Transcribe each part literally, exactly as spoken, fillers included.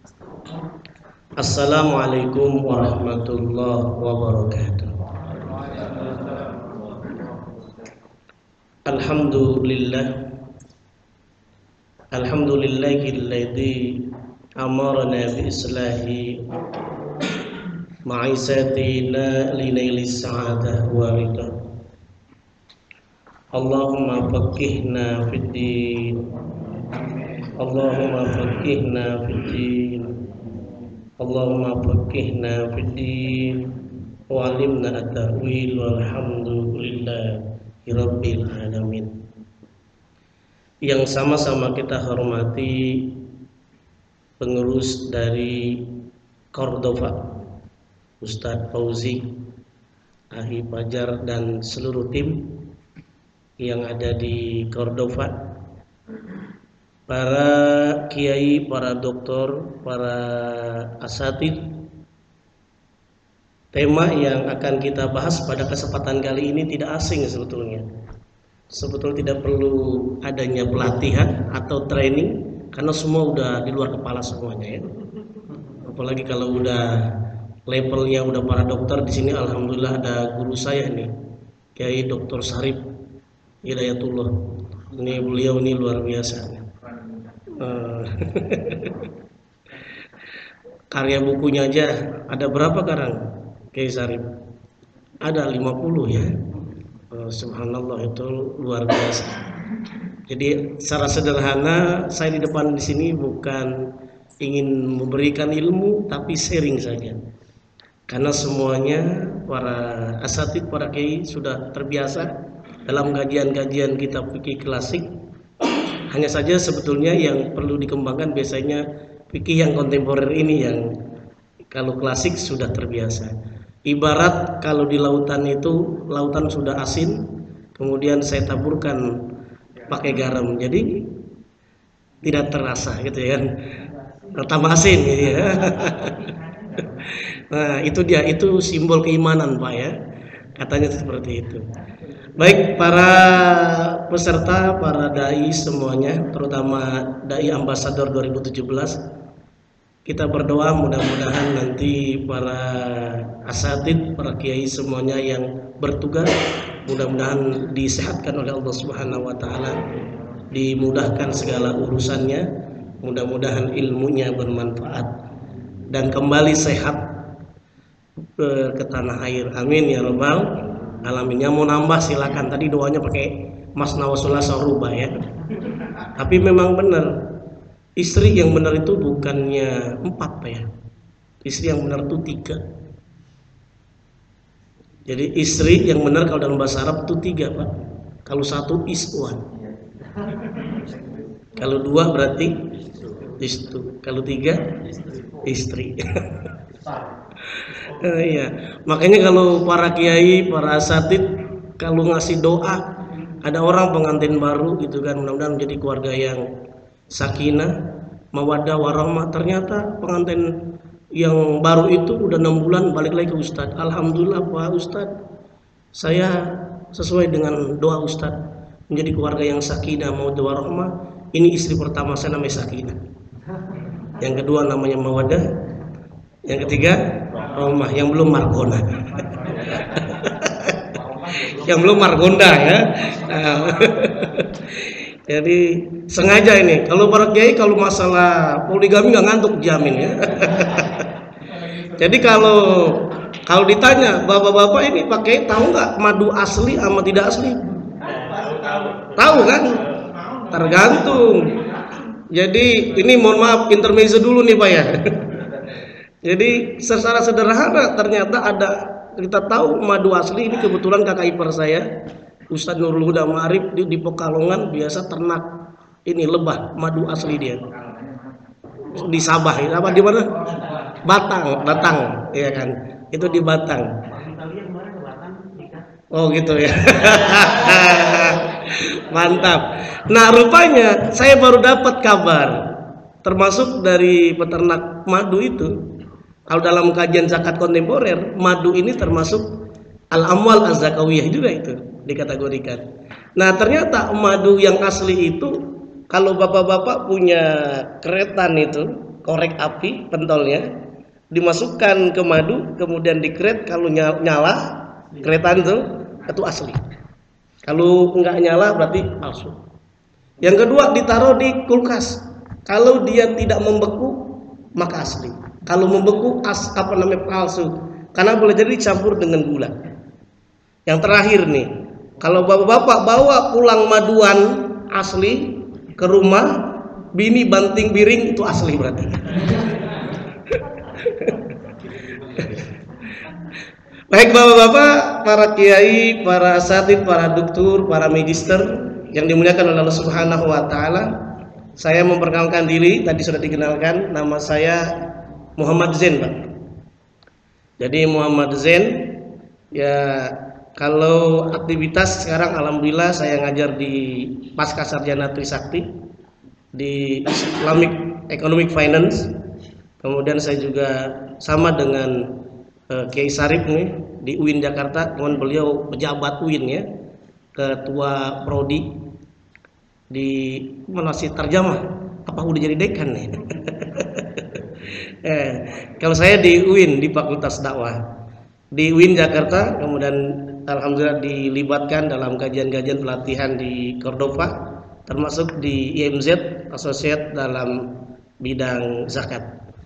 Assalamualaikum warahmatullahi wabarakatuh. Alhamdulillah. Alhamdulillahilladzi amarna bi islahi ma'isatina linailis sa'adah wa ridha. Allahumma faqihna fid din. Allahumma faqihna fid din. Allahumma faqihna fid din wa 'allimna at-ta'wil walhamdulillahi rabbil alamin. Yang sama-sama kita hormati pengurus dari Cordova, Ustadz Fauzi, Ahi Fajar dan seluruh tim yang ada di Cordova, para kiai, para doktor, para asatid. Tema yang akan kita bahas pada kesempatan kali ini tidak asing sebetulnya. Sebetulnya tidak perlu adanya pelatihan atau training karena semua udah di luar kepala semuanya ya. Apalagi kalau udah levelnya udah para dokter di sini, alhamdulillah ada guru saya nih, Kiai Doktor Sarip Hidayatullah. Ini beliau ini luar biasa. Uh, karya bukunya aja ada berapa sekarang Kiai Sarip? Ada lima puluh ya. Uh, subhanallah, itu luar biasa. Jadi secara sederhana saya di depan di sini bukan ingin memberikan ilmu tapi sharing saja. Karena semuanya para asatid, para kiai sudah terbiasa dalam kajian-kajian kitab fikih klasik. Hanya saja sebetulnya yang perlu dikembangkan biasanya fikih yang kontemporer ini, yang kalau klasik sudah terbiasa. Ibarat kalau di lautan itu, lautan sudah asin, kemudian saya taburkan pakai garam, jadi tidak terasa gitu ya, tambah asin gitu ya. Nah itu dia, itu simbol keimanan Pak ya, katanya seperti itu. Baik para peserta, para dai semuanya, terutama dai ambasador dua ribu tujuh belas, kita berdoa mudah-mudahan nanti para asatid, para kiai semuanya yang bertugas, mudah-mudahan disehatkan oleh Allah Subhanahu wa taala, dimudahkan segala urusannya, mudah-mudahan ilmunya bermanfaat dan kembali sehat ke, ke tanah air. Amin ya rabbal alamin. Yang mau nambah silakan, tadi doanya pakai Mas Nawasullah Sarubah ya. Tapi memang benar, istri yang benar itu bukannya empat Pak ya. Istri yang benar itu tiga. Jadi istri yang benar kalau dalam bahasa Arab itu tiga Pak. Kalau satu iswan, kalau dua berarti istu, kalau tiga istri. Nah, iya. Makanya kalau para kiai, para asatid kalau ngasih doa, ada orang pengantin baru gitu kan, mudah-mudahan menjadi keluarga yang sakinah, mawaddah warahmah. Ternyata pengantin yang baru itu udah enam bulan balik lagi ke Ustadz. Alhamdulillah Pak Ustadz, saya sesuai dengan doa Ustadz menjadi keluarga yang sakinah, mawaddah warahmah. Ini istri pertama saya namanya Sakinah, yang kedua namanya mawaddah, yang ketiga Romah, yang belum Margona. Yang belum Margonda ya. Jadi sengaja ini, kalau para kiai kalau masalah poligami nggak ngantuk jamin ya. Jadi kalau kalau ditanya bapak-bapak ini pakai tahu nggak madu asli sama tidak asli? Tahu kan? Tergantung. Jadi ini mohon maaf intermezzo dulu nih Pak ya. Jadi secara sederhana ternyata ada, kita tahu madu asli ini kebetulan kakak ipar saya Ustadz Nurul Huda Ma'arif di, di Pekalongan biasa ternak ini lebah madu asli dia di Sabah, apa di mana? Batang, Batang, ya kan? Itu di Batang. Oh gitu ya. Mantap. Nah rupanya saya baru dapat kabar, termasuk dari peternak madu itu. Kalau dalam kajian zakat kontemporer, madu ini termasuk al-amwal az-zakawiyah juga itu dikategorikan. Nah ternyata madu yang asli itu, kalau bapak-bapak punya keretan itu, korek api pentolnya, dimasukkan ke madu, kemudian dikret, kalau nyala keretan itu itu asli. Kalau enggak nyala berarti palsu. Yang kedua, ditaruh di kulkas. Kalau dia tidak membeku maka asli. Kalau membeku as apa namanya palsu. Karena boleh jadi dicampur dengan gula. Yang terakhir nih, kalau bapak-bapak bawa pulang maduan asli ke rumah, bini banting piring, itu asli berarti. Baik bapak-bapak, para kiai, para asatidz, para doktur, para magister yang dimuliakan oleh Allah Subhanahu wa taala. Saya memperkenalkan diri, tadi sudah dikenalkan, nama saya Muhammad Zain, Pak. Jadi Muhammad Zain, ya kalau aktivitas sekarang alhamdulillah saya ngajar di Pasca Sarjana Trisakti di Islamic Economic Finance. Kemudian saya juga sama dengan uh, Kiai Sarip nih di U I N Jakarta, teman beliau pejabat U I N ya, ketua prodi di mana sih terjemah apa udah jadi dekan nih. eh, kalau saya di U I N di Fakultas Dakwah di U I N Jakarta, kemudian alhamdulillah dilibatkan dalam kajian-kajian pelatihan di Cordova, termasuk di I M Z Associate dalam bidang zakat.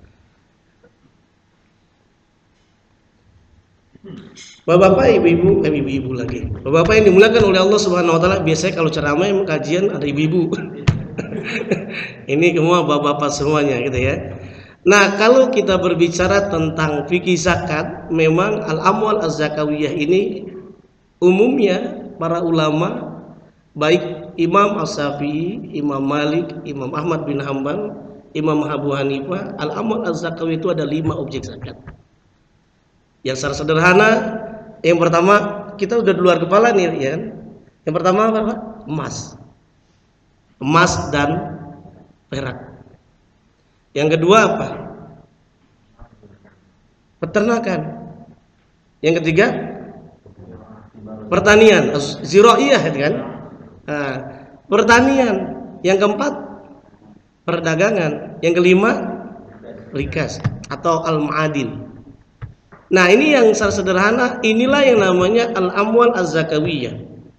Bapak-bapak, ibu-ibu, eh ibu-ibu lagi. Bapak-bapak yang dimuliakan oleh Allah Subhanahu wa taala, biasanya kalau ceramah emang kajian ada ibu-ibu. Ini semua bapak-bapak semuanya gitu ya. Nah, kalau kita berbicara tentang fikih zakat, memang al-amwal az-zakawiyah ini umumnya para ulama baik Imam As-Syafi'i, Imam Malik, Imam Ahmad bin Hanbal, Imam Abu Hanifah, al-amwal az-zakawiyah itu ada lima objek zakat. Yang secara sederhana, yang pertama kita udah di luar kepala nih ya. Yang pertama apa, Pak? Emas. Emas dan perak. Yang kedua apa? Peternakan. Yang ketiga pertanian, ziraiyah kan? Nah, pertanian. Yang keempat perdagangan. Yang kelima rikas atau al-ma'adin. Nah, ini yang secara sederhana, inilah yang namanya al-amwal az-zakawiyah.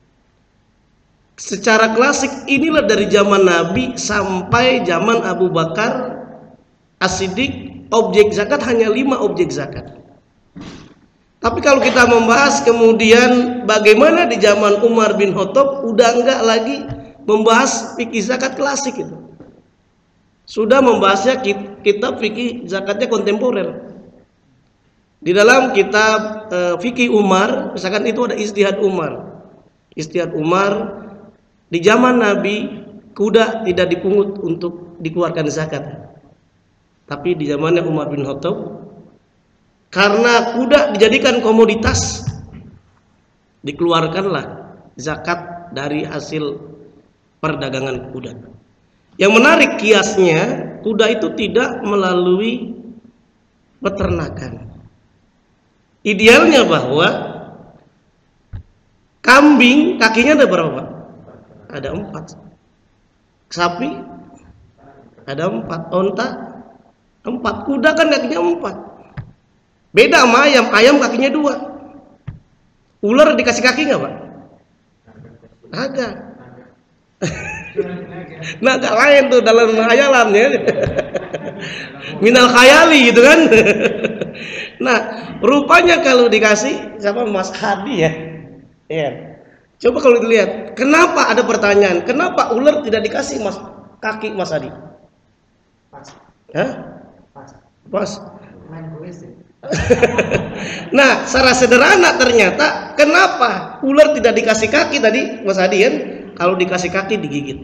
Secara klasik inilah dari zaman Nabi sampai zaman Abu Bakar As-Siddiq, objek zakat hanya lima objek zakat. Tapi kalau kita membahas kemudian bagaimana di zaman Umar bin Khattab, udah enggak lagi membahas fikih zakat klasik itu. Sudah membahasnya kitab fikih zakatnya kontemporer. Di dalam kitab e, fikih Umar, misalkan itu ada ijtihad Umar. Ijtihad Umar di zaman Nabi kuda tidak dipungut untuk dikeluarkan zakat. Tapi di zamannya Umar bin Khattab, karena kuda dijadikan komoditas, dikeluarkanlah zakat dari hasil perdagangan kuda. Yang menarik kiasnya, kuda itu tidak melalui peternakan. Idealnya bahwa kambing kakinya ada berapa? Ada empat. Sapi ada empat. Onta empat. Kuda kan kakinya empat. Beda sama ayam. Ayam kakinya dua. Ular dikasih kaki nggak, Pak? Agak. Nah, agak lain tuh dalam khayalan ya. Minal khayali gitu kan. Nah, rupanya kalau dikasih siapa Mas Hadi ya? Ya. Coba kalau dilihat, kenapa ada pertanyaan? Kenapa ular tidak dikasih Mas kaki Mas Hadi? Pas. Hah? Pas. Pas. Nah, secara sederhana ternyata kenapa ular tidak dikasih kaki tadi Mas Hadi kan? Kalau dikasih kaki digigit.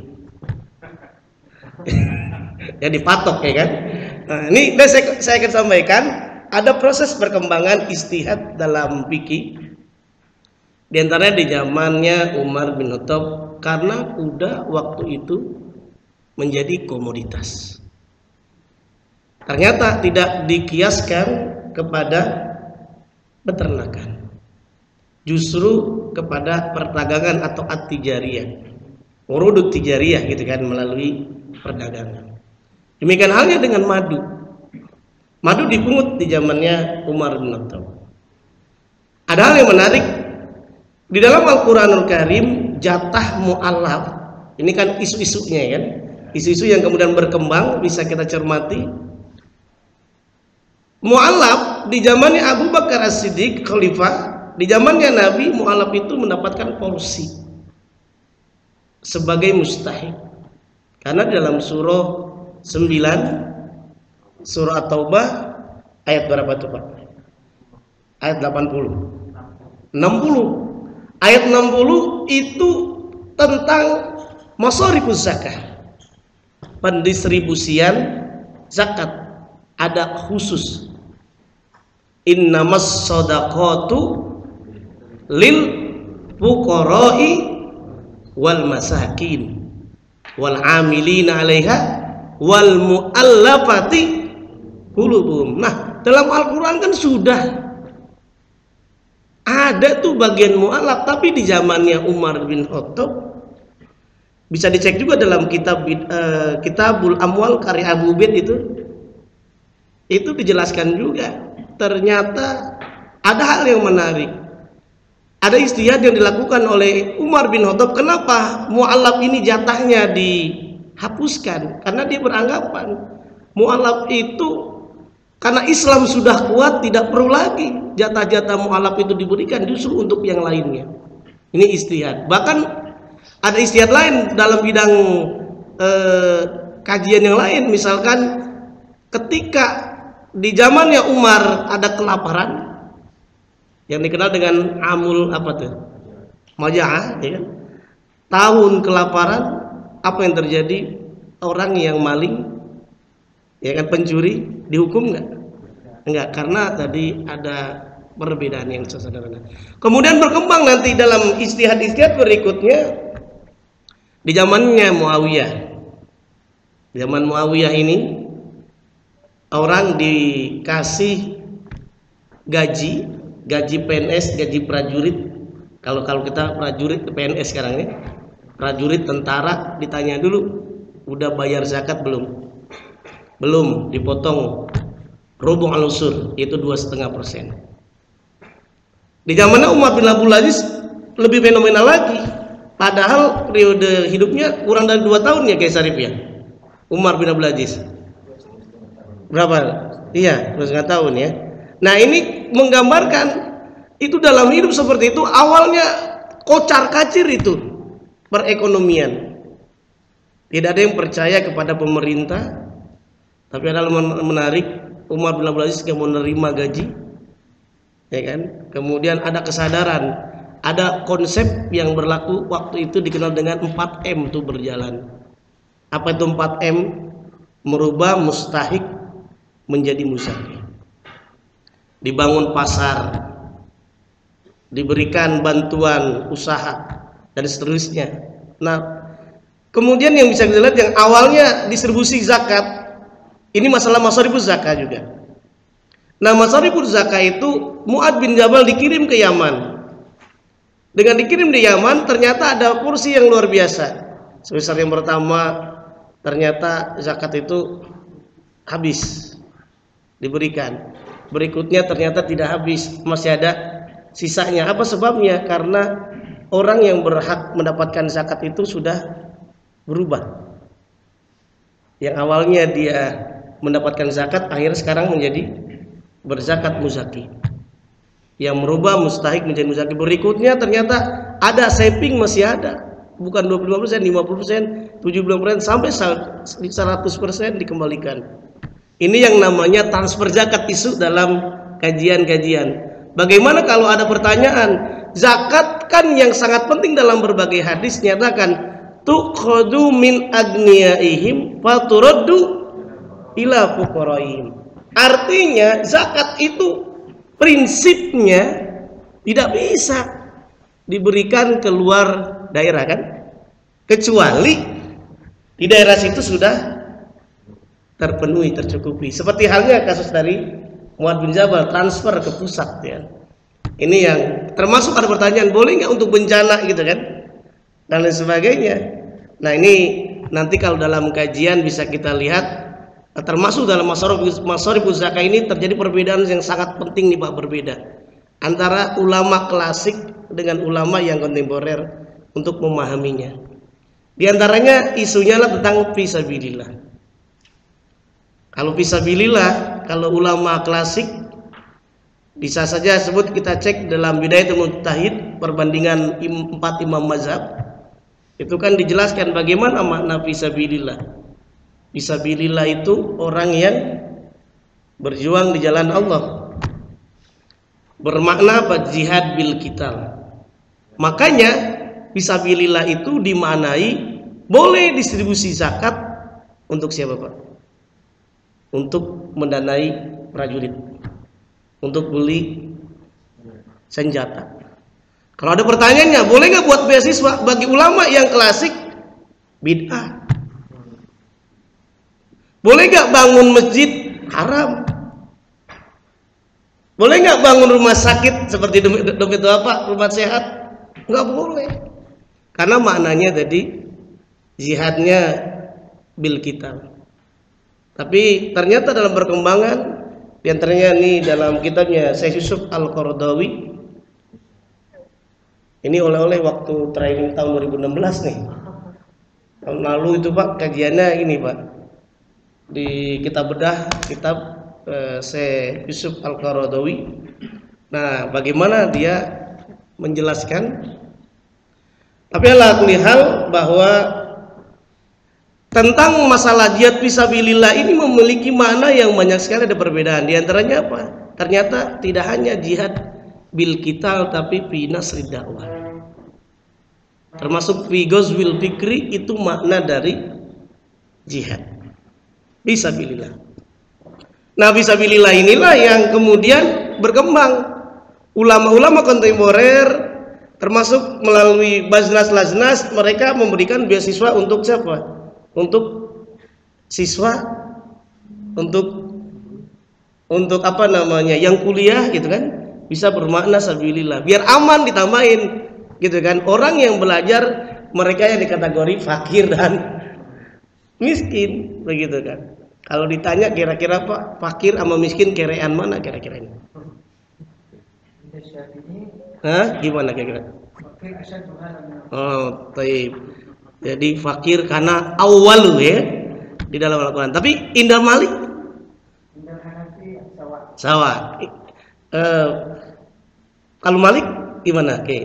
Ya dipatok ya kan? Nah, ini saya, saya akan sampaikan. Ada proses perkembangan ijtihad dalam fikih. Di antaranya di zamannya Umar bin Khattab, karena kuda waktu itu menjadi komoditas. Ternyata tidak dikiaskan kepada peternakan. Justru kepada perdagangan atau at-tijariyah. Urudut tijariyah gitu kan, melalui perdagangan. Demikian halnya dengan madu. Madu dipungut di zamannya Umar bin Khattab. Ada hal yang menarik di dalam Al-Qur'anul Karim, jatah mu'allaf. Ini kan isu-isunya kan, isu-isu yang kemudian berkembang bisa kita cermati. Mu'allaf di zamannya Abu Bakar As-Siddiq khalifah, di zamannya Nabi, mu'allaf itu mendapatkan porsi sebagai mustahik. Karena dalam surah sembilan surah At-Taubah ayat berapa itu Pak? Ayat delapan puluh. enam puluh. Ayat enam puluh itu tentang masharifuz zakah. Pendistribusian zakat ada khusus. Innamas shadaqatu lil fuqara'i wal masakin wal amilina 'alaiha wal mu'allafati qulubuhum. Nah, dalam Al-Qur'an kan sudah ada tuh bagian mu'allaf, tapi di zamannya Umar bin Khattab bisa dicek juga dalam kitab uh, Kitabul Amwal karya Abu Ubaid itu itu dijelaskan juga. Ternyata ada hal yang menarik. Ada ijtihad yang dilakukan oleh Umar bin Khattab. Kenapa mu'allaf ini jatahnya dihapuskan? Karena dia beranggapan mu'allaf itu karena Islam sudah kuat, tidak perlu lagi jatah-jatah mu'allaf itu diberikan, justru untuk yang lainnya. Ini ijtihad. Bahkan ada ijtihad lain dalam bidang eh, kajian yang lain. Misalkan ketika di zamannya Umar ada kelaparan yang dikenal dengan amul apa tuh? Maja'ah, ya kan? Tahun kelaparan, apa yang terjadi? Orang yang maling, ya kan, pencuri dihukum nggak? Enggak, karena tadi ada perbedaan yang sederhana. Kemudian berkembang nanti dalam ijtihad-ijtihad berikutnya di zamannya Muawiyah. Di zaman Muawiyah ini orang dikasih gaji, gaji P N S, gaji prajurit. Kalau kalau kita prajurit ke P N S sekarang ini, prajurit tentara ditanya dulu, udah bayar zakat belum? Belum, dipotong rubuh al-usur, itu dua setengah persen. Di zamannya Umar bin Abdul Aziz lebih fenomenal lagi. Padahal periode hidupnya kurang dari dua tahun ya Kiai Sarif ya. Umar bin Abdul Aziz. Berapa? Iya, dua setengah tahun ya. Nah ini menggambarkan itu dalam hidup seperti itu awalnya kocar kacir itu perekonomian. Tidak ada yang percaya kepada pemerintah. Tapi ada hal menarik, Umar bin Abdul Aziz yang menerima gaji, ya kan? Kemudian ada kesadaran, ada konsep yang berlaku waktu itu dikenal dengan empat M itu berjalan. Apa itu empat M? Merubah mustahik menjadi musahik. Dibangun pasar, diberikan bantuan usaha dan seterusnya. Nah, kemudian yang bisa kita lihat yang awalnya distribusi zakat, ini masalah masharifuz zakah juga. Nah, masharifuz zakah itu Mu'ad bin Jabal dikirim ke Yaman. Dengan dikirim di Yaman ternyata ada porsi yang luar biasa. Sebesar yang pertama ternyata zakat itu habis diberikan. Berikutnya ternyata tidak habis, masih ada sisanya. Apa sebabnya? Karena orang yang berhak mendapatkan zakat itu sudah berubah. Yang awalnya dia mendapatkan zakat, akhirnya sekarang menjadi berzakat muzaki. Yang merubah mustahik menjadi muzaki. Berikutnya ternyata ada saving, masih ada. Bukan dua puluh lima persen, lima puluh persen, tujuh puluh persen, sampai seratus persen dikembalikan. Ini yang namanya transfer zakat, isu dalam kajian-kajian. Bagaimana kalau ada pertanyaan? Zakat kan yang sangat penting dalam berbagai hadis nyatakan tukhadu min agniyaihim faturaddu ila fuqaraihim. Artinya zakat itu prinsipnya tidak bisa diberikan keluar daerah kan, kecuali di daerah situ sudah terpenuhi, tercukupi. Seperti halnya kasus dari Mu'ad bin Jabal, transfer ke pusat ya. Ini yang termasuk ada pertanyaan, boleh nggak untuk bencana gitu kan, dan lain sebagainya. Nah ini nanti kalau dalam kajian bisa kita lihat termasuk dalam masharibuz zakah ini terjadi perbedaan yang sangat penting nih Pak, berbeda antara ulama klasik dengan ulama yang kontemporer untuk memahaminya. Di antaranya isunya lah tentang fisabilillah. Kalau fisabilillah, kalau ulama klasik bisa saja sebut, kita cek dalam Bidayatul Mujtahid perbandingan empat imam mazhab, itu kan dijelaskan bagaimana makna fisabilillah. Fisabilillah itu orang yang berjuang di jalan Allah, bermakna apa? Jihad bil qital. Makanya fisabilillah itu dimaknai boleh distribusi zakat untuk siapa Pak? Untuk mendanai prajurit, untuk beli senjata. Kalau ada pertanyaannya, boleh nggak buat beasiswa? Bagi ulama yang klasik, bid'ah. Boleh nggak bangun masjid? Haram. Boleh nggak bangun rumah sakit seperti demi itu apa? Rumah sehat? Nggak boleh. Karena maknanya tadi jihadnya bil qital. Tapi ternyata dalam perkembangan, diantaranya nih dalam kitabnya Syekh Yusuf Al-Qaradawi, ini oleh-oleh waktu training tahun dua ribu enam belas nih. Tahun lalu itu Pak, kajiannya ini Pak, di kitab bedah kitab eh, Syekh Yusuf Al-Qaradawi. Nah, bagaimana dia menjelaskan, tapi ala kulli hal bahwa tentang masalah jihad fisabilillah ini memiliki makna yang banyak sekali, ada perbedaan. Di antaranya apa? Ternyata tidak hanya jihad bil qital, tapi fi nasrid dakwah. Termasuk fi ghazwil fikri, itu makna dari jihad fisabilillah. Nah, fisabilillah inilah yang kemudian berkembang. Ulama-ulama kontemporer termasuk melalui Baznas-Laznas, mereka memberikan beasiswa untuk siapa? Untuk siswa, untuk untuk apa namanya, yang kuliah gitu kan, bisa bermakna sabilillah, biar aman ditambahin gitu kan. Orang yang belajar, mereka yang dikategori fakir dan miskin begitu kan. Kalau ditanya kira-kira Pak, fakir sama miskin kerean mana kira-kira ini? Hah? Gimana kira-kira? Oh, taib. Jadi fakir karena awalu ya di dalam Al-Quran. Tapi Indah Malik sawah. Uh, kalau Malik gimana? Oke.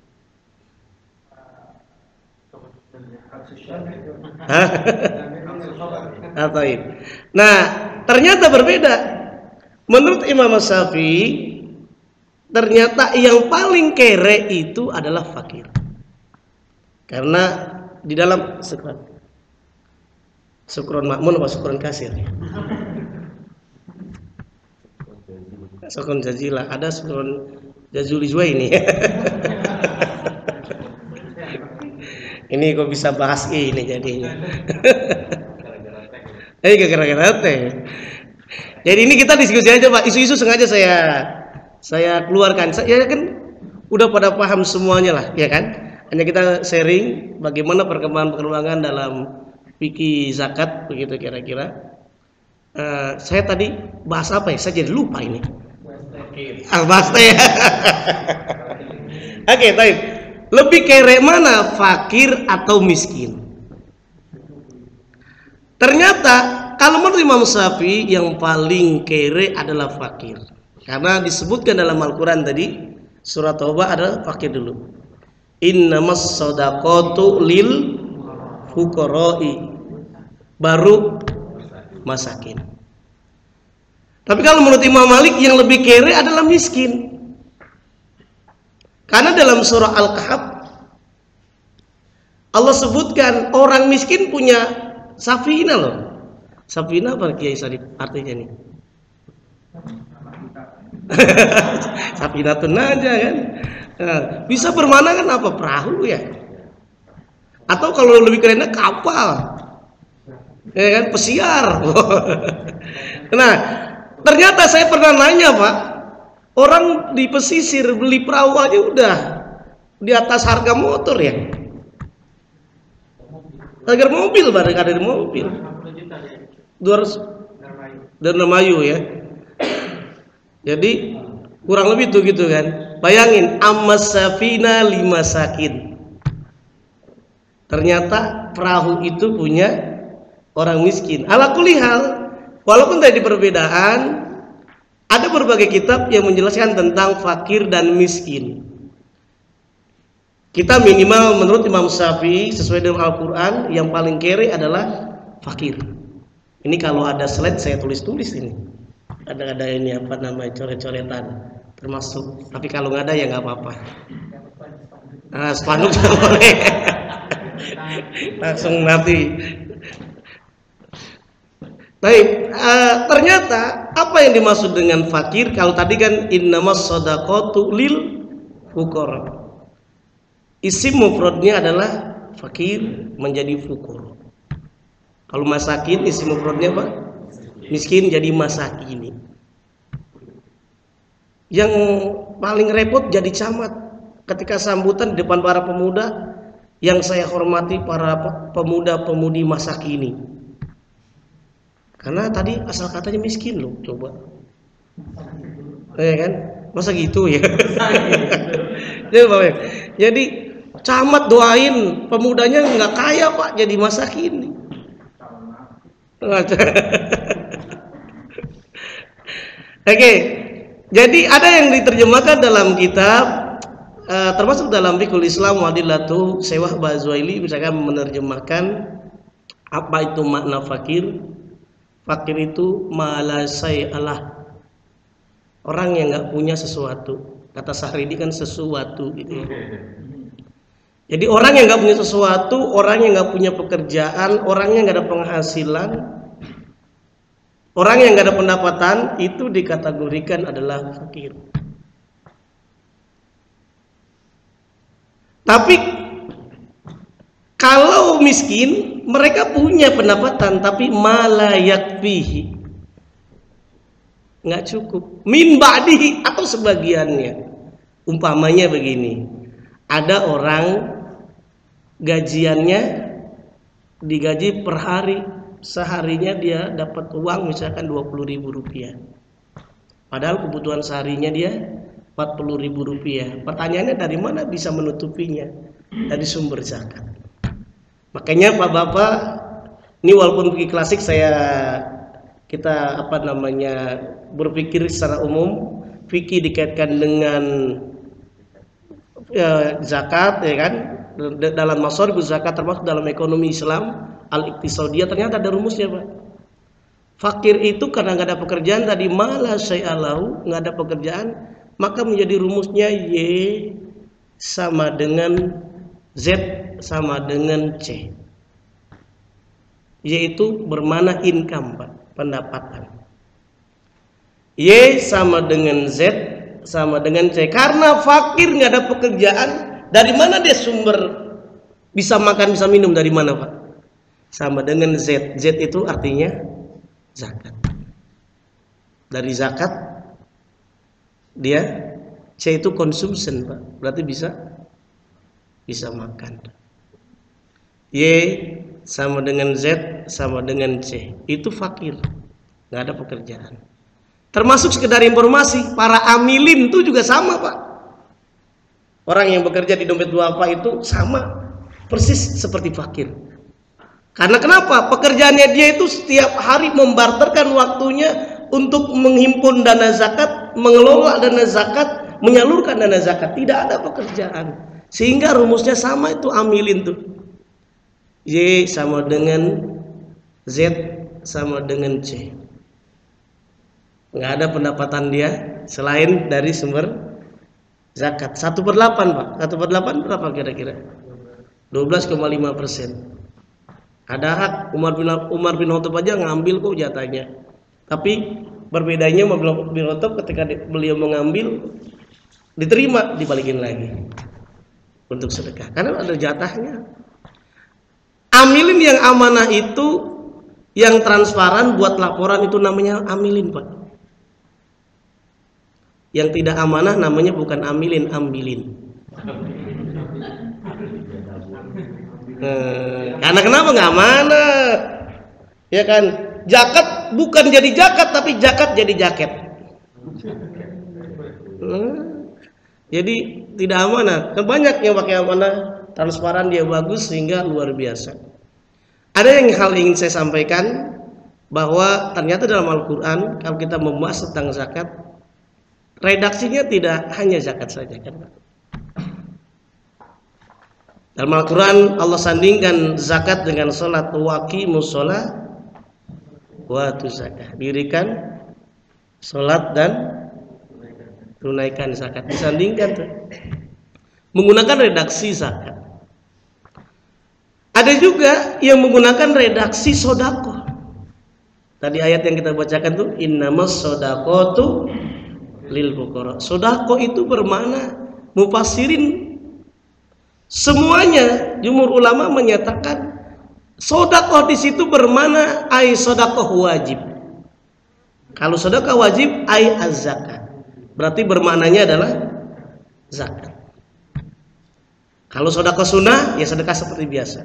Okay. Nah, ternyata berbeda. Menurut Imam Syafi'i, ternyata yang paling kere itu adalah fakir. Karena di dalam sukron sukron makmun apa sukron kasir? Sukron jazilah, ada sukron jazuli juga ini. Ini kok bisa bahas ini jadinya. Eh gara-gara teh. Jadi ini kita diskusi aja Pak, isu-isu sengaja saya saya keluarkan. Saya kan udah pada paham semuanya lah, ya kan? Hanya kita sharing bagaimana perkembangan-perkembangan dalam fikih zakat begitu kira-kira. Uh, saya tadi bahas apa ya? Saya jadi lupa ini. Ah, bahas ya. Oke, baik. Lebih kere mana, fakir atau miskin? Ternyata kalau menurut Imam Syafi'i yang paling kere adalah fakir. Karena disebutkan dalam Al-Quran tadi, surat Taubah adalah fakir dulu. Innamas shadaqatu lil fuqara'i, baru masakin. Tapi kalau menurut Imam Malik yang lebih kere adalah miskin. Karena dalam surah Al-Kahf Allah sebutkan orang miskin punya safina loh. Safina apa Kiai Sarif artinya nih? Safinatun aja kan. Nah, bisa bermana kan apa, perahu ya, atau kalau lebih kerennya kapal ya kan, pesiar. Nah, ternyata saya pernah nanya Pak, orang di pesisir beli perahu aja udah di atas harga motor ya, harga mobil, barang ada di mobil dua ratus dan Remayu ya. Jadi kurang lebih tuh gitu kan. Bayangin, ammas safina lima sakin. Ternyata perahu itu punya orang miskin. Ala kulli hal, walaupun tadi perbedaan, ada berbagai kitab yang menjelaskan tentang fakir dan miskin. Kita minimal menurut Imam Syafi'i sesuai dengan Al-Quran yang paling kere adalah fakir. Ini kalau ada slide saya tulis-tulis ini. Ada-ada ini apa namanya coret-coretan termasuk. Tapi kalau nggak ada ya nggak apa-apa. Nah, spanduk boleh. Langsung nanti. Baik, uh, ternyata apa yang dimaksud dengan fakir? Kalau tadi kan innamas shadaqatu lil fuqara. Isim mufradnya adalah fakir menjadi fuqara. Kalau masakin isim mufradnya apa? Miskin jadi masakini. Yang paling repot jadi camat ketika sambutan di depan para pemuda. Yang saya hormati para pemuda-pemudi masa kini. Karena tadi asal katanya miskin loh, coba. Ya kan? Masa gitu ya? Jadi camat doain pemudanya nggak kaya Pak, jadi masa kini. Oke, jadi ada yang diterjemahkan dalam kitab. Uh, termasuk dalam Fiqhul Islam Wadillatu Sewah Bazwaili misalkan menerjemahkan apa itu makna fakir. Fakir itu malasai Allah, orang yang nggak punya sesuatu. Kata Sahridi kan sesuatu gitu. Jadi orang yang nggak punya sesuatu, orang yang nggak punya pekerjaan, orang yang nggak ada penghasilan, orang yang nggak ada pendapatan, itu dikategorikan adalah fakir. Tapi kalau miskin, mereka punya pendapatan tapi malayakfihi, nggak cukup. Min ba'dihi atau sebagiannya. Umpamanya begini, ada orang gajiannya digaji per hari, seharinya dia dapat uang misalkan dua puluh ribu rupiah. Padahal kebutuhan seharinya dia empat puluh ribu rupiah. Pertanyaannya dari mana bisa menutupinya? Dari sumber zakat. Makanya Pak Bapak, ini walaupun fikih klasik saya kita apa namanya berpikir secara umum, fikih dikaitkan dengan ya, zakat ya kan, dalam masharib zakat termasuk dalam ekonomi Islam al-iqtisadiyah, ternyata ada rumusnya Pak. Fakir itu karena nggak ada pekerjaan, tadi malah syai'alahu, nggak ada pekerjaan, maka menjadi rumusnya Y sama dengan Z sama dengan C. Y itu bermana income Pak, pendapatan. Y sama dengan Z sama dengan C. Karena fakir nggak ada pekerjaan, dari mana dia sumber bisa makan bisa minum, dari mana Pak? Sama dengan Z. Z itu artinya zakat. Dari zakat dia, C itu consumption Pak, berarti bisa bisa makan. Y sama dengan Z sama dengan C, itu fakir, nggak ada pekerjaan. Termasuk sekedar informasi, para amilin itu juga sama Pak. Orang yang bekerja di dompet duafa itu sama persis seperti fakir. Karena kenapa? Pekerjaannya dia itu setiap hari membarterkan waktunya untuk menghimpun dana zakat, mengelola dana zakat, menyalurkan dana zakat. Tidak ada pekerjaan. Sehingga rumusnya sama, itu amilin tuh. Y sama dengan Z sama dengan C. Nggak ada pendapatan dia selain dari sumber zakat. Satu per delapan Pak. Satu per delapan berapa kira-kira? dua belas koma lima persen. Ada hak Umar bin Umar bin Khattab aja ngambil kok jatahnya. Tapi berbedanya Umar bin Khattab ketika beliau mengambil diterima, dibalikin lagi untuk sedekah karena ada jatahnya. Amilin yang amanah itu yang transparan buat laporan itu namanya amilin Pak. Yang tidak amanah namanya bukan amilin, ambilin. Eh, karena kenapa nggak amanah? Ya kan, zakat zakat bukan jadi zakat, tapi zakat jadi jaket. Hmm. Jadi tidak amanah. Kan banyak yang pakai amanah, transparan, dia bagus sehingga luar biasa. Ada yang hal ingin saya sampaikan, bahwa ternyata dalam Al-Quran kalau kita membahas tentang zakat, redaksinya tidak hanya zakat saja kan. Dalam Al-Quran Allah sandingkan zakat dengan sholat, waqimus sholat wa atu zakat. Dirikan sholat dan tunaikan zakat, disandingkan tuh, menggunakan redaksi zakat. Ada juga yang menggunakan redaksi sodako. Tadi ayat yang kita bacakan tuh, innamas sodaqotu lil fuqara. Sodako itu bermakna, mufassirin semuanya, jumhur ulama menyatakan sedekah di situ bermakna ai sedekah wajib. Kalau sedekah wajib ai az-zakat. Berarti bermaknanya adalah zakat. Kalau sedekah sunnah ya sedekah seperti biasa.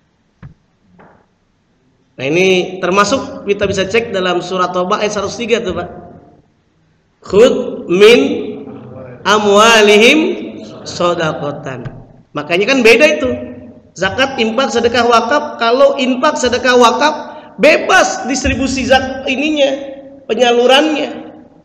Nah, ini termasuk kita bisa cek dalam surat Taubah ayat seratus tiga tuh, Pak. Khud min amwalihim shadaqatan. Makanya kan beda itu. Zakat, infak, sedekah, wakaf. Kalau infak, sedekah, wakaf bebas distribusi zakat ininya, penyalurannya.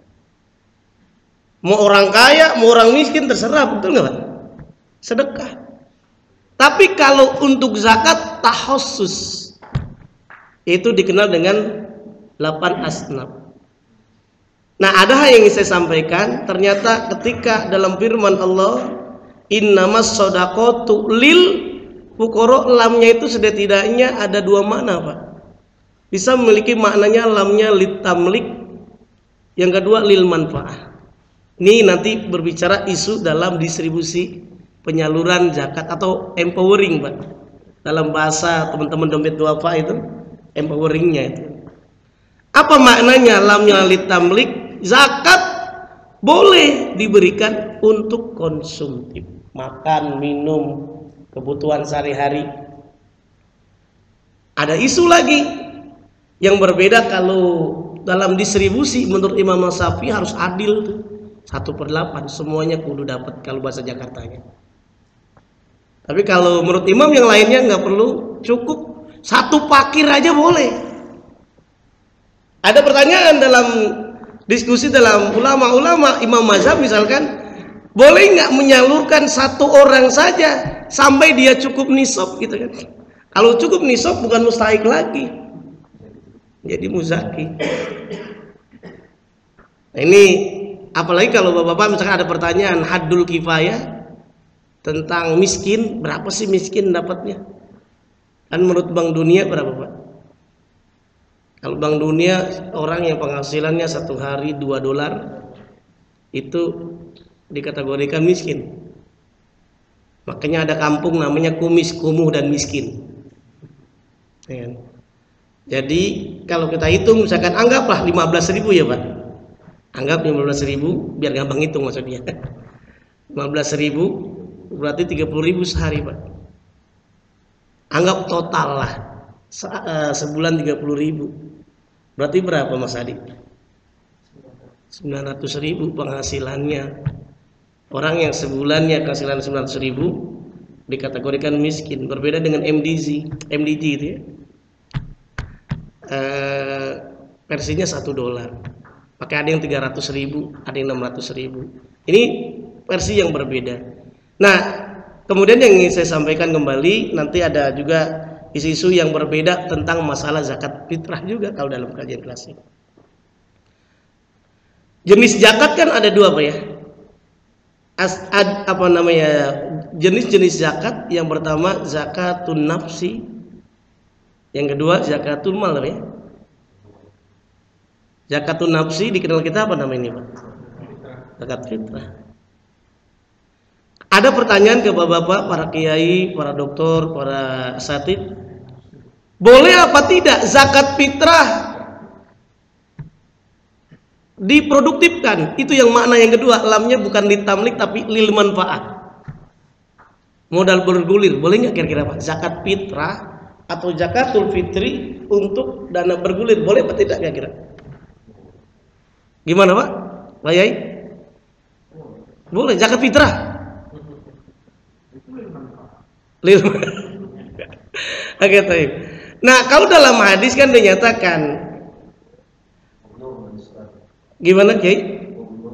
Mau orang kaya, mau orang miskin terserah, betul nggak Pak? Sedekah. Tapi kalau untuk zakat tahossus, itu dikenal dengan delapan asnaf. Nah, ada hal yang ingin saya sampaikan. Ternyata ketika dalam firman Allah, innamas shadaqatu lil fuqara, lamnya itu setidaknya ada dua makna, Pak. Bisa memiliki maknanya lamnya litamlik, yang kedua lil manfaah. Ini nanti berbicara isu dalam distribusi penyaluran zakat atau empowering, Pak. Dalam bahasa teman-teman dompet duafa itu empoweringnya itu. Apa maknanya lamnya litamlik? Zakat boleh diberikan untuk konsumtif, makan, minum, kebutuhan sehari-hari. Ada isu lagi yang berbeda kalau dalam distribusi menurut Imam Syafi'i harus adil tuh, satu per delapan, semuanya kudu dapat kalau bahasa Jakartanya. Tapi kalau menurut imam yang lainnya nggak perlu, cukup satu pakir aja boleh. Ada pertanyaan dalam diskusi dalam ulama-ulama imam mazhab misalkan, boleh nggak menyalurkan satu orang saja sampai dia cukup nisab gitu kan? Kalau cukup nisab bukan mustahik lagi, jadi muzaki. Nah, ini apalagi kalau bapak-bapak misalkan ada pertanyaan haddul kifayah tentang miskin, berapa sih miskin dapatnya? Kan menurut Bank Dunia berapa, Pak? Kalau Bank Dunia orang yang penghasilannya satu hari dua dolar itu dikategorikan miskin. Makanya ada kampung namanya kumis, kumuh, dan miskin. Ya. Jadi kalau kita hitung misalkan anggaplah lima belas ribu ya Pak. Anggap lima belas ribu biar gampang hitung maksudnya. lima belas ribu berarti tiga puluh ribu sehari Pak. Anggap total lah Se uh, sebulan tiga puluh ribu. Berarti berapa Mas Adi? sembilan ratus ribu penghasilannya. Orang yang sebulannya penghasilan sembilan ratus ribu dikategorikan miskin. Berbeda dengan M D Z, M D G itu ya. Uh, versinya satu dolar. Pakai ada yang tiga ratus ribu, ada yang enam ratus ribu. Ini versi yang berbeda. Nah, kemudian yang ingin saya sampaikan kembali, nanti ada juga isu-isu yang berbeda tentang masalah zakat fitrah juga kalau dalam kajian kelas ini. Jenis zakat kan ada dua Pak ya. As, ad, apa namanya? Jenis-jenis zakat, yang pertama zakatun nafsi, yang kedua zakatul mal ya. Zakatun nafsi dikenal kita apa namanya ini Pak? Zakat fitrah. Ada pertanyaan ke bapak-bapak, para kiai, para doktor, para asatid, boleh apa tidak zakat fitrah diproduktifkan? Itu yang makna yang kedua, lamnya bukan litamlik tapi lil manfaat. Modal bergulir, boleh nggak kira-kira Pak? Zakat fitrah atau zakatul fitri untuk dana bergulir, boleh apa tidak kira-kira? Gimana Pak? Pak Yai? Boleh, zakat fitrah. Lil. Oke, baik. Nah, kalau dalam hadis kan dinyatakan gimana, Kiai?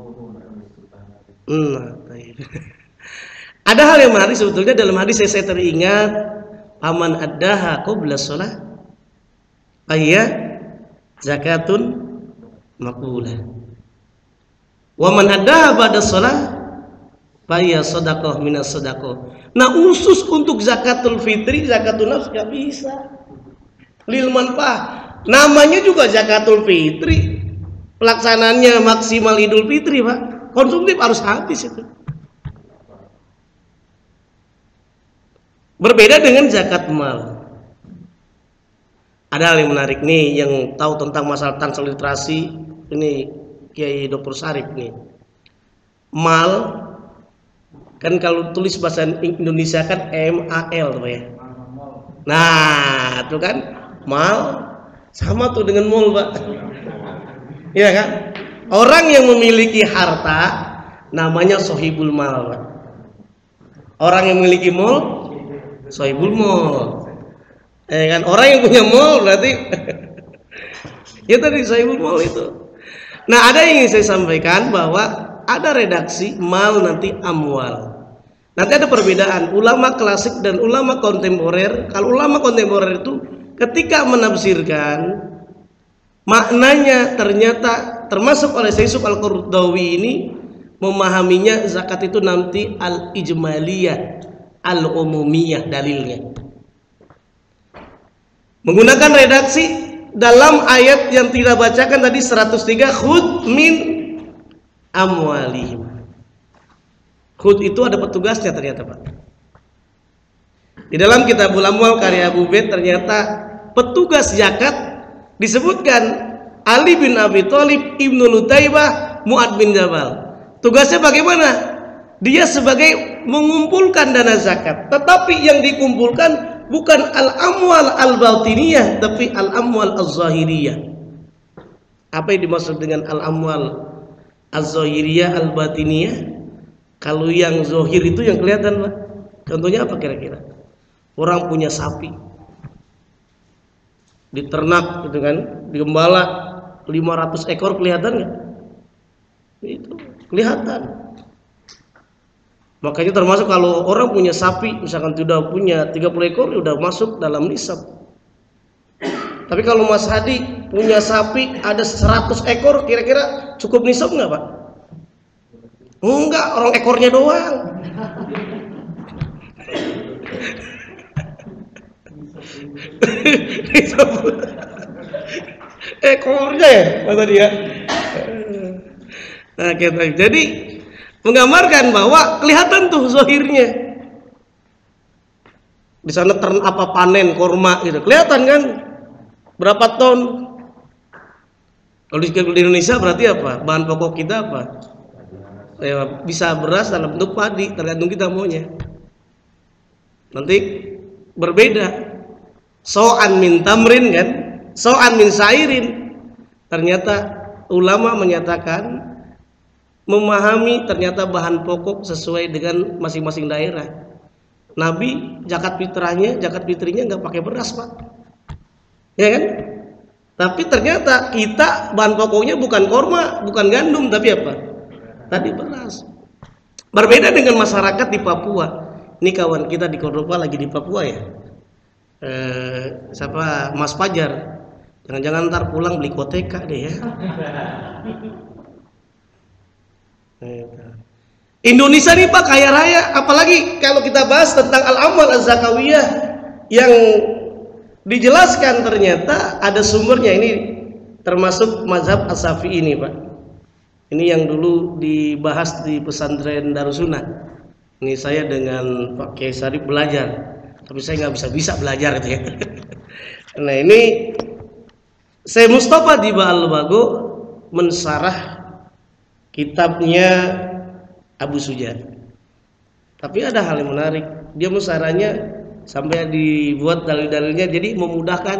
Nah, baik. Ada hal yang menarik sebetulnya dalam hadis, saya, saya teringat aman addaha qabla shalah ayya zakatun maqbulah. Wa man addaha ba'da shalah faya shadaqah minas shadaqah. Nah, khusus untuk zakatul fitri, zakatul nafs enggak bisa. Lil manfaah. Namanya juga zakatul fitri. Pelaksanaannya maksimal Idul Fitri, Pak. Konsumtif harus habis itu. Berbeda dengan zakat mal. Ada hal yang menarik nih, yang tahu tentang masalah transliterasi ini Kiai Doktor Syarif nih. Mal kan kalau tulis bahasa Indonesia kan M A L, ya. Nah, itu kan mal sama tuh dengan mall, Pak. Iya kan? Orang yang memiliki harta namanya sohibul mal, Pak. Orang yang memiliki mall sohibul mall. Eh kan, orang yang punya mall berarti ya tadi sohibul mall itu. Nah, ada yang ingin saya sampaikan bahwa ada redaksi mal nanti amwal. Nanti ada perbedaan ulama klasik dan ulama kontemporer. Kalau ulama kontemporer itu ketika menafsirkan maknanya ternyata termasuk oleh Syekh Yusuf Al-Qaradawi ini memahaminya zakat itu nanti al-ijmaliyah, al-umumiyah dalilnya. Menggunakan redaksi dalam ayat yang tidak bacakan tadi seratus tiga, khud min amwalihim. Khud itu ada petugasnya ternyata, Pak. Di dalam Kitabul Amwal karya Abu Baid ternyata petugas zakat disebutkan Ali bin Abi Thalib, Ibnu Lutaibah, Mu'ad bin Jabal. Tugasnya bagaimana? Dia sebagai mengumpulkan dana zakat, tetapi yang dikumpulkan bukan al-amwal al-batiniyah, tapi al-amwal az-zahiriyah. Apa yang dimaksud dengan al-amwal az-zahiriyah al-batiniyah? Kalau yang zahir itu yang kelihatan, Pak. Contohnya apa kira-kira? Orang punya sapi, diternak gitu kan, digembala lima ratus ekor, kelihatan nggak? Itu kelihatan. Makanya termasuk kalau orang punya sapi, misalkan sudah punya tiga puluh ekor, sudah masuk dalam nisab. Tapi kalau Mas Hadi punya sapi ada seratus ekor, kira-kira cukup nisab nggak, Pak? Enggak, orang ekornya doang. Ekornya ya, kata dia. Nah, kita jadi menggambarkan bahwa kelihatan tuh zahirnya. Di sana tern apa panen korma gitu, kelihatan kan? Berapa ton? Kalau di Indonesia berarti apa? Bahan pokok kita apa? Ya, bisa beras dalam bentuk padi, tergantung kita maunya. Nanti berbeda. So'an min tamrin kan, so'an min sairin. Ternyata ulama menyatakan memahami ternyata bahan pokok sesuai dengan masing-masing daerah. Nabi zakat fitrahnya, zakat fitrinya nggak pakai beras, Pak. Ya kan? Tapi ternyata kita bahan pokoknya bukan korma, bukan gandum, tapi apa? Tadi beras. Berbeda dengan masyarakat di Papua. Ini kawan kita di Cordoba lagi di Papua ya. Eh, siapa Mas Fajar, jangan-jangan ntar pulang beli koteka deh ya. Indonesia nih Pak kaya raya, apalagi kalau kita bahas tentang al-amwal az-zakawiyah yang dijelaskan ternyata ada sumbernya. Ini termasuk mazhab as-Syafi'i ini, Pak. Ini yang dulu dibahas di pesantren Darussunnah. Ini saya dengan Pak Kiai Syarif belajar. Tapi saya nggak bisa-bisa belajar gitu ya. Nah ini Syekh Mustafa Diba Al-Bago mensarah kitabnya Abu Sujan. Tapi ada hal yang menarik. Dia mensarahnya sampai dibuat dalil-dalilnya, jadi memudahkan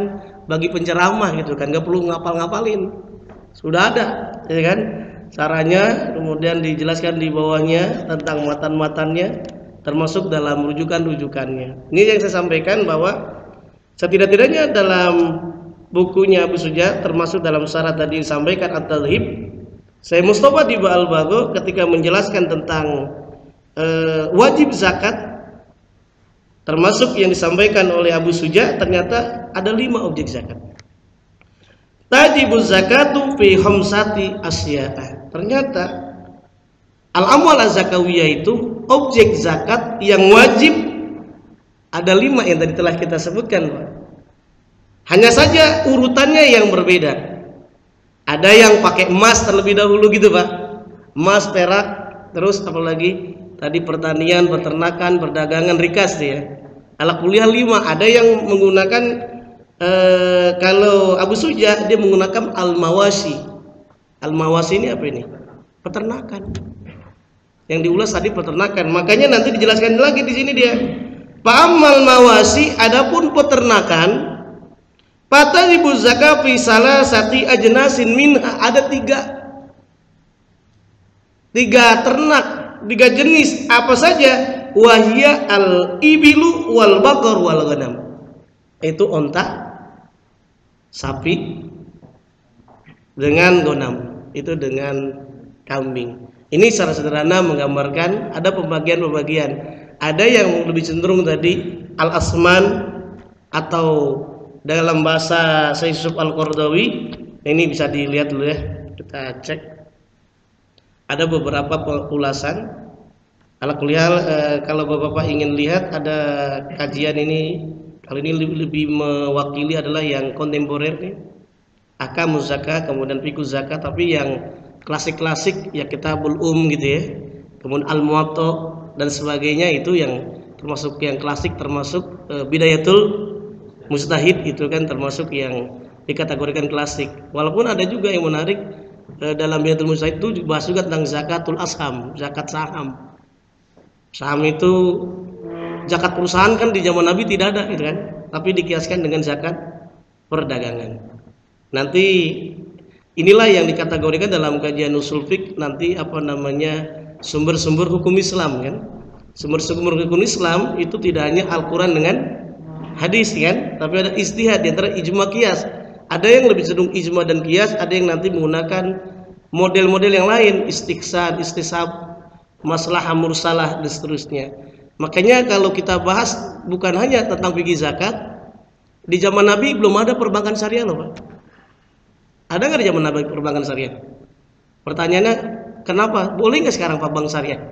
bagi penceramah gitu kan, nggak perlu ngapal-ngapalin, sudah ada, ya kan, caranya, kemudian dijelaskan di bawahnya tentang matan-matannya, termasuk dalam rujukan-rujukannya. Ini yang saya sampaikan bahwa setidak-tidaknya dalam bukunya Abu Suja, termasuk dalam syarat tadi disampaikan At-Tadhib, Syekh Mustafa Diba Al-Bagho ketika menjelaskan tentang eh, wajib zakat, termasuk yang disampaikan oleh Abu Suja, ternyata ada lima objek zakat. Tajibuz zakatu fi khamsati asya'a. Ternyata al-amwal az-zakawiyah itu objek zakat yang wajib ada lima yang tadi telah kita sebutkan, Pak. Hanya saja urutannya yang berbeda. Ada yang pakai emas terlebih dahulu gitu, Pak. Emas, perak, terus apalagi tadi pertanian, peternakan, perdagangan, rikas ya. Ala kuliah lima. Ada yang menggunakan eh, kalau Abu Suja dia menggunakan al-mawasi. Al-mawasi ini apa ini? Peternakan. Yang diulas tadi peternakan. Makanya nanti dijelaskan lagi di sini dia. Fa'amal mawasi, adapun peternakan, fataribu zakat fi salasati ajnasin minha, ada tiga tiga ternak, tiga jenis, apa saja? Wahya al-ibilu wal baqar wal ghanam. Itu onta, sapi dengan ghanam, itu dengan kambing. Ini secara sederhana menggambarkan ada pembagian-pembagian. Ada yang lebih cenderung tadi al-asman, atau dalam bahasa Syekh Yusuf Al-Qaradawi, ini bisa dilihat dulu ya, kita cek. Ada beberapa ulasan. Ala kuliah eh, kalau Bapak-bapak ingin lihat ada kajian ini, kali ini lebih, lebih mewakili adalah yang kontemporer nih. Ahkamuz Zakah, kemudian Fiqh Zakah, tapi yang klasik-klasik ya Kitabul Um gitu ya. Kemudian Al-Muwatta dan sebagainya, itu yang termasuk yang klasik, termasuk e, Bidayatul Mujtahid, itu kan termasuk yang dikategorikan klasik. Walaupun ada juga yang menarik e, dalam Bidayatul Mujtahid itu bahas juga tentang zakatul asham, zakat saham. Saham itu zakat perusahaan kan di zaman Nabi tidak ada gitu kan, tapi dikiaskan dengan zakat perdagangan. Nanti inilah yang dikategorikan dalam kajian usul fiqh nanti apa namanya, sumber-sumber hukum Islam kan. Sumber-sumber hukum Islam itu tidak hanya Al-Quran dengan hadis kan, tapi ada ijtihad di antara ijma qiyas. Ada yang lebih cenderung ijma dan qiyas, ada yang nanti menggunakan model-model yang lain, istiqsad, istisab, maslahah mursalah dan seterusnya. Makanya kalau kita bahas bukan hanya tentang fikih zakat, di zaman Nabi belum ada perbankan syariah loh, Pak. Ada nggak di zaman Nabi perbankan syariah? Pertanyaannya, kenapa? Boleh nggak sekarang Pak bank syariah?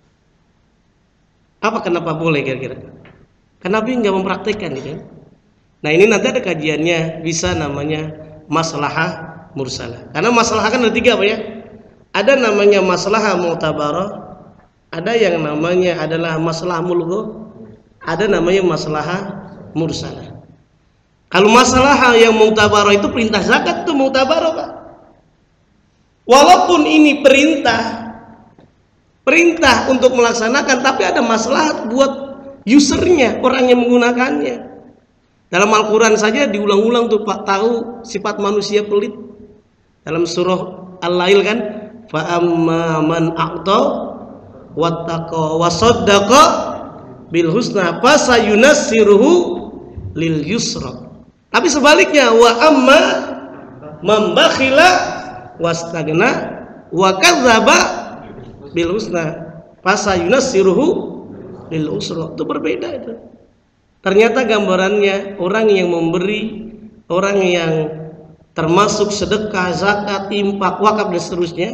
Apa kenapa boleh kira-kira? Karena Nabi nggak mempraktekkan gitu. Nah ini nanti ada kajiannya, bisa namanya maslahah mursalah. Karena maslahah kan ada tiga Pak ya. Ada namanya maslahah mu'tabarah, ada yang namanya adalah maslahah mulgho, ada namanya maslahah mursalah. Kalau masalah yang mu'tabarah itu perintah zakat itu mu'tabarah Pak. Walaupun ini perintah perintah untuk melaksanakan, tapi ada maslahat buat usernya, orang yang menggunakannya. Dalam Al-Quran saja diulang-ulang tuh Pak, tahu sifat manusia pelit. Dalam surah Al-Lail kan, fa amma man a'ta wattaqa wa saddaqa bil husna fasayunassiruhu lil yusra. Tapi sebaliknya, wa amma man bakhila wastagna wa kadzdzaba bil husna fasayunassiruhu lil usra. Itu berbeda itu. Ternyata gambarannya orang yang memberi, orang yang termasuk sedekah, zakat, infak, wakaf dan seterusnya.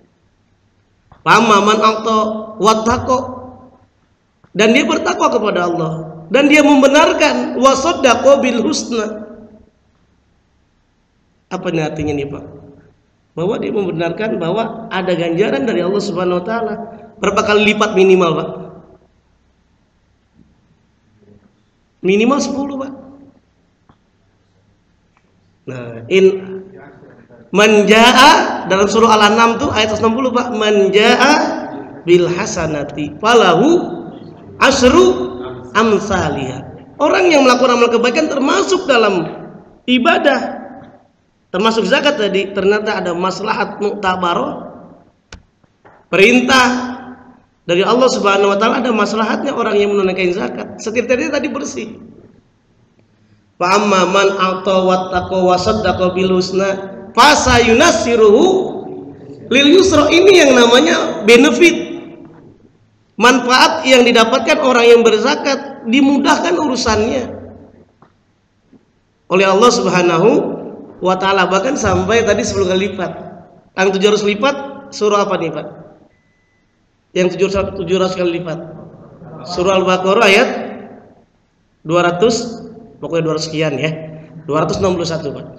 Fama man a'ta wattaqo, dan dia bertakwa kepada Allah dan dia membenarkan, wa saddaqa bil husna. Apa ini artinya nih Pak? Bahwa dia membenarkan bahwa ada ganjaran dari Allah Subhanahu wa taala. Berapa kali lipat minimal, Pak? Minimal sepuluh, Pak. Nah, in manjaa dalam surah Al-An'am tuh ayat seratus enam puluh, Pak. Manjaa bil hasanati falahu asyru amsalihah. Orang yang melakukan amal kebaikan termasuk dalam ibadah. Termasuk zakat tadi, ternyata ada maslahat mu'tabaroh. Perintah dari Allah Subhanahu wa taala, ada maslahatnya orang yang menunaikan zakat. Seperti tadi tadi bersih. Fa amma man ata wattaqa wa saddaqa bil husna fasayunassiruhu lil yusra. Ini yang namanya benefit, manfaat yang didapatkan orang yang berzakat, dimudahkan urusannya oleh Allah Subhanahu wa taala, bahkan sampai tadi sepuluh kali lipat. Yang tujuh ratus lipat surah apa nih Pak? Yang tujuh ratus kali lipat surah Al-Baqarah ayat dua ratus, pokoknya dua ratus sekian ya, dua ratus enam puluh satu Pak.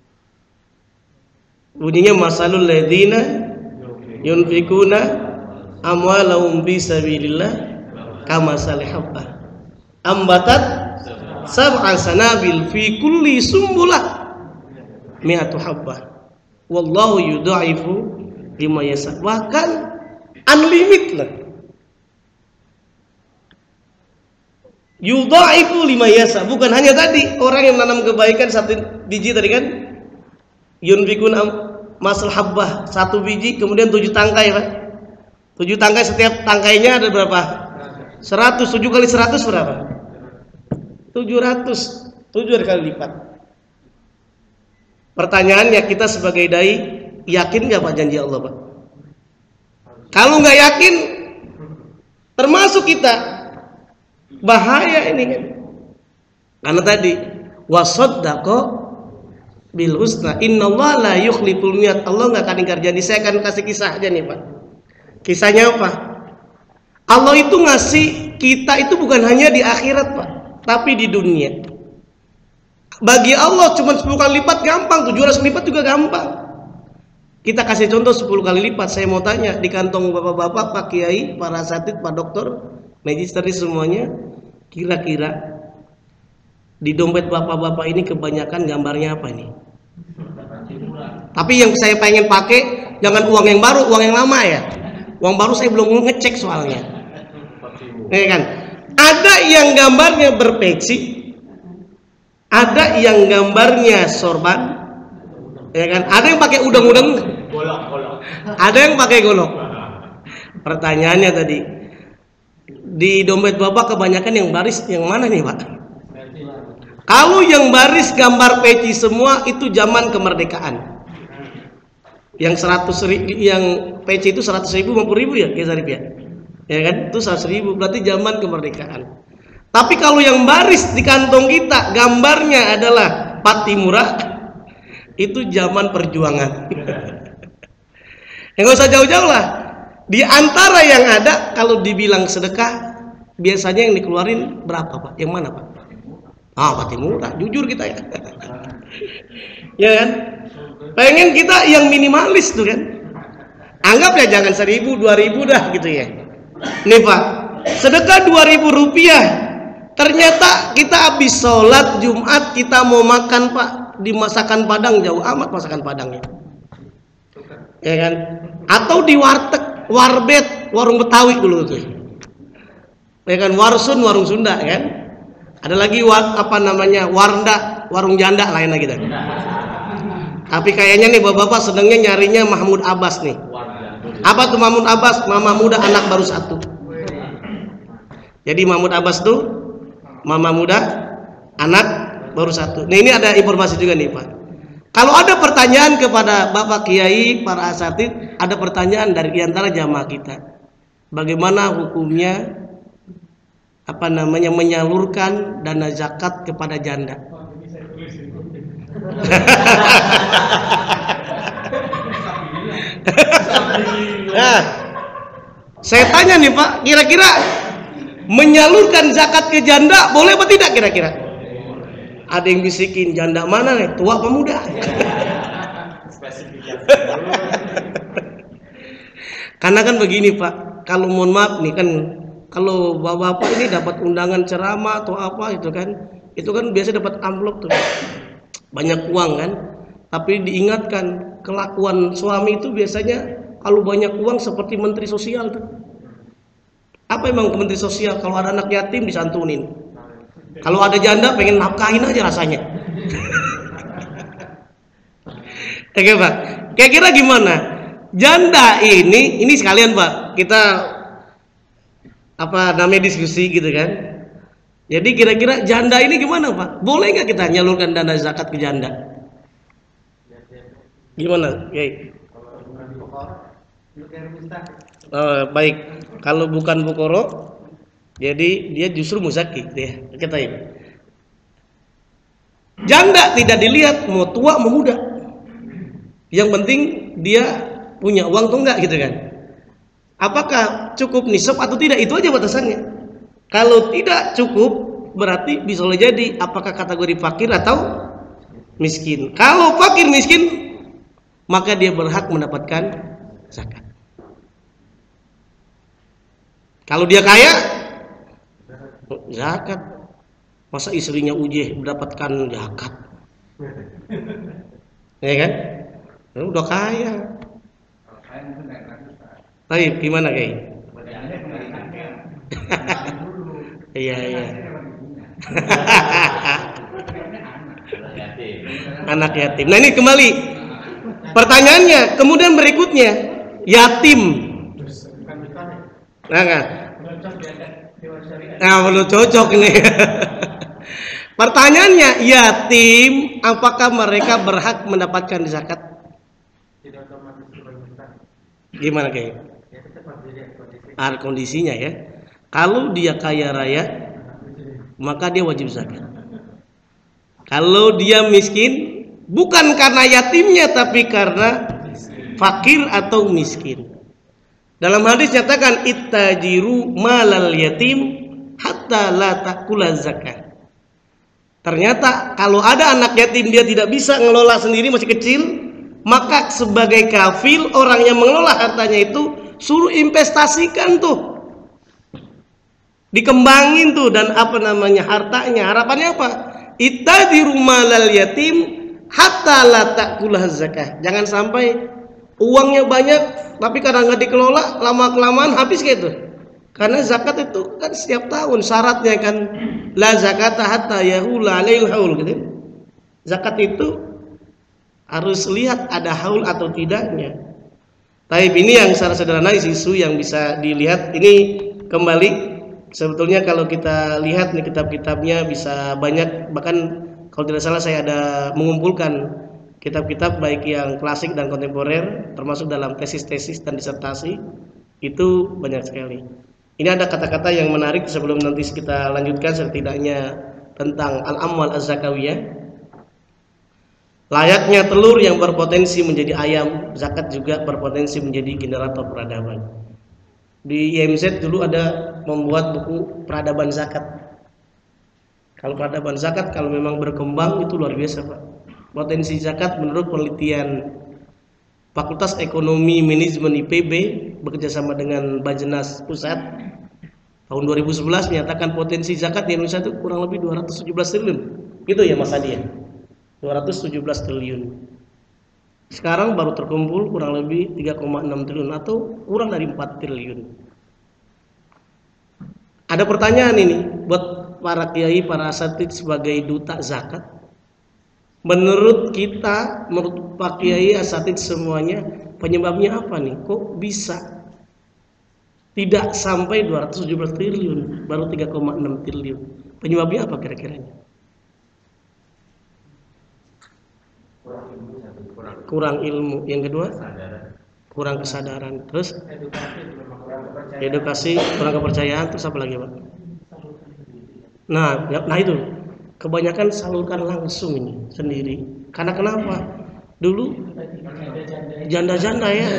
Bunyinya masalul ladzina yunfikuna amwalahum fi sabilillah kamathali habbah ambatat sab'a sanabil fi kulli sumbulah mi'atu habbah wallahu yudha'ifu lima yasha. Bahkan unlimited lah, yudha'ifu lima yasha. Bukan hanya tadi orang yang menanam kebaikan satu biji tadi kan, yunfikun masal habbah satu biji, kemudian tujuh tangkai Pak. Tujuh tangkai, setiap tangkainya ada berapa? Seratus. Tujuh kali seratus berapa? Tujuh ratus. Tujuh kali lipat. Pertanyaannya, kita sebagai dai yakin nggak Pak janji Allah Pak? Kalau nggak yakin, termasuk kita, bahaya ini kan. Karena tadi wasaddaqa bil husna innallaha la yukhliful mi'ad. Allah nggak akan ingkar janji. Saya akan kasih kisah aja nih Pak. Kisahnya apa? Allah itu ngasih kita itu bukan hanya di akhirat Pak, tapi di dunia. Bagi Allah cuma sepuluh kali lipat gampang, tujuh ratus lipat juga gampang. Kita kasih contoh sepuluh kali lipat. Saya mau tanya, di kantong bapak-bapak, Pak Kiai, para asatid, Pak Dokter, magisteris semuanya, kira-kira di dompet bapak-bapak ini kebanyakan gambarnya apa ini? Tapi yang saya pengen pakai jangan uang yang baru, uang yang lama ya. Uang baru saya belum ngecek soalnya. Ya kan? Ada yang gambarnya berpeci, ada yang gambarnya sorban, ya kan? Ada yang pakai udang-udang, ada yang pakai golok. Pertanyaannya tadi, di dompet bapak kebanyakan yang baris yang mana nih Pak? Kalau yang baris gambar peci semua itu zaman kemerdekaan. Yang seratus ribu, yang peci itu seratus ribu, lima puluh ribu ya, Sarip ya, ya kan? Itu seratus ribu, berarti zaman kemerdekaan. Tapi kalau yang baris di kantong kita gambarnya adalah Patimura, itu zaman perjuangan. Yang nggak usah jauh-jauh lah. Di antara yang ada, kalau dibilang sedekah, biasanya yang dikeluarin berapa Pak? Yang mana Pak? Ah, Patimura, jujur kita ya. Ya kan? Pengen kita yang minimalis tuh kan. Anggap ya jangan seribu, dua ribu dah gitu ya. Nih Pak, sedekah dua ribu rupiah. Ternyata kita habis sholat Jumat, kita mau makan Pak, di masakan Padang, jauh amat masakan Padangnya. Ya kan? Atau di warteg, warbet, warung Betawi dulu tuh. Ya kan, warsun, warung Sunda kan. Ada lagi war, apa namanya, warnda, warung janda lain lagi dah. Tapi kayaknya nih bapak-bapak sedangnya nyarinya Mahmud Abbas nih. Apa tuh Mahmud Abbas? Mama muda anak baru satu. Jadi Mahmud Abbas tuh mama muda anak baru satu. Nah ini ada informasi juga nih Pak. Kalau ada pertanyaan kepada Bapak Kiai, para asatid, ada pertanyaan dari diantara jamaah kita. Bagaimana hukumnya apa namanya menyalurkan dana zakat kepada janda? Nah, saya tanya nih Pak, kira-kira menyalurkan zakat ke janda boleh atau tidak kira-kira? Ada yang bisikin, janda mana nih? Tua apa muda? Karena kan begini Pak, kalau mohon maaf nih kan, kalau bapak-bapak ini dapat undangan ceramah atau apa itu kan, itu kan biasa dapat amplop tuh, banyak uang kan. Tapi diingatkan, kelakuan suami itu biasanya kalau banyak uang seperti menteri sosial tuh. Apa emang menteri sosial? Kalau ada anak yatim disantunin, kalau ada janda pengen nafkahin aja rasanya. Oke Pak, kira-kira gimana? Janda ini, ini sekalian Pak, kita apa namanya diskusi gitu kan? Jadi kira-kira janda ini gimana Pak? Boleh nggak kita nyalurkan dana zakat ke janda? Gimana? Oke. Oh, baik. Kalau bukan bukoro, jadi dia justru muzaki, ya. Kita ini. Janda tidak dilihat mau tua mau muda. Yang penting dia punya uang tuh enggak gitu kan? Apakah cukup nisab atau tidak? Itu aja batasannya. Kalau tidak cukup, berarti bisa jadi apakah kategori fakir atau miskin. Kalau fakir miskin, maka dia berhak mendapatkan zakat. Kalau dia kaya, zakat. Masa istrinya ujeh mendapatkan zakat? Ya kan? Udah kaya. Tapi gimana kayak? Iya iya. Anak yatim. Nah ini kembali pertanyaannya. Kemudian berikutnya yatim. Nah, kan? Nah belum cocok ini. Pertanyaannya yatim, apakah mereka berhak mendapatkan zakat? Gimana kayak? Ah, kondisinya ya. Kalau dia kaya raya, maka dia wajib zakat. Kalau dia miskin, bukan karena yatimnya, tapi karena fakir atau miskin. Dalam hadis nyatakan ittajiru malal yatim hatta la takula zakat. Ternyata kalau ada anak yatim dia tidak bisa ngelola sendiri, masih kecil, maka sebagai kafil orang yang mengelola hartanya itu suruh investasikan tuh. Dikembangin tuh dan apa namanya hartanya. Harapannya apa? Ittajiru malal yatim hatta la takulah zakah. Jangan sampai uangnya banyak tapi karena nggak dikelola lama kelamaan habis kayak itu. Karena zakat itu kan setiap tahun syaratnya kan la zakata hatta yahula alail haul gitu. Zakat itu harus lihat ada haul atau tidaknya. Tapi ini yang secara sederhana isu yang bisa dilihat ini kembali. Sebetulnya kalau kita lihat nih kitab-kitabnya bisa banyak, bahkan kalau tidak salah saya ada mengumpulkan kitab-kitab baik yang klasik dan kontemporer termasuk dalam tesis-tesis dan disertasi itu banyak sekali. Ini ada kata-kata yang menarik sebelum nanti kita lanjutkan setidaknya tentang al-amwal az-zakawiyah. Layaknya telur yang berpotensi menjadi ayam, zakat juga berpotensi menjadi generator peradaban. Di I M Z dulu ada membuat buku peradaban zakat. Kalau peradaban zakat kalau memang berkembang itu luar biasa Pak. Potensi zakat menurut penelitian Fakultas Ekonomi Manajemen I P B bekerjasama dengan Bajnas Pusat tahun dua ribu sebelas menyatakan potensi zakat di Indonesia itu kurang lebih dua ratus tujuh belas triliun. Gitu ya Mas Adi ya. dua ratus tujuh belas triliun. Sekarang baru terkumpul kurang lebih tiga koma enam triliun atau kurang dari empat triliun. Ada pertanyaan ini buat para kiai, para asatidz sebagai duta zakat. Menurut kita, menurut Pak Kiai, asatidz semuanya, penyebabnya apa nih? Kok bisa tidak sampai dua ratus tujuh belas triliun, baru tiga koma enam triliun? Penyebabnya apa kira-kiranya? Kurang ilmu. Yang kedua, kurang kesadaran. Terus edukasi, kurang kepercayaan. Terus apa lagi Pak? Nah, nah itu kebanyakan salurkan langsung ini sendiri. Karena kenapa? Dulu janda-janda ya.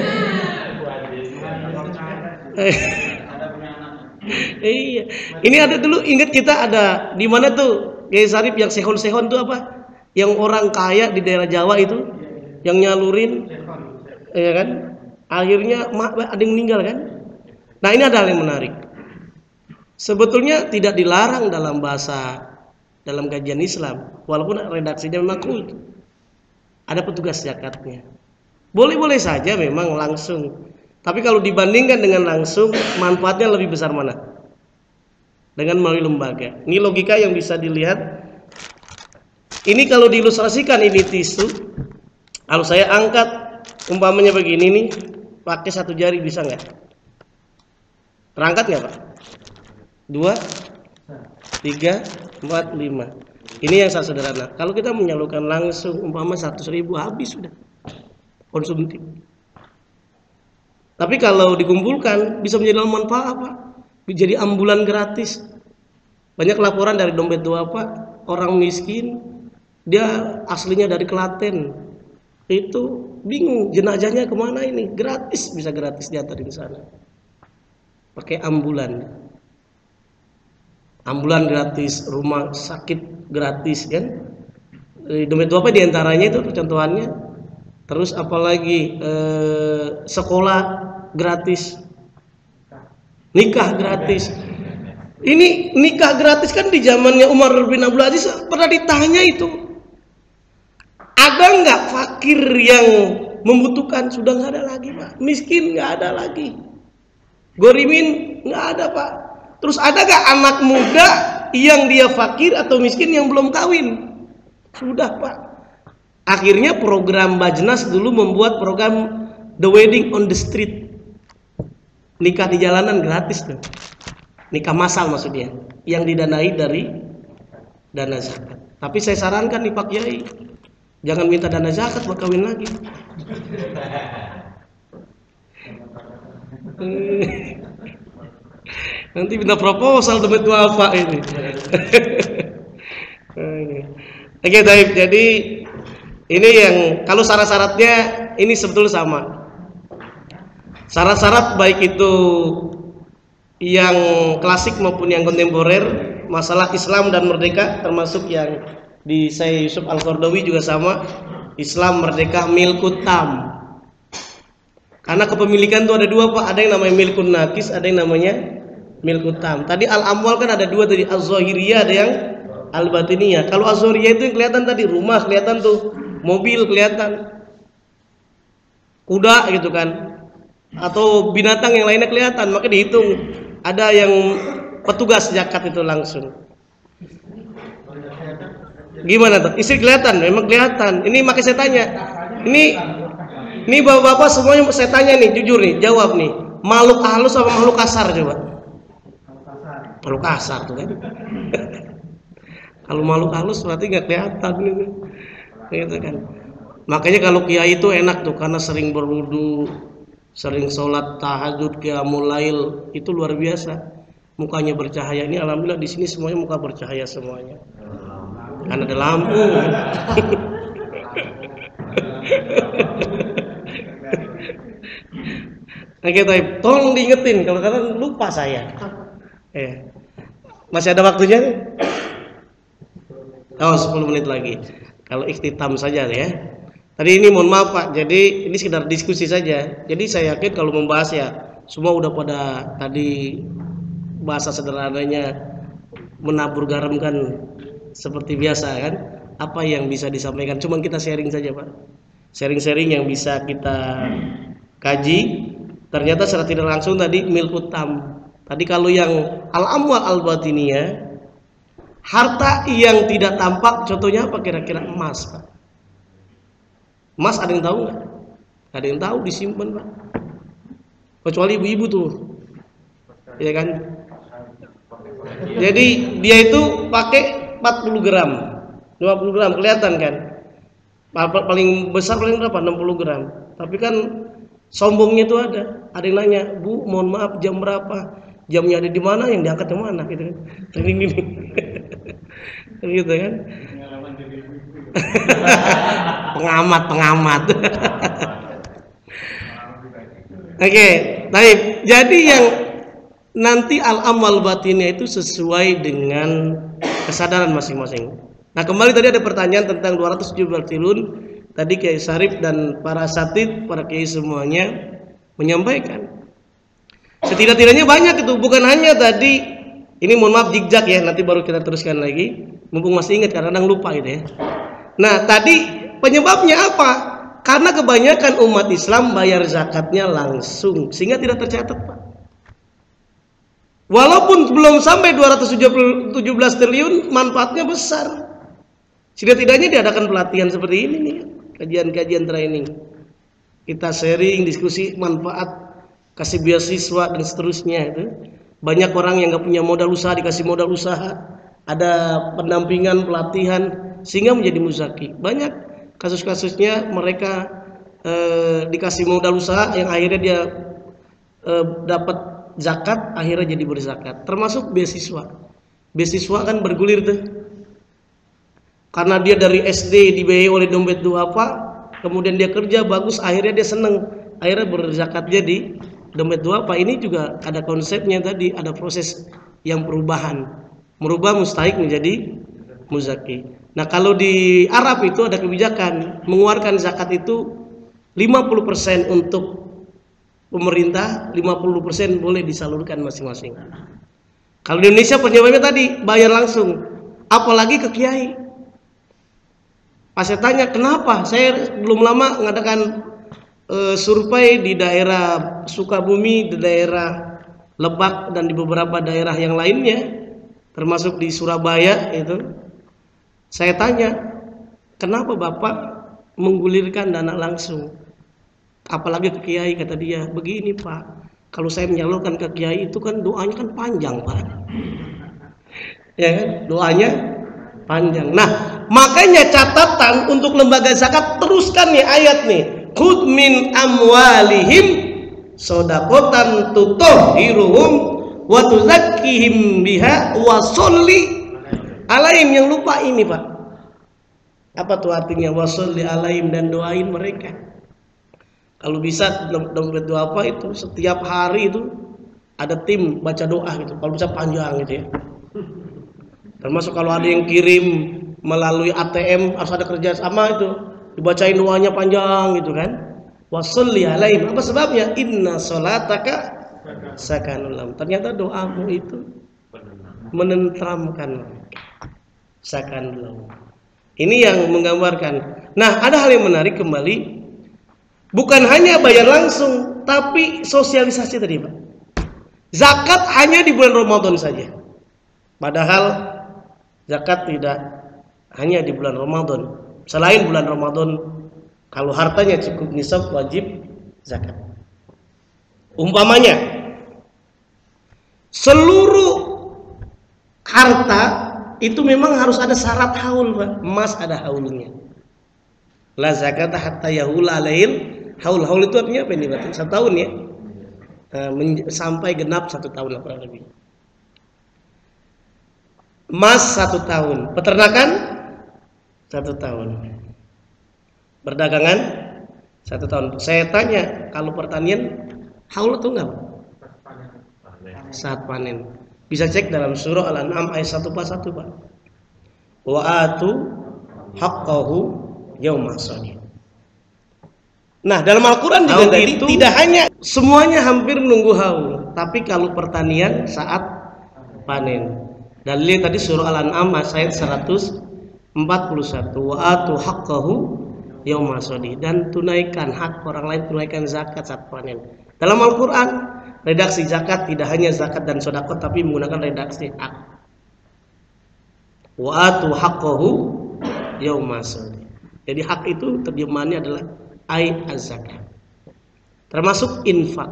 Iya. Ini ada dulu, ingat kita ada di mana tuh Kiai Sarip yang sehon-sehon tuh apa? Yang orang kaya di daerah Jawa itu yang nyalurin, ya kan? Akhirnya ada yang meninggal kan? Nah ini ada hal yang menarik. Sebetulnya tidak dilarang dalam bahasa dalam kajian Islam, walaupun redaksinya memang krude. Ada petugas zakatnya. Boleh-boleh saja memang langsung. Tapi kalau dibandingkan dengan langsung, manfaatnya lebih besar mana? Dengan melalui lembaga. Ini logika yang bisa dilihat. Ini kalau diilustrasikan ini tisu. Kalau saya angkat umpamanya begini nih, pakai satu jari bisa nggak? Terangkat nggak Pak? Dua, tiga, empat, lima. Ini yang sangat sederhana. Kalau kita menyalurkan langsung umpama seratus ribu habis sudah konsumtif. Tapi kalau dikumpulkan bisa menjadi manfaat Pak. Jadi ambulan gratis. Banyak laporan dari dompet dua Pak, orang miskin dia aslinya dari Klaten. Itu bingung jenazahnya kemana ini, gratis, bisa gratis diantar di sana pakai ambulan, ambulan gratis, rumah sakit gratis kan, dompet dua apa diantaranya itu contohannya. Terus apalagi eh, sekolah gratis, nikah gratis. Ini nikah gratis kan di zamannya Umar bin Abdul Aziz pernah ditanya itu, ada nggak fakir yang membutuhkan? Sudah nggak ada lagi Pak. Miskin nggak ada lagi. Gorimin nggak ada Pak. Terus ada nggak anak muda yang dia fakir atau miskin yang belum kawin? Sudah Pak. Akhirnya program Bajnas dulu membuat program The Wedding on the Street. Nikah di jalanan gratis tuh. Nikah massal maksudnya, yang didanai dari dana zakat. Tapi saya sarankan nih Pak Kiai, jangan minta dana zakat buat kawin lagi. Nanti minta proposal dompet apa ini. Oke, Taib. Jadi ini yang kalau syarat-syaratnya ini sebetulnya sama. Syarat-syarat baik itu yang klasik maupun yang kontemporer, masalah Islam dan merdeka, termasuk yang di Syekh Yusuf Al-Qaradawi juga sama, Islam merdeka milkut tam. Karena kepemilikan itu ada dua Pak, ada yang namanya milkun nakis, ada yang namanya milkut tam. Tadi al-amwal kan ada dua tadi, az-zahiriyah ada yang al-batiniyah. Kalau az-zahiriyah itu yang kelihatan tadi, rumah kelihatan tuh, mobil kelihatan, kuda gitu kan, atau binatang yang lainnya kelihatan, maka dihitung. Ada yang petugas zakat itu langsung. Gimana tuh? Isi kelihatan, memang kelihatan. Ini makanya saya tanya. Ini ini bapak-bapak semuanya saya tanya nih, jujur nih, jawab nih. Makhluk halus apa makhluk kasar coba? Makhluk kasar tuh kan. Kalau makhluk halus berarti nggak kelihatan gitu. Gitu kan. Makanya kalau kiai itu enak tuh karena sering berwudu, sering sholat tahajud, qiyamul lail, itu luar biasa. Mukanya bercahaya. Ini alhamdulillah di sini semuanya muka bercahaya semuanya. Karena ada lampu. Oke, Taib. Tolong diingetin kalau kalian lupa saya. Eh. Masih ada waktunya nih? Oh, sepuluh menit lagi. Kalau ikhtitam saja ya. Tadi ini mohon maaf Pak, jadi ini sekedar diskusi saja. Jadi saya yakin kalau membahas ya semua udah pada tadi bahasa sederhananya menabur garam kan seperti biasa kan. Apa yang bisa disampaikan, cuman kita sharing saja Pak. Sharing-sharing yang bisa kita kaji. Ternyata secara tidak langsung tadi milkut tam. Tadi kalau yang al-amwal al-batiniyah, harta yang tidak tampak, contohnya apa kira-kira? Emas Pak. Emas ada yang tahu nggak? Ada yang tahu disimpan Pak. Kecuali ibu-ibu tuh, ya kan? Jadi dia itu pakai empat puluh gram, lima puluh gram kelihatan kan? Paling besar paling berapa? enam puluh gram. Tapi kan sombongnya itu ada. Ada yang nanya, Bu, mohon maaf jam berapa? Jamnya ada di mana? Yang diangkat yang mana? Gitu kan? Ini ini, gitu kan? pengamat pengamat. Oke, baik. Jadi yang nanti al-amal batinnya itu sesuai dengan kesadaran masing-masing. Nah, kembali tadi ada pertanyaan tentang dua ratus tujuh belas triliun. Tadi Kiai Syarif dan para asatid, para kiai semuanya menyampaikan. Setidak-tidaknya banyak itu, bukan hanya tadi. Ini mohon maaf jigjag ya, nanti baru kita teruskan lagi. Mumpung masih ingat, kadang-kadang lupa gitu ya. Nah, tadi penyebabnya apa? Karena kebanyakan umat Islam bayar zakatnya langsung sehingga tidak tercatat Pak. Walaupun belum sampai dua ratus tujuh belas triliun, manfaatnya besar. Setidak-tidaknya diadakan pelatihan seperti ini nih. kajian-kajian training. Kita sharing, diskusi manfaat, kasih beasiswa dan seterusnya itu. Banyak orang yang nggak punya modal usaha dikasih modal usaha, ada pendampingan, pelatihan sehingga menjadi muzaki. Banyak kasus-kasusnya mereka eh, dikasih modal usaha yang akhirnya dia eh, dapat zakat, akhirnya jadi berzakat. Termasuk beasiswa. Beasiswa kan bergulir tuh. Karena dia dari S D dibiayai oleh dompet duafa, kemudian dia kerja bagus, akhirnya dia seneng, akhirnya berzakat jadi dompet duafa. Ini juga ada konsepnya tadi, ada proses yang perubahan, merubah mustahik menjadi muzaki. Nah kalau di Arab itu ada kebijakan mengeluarkan zakat itu lima puluh persen untuk pemerintah, lima puluh persen boleh disalurkan masing-masing. Kalau di Indonesia penjawabnya tadi bayar langsung, apalagi ke kiai. Pas saya tanya kenapa, saya belum lama mengadakan e, survei di daerah Sukabumi, di daerah Lebak dan di beberapa daerah yang lainnya, termasuk di Surabaya itu. Saya tanya, kenapa Bapak menggulirkan dana langsung? Apalagi ke kiai, kata dia. Begini Pak, kalau saya menyalurkan ke kiai itu kan doanya kan panjang Pak. Ya kan, doanya panjang. Nah, makanya catatan untuk lembaga zakat, teruskan nih ayat nih. Khudh min amwalihim shadaqatan tutahhiruhum wa tuzakkihim biha wa sholli alaihim. Yang lupa ini Pak, apa tuh artinya wa sholli alaihim, dan doain mereka. Kalau bisa dompet doa apa itu setiap hari itu ada tim baca doa gitu, kalau bisa panjang gitu ya. Termasuk kalau ada yang kirim melalui A T M harus ada kerja sama itu, dibacain doanya panjang gitu kan. Wa sholli alaihim, apa sebabnya? Inna sholataka sakanul lahum. Ternyata doamu itu menenteramkan sakanul lahum. Ini yang menggambarkan. Nah, ada hal yang menarik kembali, bukan hanya bayar langsung, tapi sosialisasi tadi Pak. Zakat hanya di bulan Ramadan saja. Padahal zakat tidak hanya di bulan Ramadan. Selain bulan Ramadan, kalau hartanya cukup nisab, wajib zakat. Umpamanya, seluruh harta itu memang harus ada syarat haul Pak. Emas ada haulnya. La zakat hatta yahul alail haul. Haul itu artinya apa ini Pak? Satu tahun ya. Sampai genap satu tahun lah kurang lebih. Emas satu tahun, peternakan satu tahun, perdagangan satu tahun. Saya tanya, kalau pertanian haul itu enggak? Saat panen. Bisa cek dalam surah Al-An'am ayat seratus empat puluh satu Pak. Wa atu haqqahu yauma hasadi. Nah dalam Al-Quran juga tadi tidak hanya semuanya hampir menunggu haul, tapi kalau pertanian saat panen. Dalil tadi surah Al-An'am ayat seratus empat puluh satu. Wa atu haqqahu yauma hasadi, dan tunaikan hak orang lain, tunaikan zakat saat panen. Dalam Al-Quran redaksi zakat tidak hanya zakat dan sedekah, tapi menggunakan redaksi hak. Wa atu haqqahu yauma hasadi. Jadi hak itu terjemahannya adalah ai az-zakat. Termasuk infak.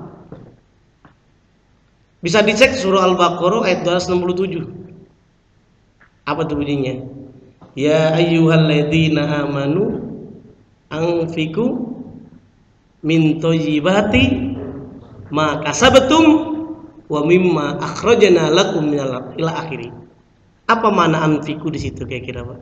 Bisa dicek surah Al-Baqarah ayat dua ratus enam puluh tujuh. Apa tuh bunyinya? Ya ayyuhalladzina amanu anfiqu min thayyibati ma kasabtum wa mimma akhrajna lakum minal ila akhiri. Apa makna anfiqu di situ kira-kira Pak?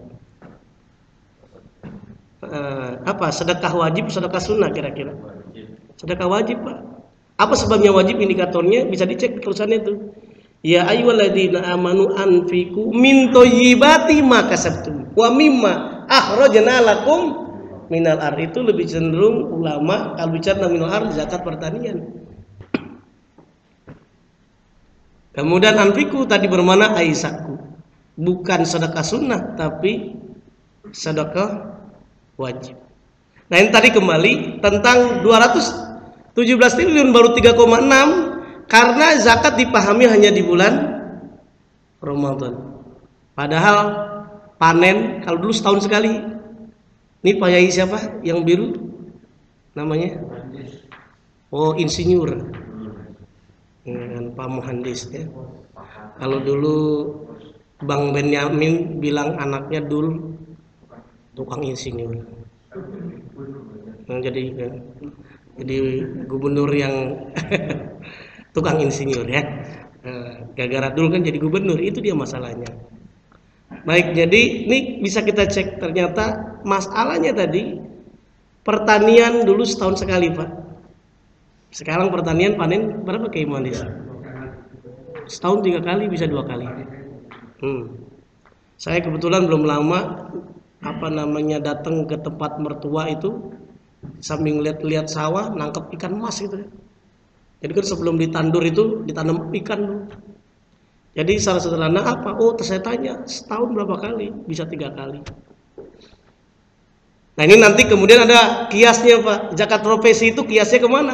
Uh, apa sedekah wajib, sedekah sunnah kira-kira? Sedekah wajib Pak. Apa sebabnya wajib? Indikatornya bisa dicek tulisannya itu. Ya ayyuhalladzina amanu anfiqu min thayyibati ma kasabtum wa mimma akhrajna lakum minal ard. Itu lebih cenderung ulama kalau bicara minal ard zakat pertanian. Kemudian anfiqu tadi bermakna aisaku, bukan sedekah sunnah tapi sedekah wajib. Nah ini tadi kembali tentang dua ratus tujuh belas triliun baru tiga koma enam karena zakat dipahami hanya di bulan Ramadan. Padahal panen kalau dulu setahun sekali, Ini Pak Yai siapa? Yang biru namanya? Oh, insinyur. Dengan Pak Muhandis ya. Kalau dulu Bang Benyamin bilang anaknya Dul tukang insinyur. Nah, jadi ya, jadi gubernur yang tukang insinyur ya. Gara-gara Dul kan jadi gubernur, itu dia masalahnya. Baik, jadi ini bisa kita cek, ternyata masalahnya tadi pertanian dulu setahun sekali Pak. Sekarang pertanian panen berapa Kiai Muhandis? Setahun tiga kali, bisa dua kali. Hmm. Saya kebetulan belum lama apa namanya datang ke tempat mertua itu, sambil lihat-lihat sawah, nangkep ikan mas gitu. Jadi kan sebelum ditandur itu ditanam ikan dulu. Jadi secara sederhana apa? Oh, saya tanya setahun berapa kali? Bisa tiga kali. Nah ini nanti kemudian ada kiasnya Pak. Zakat profesi itu kiasnya kemana?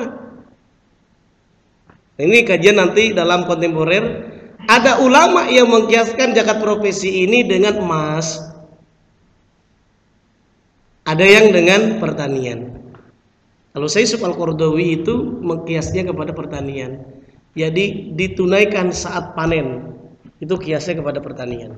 Ini kajian nanti dalam kontemporer. Ada ulama yang mengkiaskan zakat profesi ini dengan emas. Ada yang dengan pertanian. Kalau saya Yusuf Al-Qaradawi itu mengkiasnya kepada pertanian. Jadi ditunaikan saat panen. Itu kiasnya kepada pertanian.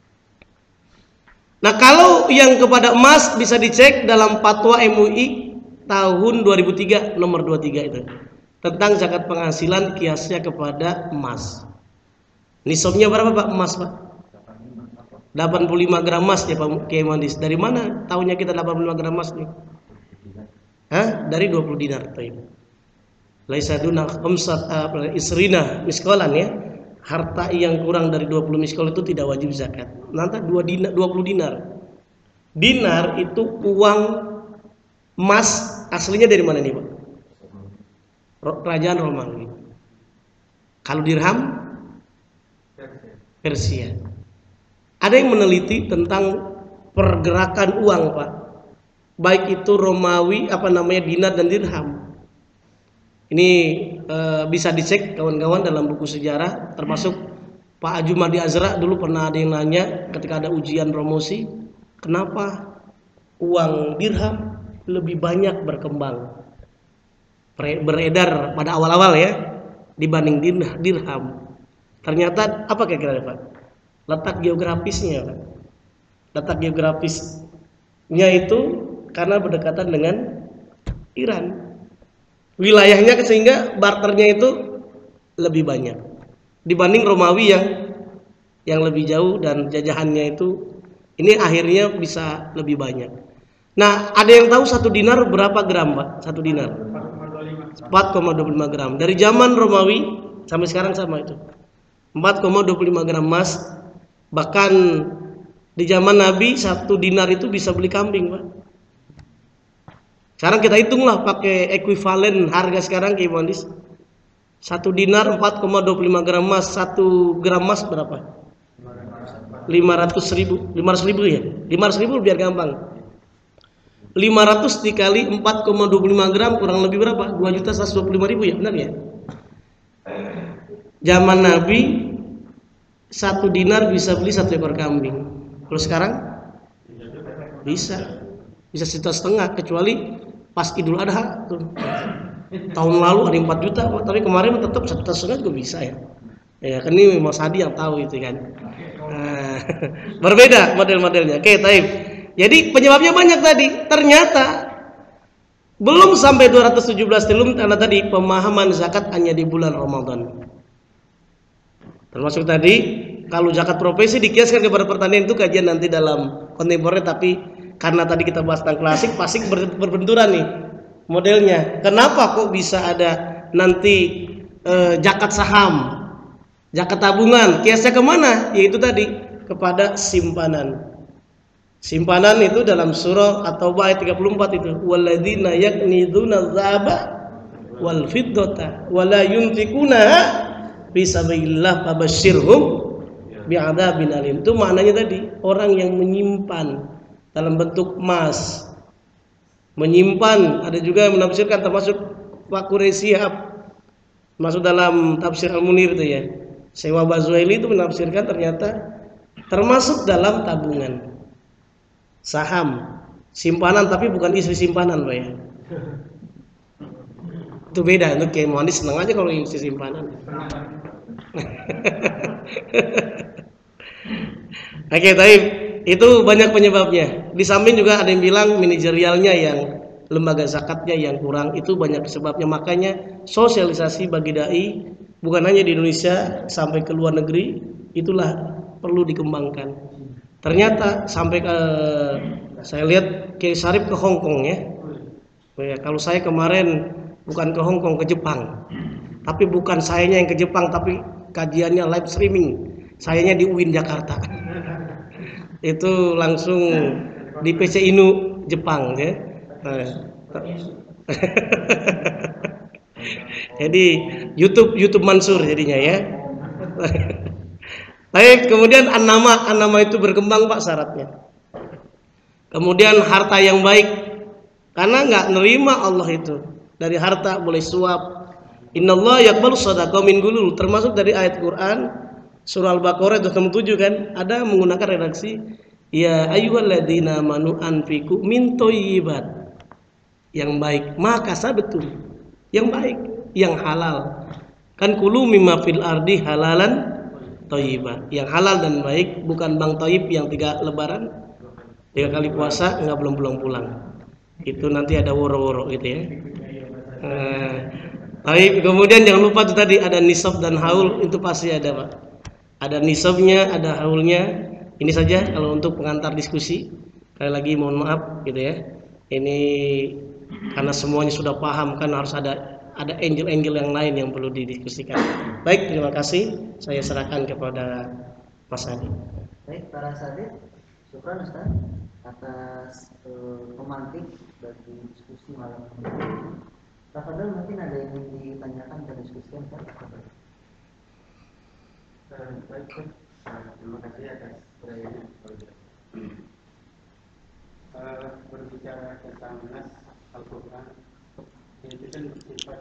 Nah kalau yang kepada emas bisa dicek dalam fatwa M U I tahun dua ribu tiga nomor dua puluh tiga itu. Tentang zakat penghasilan kiasnya kepada emas. Nisabnya berapa Pak emas Pak? delapan puluh lima gram emas ya Pak Kiai Muhandis. Dari mana tahunya kita delapan puluh lima gram emas nih? Hah? Dari dua puluh dinar. Laisa duna khamsat isrina miskolan ya. Harta yang kurang dari dua puluh miskol itu tidak wajib zakat. Nanti dua dinar, dua puluh dinar. Dinar itu uang emas aslinya dari mana nih Pak? Kerajaan Romawi. Kalau dirham Persia. Ada yang meneliti tentang pergerakan uang Pak, baik itu Romawi apa namanya dinar dan dirham. Ini e, bisa dicek kawan-kawan dalam buku sejarah, termasuk Pak Ajumadi Azra dulu pernah ada yang nanya ketika ada ujian promosi, kenapa uang dirham lebih banyak berkembang beredar pada awal-awal ya dibanding dirham. Ternyata apa kira-kira Pak? Letak geografisnya Pak. Letak geografisnya itu karena berdekatan dengan Iran. Wilayahnya sehingga barternya itu lebih banyak dibanding Romawi yang yang lebih jauh dan jajahannya itu ini akhirnya bisa lebih banyak. Nah, ada yang tahu satu dinar berapa gram Pak? Satu dinar empat koma dua puluh lima gram. Dari zaman Romawi sampai sekarang sama itu. empat koma dua puluh lima gram emas. Bahkan di zaman Nabi satu dinar itu bisa beli kambing Pak. Sekarang kita hitunglah pakai ekuivalen harga sekarang Kiai Muhandis. Satu dinar empat koma dua puluh lima gram emas. Satu gram emas berapa? lima ratus ribu. lima ratus ribu ya? lima ratus ribu biar gampang. lima ratus dikali empat koma dua puluh lima gram kurang lebih berapa? dua juta seratus dua puluh lima ribu ya? Benar ya? Zaman Nabi satu dinar bisa beli satu ekor kambing. Kalau sekarang bisa bisa sejuta setengah, kecuali pas Idul Adha tuh. Tahun lalu ada empat juta, tapi kemarin tetap satu juta setengah juga bisa ya. Ya kan ini Mas Hadi yang tahu itu kan. Nah, berbeda model-modelnya. Oke, taib. Jadi penyebabnya banyak tadi. Ternyata belum sampai dua ratus tujuh belas triliun karena tadi pemahaman zakat hanya di bulan Ramadan. Termasuk tadi kalau zakat profesi dikiaskan kepada pertanian itu kajian nanti dalam kontemporer, tapi karena tadi kita bahas tentang klasik pasti ber, berbenturan nih modelnya. Kenapa kok bisa ada nanti eh, zakat saham, zakat tabungan, kiasnya kemana? Yaitu tadi kepada simpanan. Simpanan itu dalam surah At-Taubah ayat tiga puluh empat itu, walladzina yaknizuna dzahaba wal fiddata wala yunfikuna fisabilillah fabashshirhum bi'adzabin alim. Itu maknanya tadi orang yang menyimpan dalam bentuk emas, menyimpan. Ada juga yang menafsirkan termasuk Pak Quraisy masuk dalam tafsir Al-Munir itu ya. Sewa Bazueli itu menafsirkan ternyata termasuk dalam tabungan, saham, Simpanan tapi bukan istri simpanan, Pak ya. Itu beda. Untuk Kiai Muhammad senang aja kalau istri simpanan. Oke, tapi itu banyak penyebabnya. Di samping juga ada yang bilang manajerialnya yang lembaga zakatnya yang kurang, itu banyak sebabnya. Makanya sosialisasi bagi dai bukan hanya di Indonesia sampai ke luar negeri itulah perlu dikembangkan. Ternyata sampai ke saya lihat Kiai Sarip ke Hong Kong ya. Ya, kalau saya kemarin bukan ke Hong Kong, ke Jepang. Tapi bukan sayanya yang ke Jepang, tapi kajiannya live streaming. Sayanya di U I N Jakarta. Itu langsung di P C Inu Jepang ya. Nah, jadi YouTube YouTube Mansur jadinya ya. Baik, kemudian an-nama, an-nama itu berkembang Pak syaratnya. Kemudian harta yang baik, karena nggak nerima Allah itu dari harta boleh suap. Innallaha yaqbalu shadaqah min gulul, termasuk dari ayat Quran surah Al-Baqarah dua puluh tujuh kan ada menggunakan redaksi ya ayyuhalladzina amanu anfiqu min thayyibat, yang baik, maka betul yang baik, yang halal. Kan kulu mimma fil ardi halalan thayyiban, yang halal dan baik, bukan Bang Thayyib yang tiga lebaran tiga kali puasa nggak belum belum pulang. Itu nanti ada woro-woro gitu ya. Nah, baik, kemudian jangan lupa tuh tadi ada nisab dan haul, itu pasti ada Pak. Ada nisabnya, ada haulnya. Ini saja kalau untuk pengantar diskusi. Sekali lagi mohon maaf gitu ya. Ini karena semuanya sudah paham kan harus ada ada angel-angel yang lain yang perlu didiskusikan. Baik, terima kasih. Saya serahkan kepada Mas Adi. Baik, para sahabat, syukran Ustaz atas uh, pemantik bagi diskusi malam ini. Tafadhol, mungkin ada yang ingin ditanyakan dan diskusikan Pak? Baik, terima kasih atas pertanyaannya. Berbicara tentang nas Al-Quran, itu kan bersifat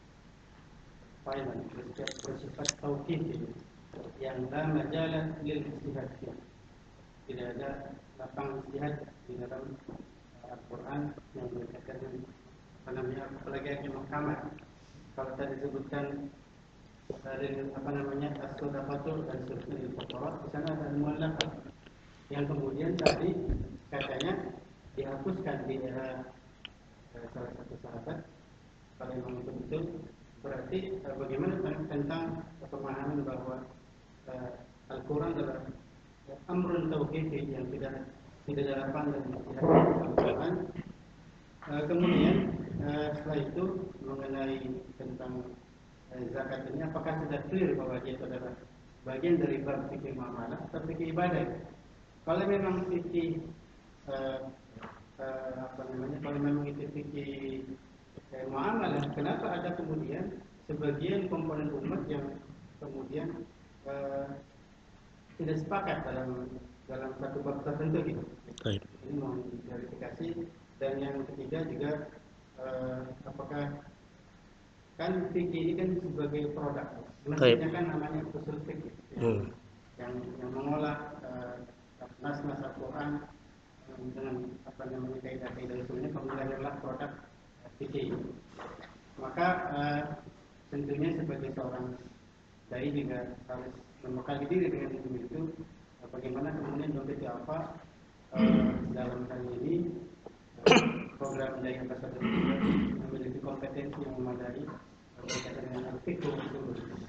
final, bersifat tauqif, yang la majalah lil ijtihad. Tidak ada lapang ijtihad di dalam Al-Quran yang berkaitan dengan apa namanya, apalagi ayat Muhammad. Kalau tadi disebutkan dari apa namanya as-sadaqatu dan seterusnya di Al-Quran, di sana ada muallafah yang kemudian tadi katanya dihapuskan di era eh, salah satu sahabat. Kalau memang betul, berarti eh, bagaimana tentang pemahaman bahwa eh, Al-Quran adalah amrun tauqifi yang tidak tidak ada lapang dan tidak Al-Quran. Eh, kemudian eh, setelah itu mengenai tentang eh, zakat ini, apakah sudah clear bahwa dia itu adalah bagian dari bab fikih muamalah atau fikih ibadah? Kalau memang fikih eh, eh, apa namanya, kalau memang itu fikih eh, muamalah, kenapa ada kemudian sebagian komponen umat yang kemudian eh, tidak sepakat dalam dalam satu bab tertentu gitu? Baik. Ini mau klarifikasi. Dan yang ketiga juga eh, apakah kan fikih ini kan sebagai produk, mestinya kan namanya usul fikih, hmm. yang yang mengolah eh, nas-nas Al-Quran dengan apa namanya kaidah-kaidah usulnya, kemudian adalah produk fikih. Maka eh, tentunya sebagai seorang dai juga harus membekali diri dengan ilmu itu, bagaimana kemudian begitu apa eh, dalam hal ini eh, program dai ambassador memiliki kompetensi yang memadai berkaitan dengan al-fiqh usul.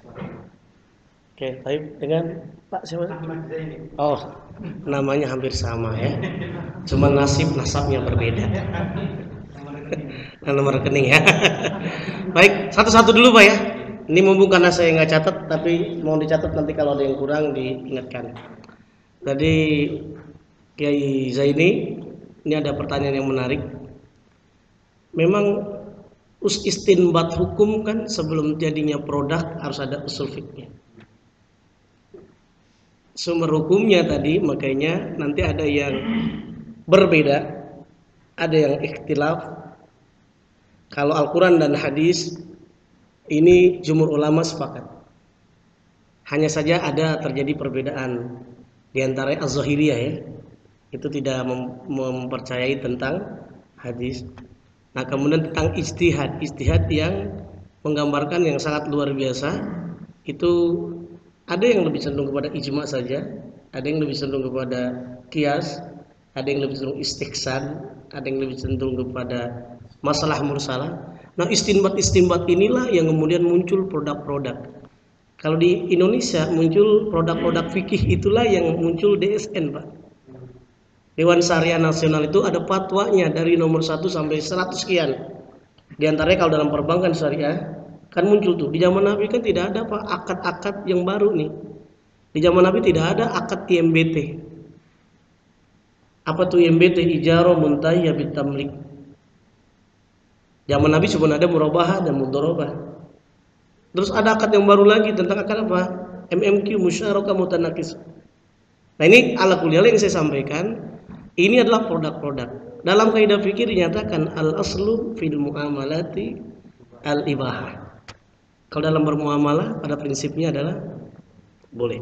Oke, baik, dengan Pak siapa? Ahmad Zaini. Oh, namanya hampir sama ya. Cuma nasib nasabnya berbeda. Nah, nomor rekening ya. Baik, satu-satu dulu Pak ya. Ini mumpung karena saya nggak catat, tapi mau dicatat nanti kalau ada yang kurang diingatkan. Tadi Kiai Zaini, ini ada pertanyaan yang menarik. Memang us istinbat hukum kan sebelum jadinya produk harus ada usul fikih. Sumber hukumnya tadi, makanya nanti ada yang berbeda, ada yang ikhtilaf. Kalau Al-Quran dan hadis ini jumhur ulama sepakat. Hanya saja ada terjadi perbedaan di antara az-zahiriyah ya. itu tidak mem mempercayai tentang hadis. Nah, kemudian tentang ijtihad, ijtihad yang menggambarkan yang sangat luar biasa, itu ada yang lebih cenderung kepada ijma saja, ada yang lebih cenderung kepada qiyas, ada yang lebih cenderung istihsan, ada yang lebih cenderung kepada masalah mursalah. Nah, istinbat-istinbat inilah yang kemudian muncul produk-produk. Kalau di Indonesia muncul produk-produk fikih, itulah yang muncul D S N, Pak. Dewan Syariah Nasional itu ada fatwanya dari nomor satu sampai seratus sekian. Di antaranya kalau dalam perbankan syariah kan muncul tuh. Di zaman Nabi kan tidak ada Pak akad-akad yang baru nih. Di zaman Nabi tidak ada akad I M B T. Apa tuh I M B T? Ijarah muntahiyah bitamlik. Zaman Nabi cuma ada murabahah dan mudharabah. Terus ada akad yang baru lagi tentang akad apa? M M Q, musyarakah mutanakis. Nah, ini ala kuliah yang saya sampaikan. Ini adalah produk-produk. Dalam kaidah fikih dinyatakan al-aslu fil muamalati al-ibahah. Kalau dalam bermuamalah pada prinsipnya adalah boleh.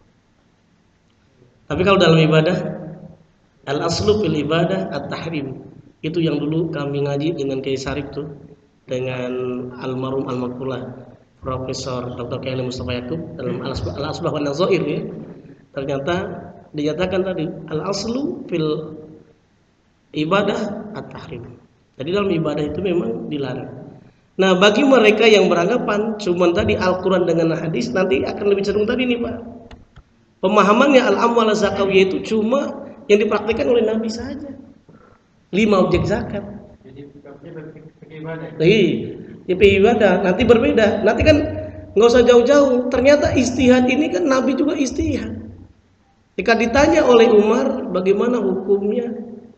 Tapi kalau dalam ibadah al-aslu fil ibadah at-tahrim. Itu yang dulu kami ngaji dengan Kiai Sarip tuh, dengan almarhum al-maqbulah Profesor Doktor Kiai Mustafa Yakub dalam al-asbah wan nazair ya. Ternyata dinyatakan tadi al-aslu fil ibadah at-tahrim. Jadi dalam ibadah itu memang dilarang. Nah, bagi mereka yang beranggapan cuman tadi Al-Qur'an dengan hadis, nanti akan lebih cenderung tadi nih, Pak. Pemahamannya al-amwal zakawiyah itu cuma yang dipraktikkan oleh Nabi saja. Lima objek zakat. Jadi pakai ibadah. Iya, ibadah. Nanti berbeda. Nanti kan nggak usah jauh-jauh. Ternyata istihad ini kan Nabi juga istihad. Jika ditanya oleh Umar bagaimana hukumnya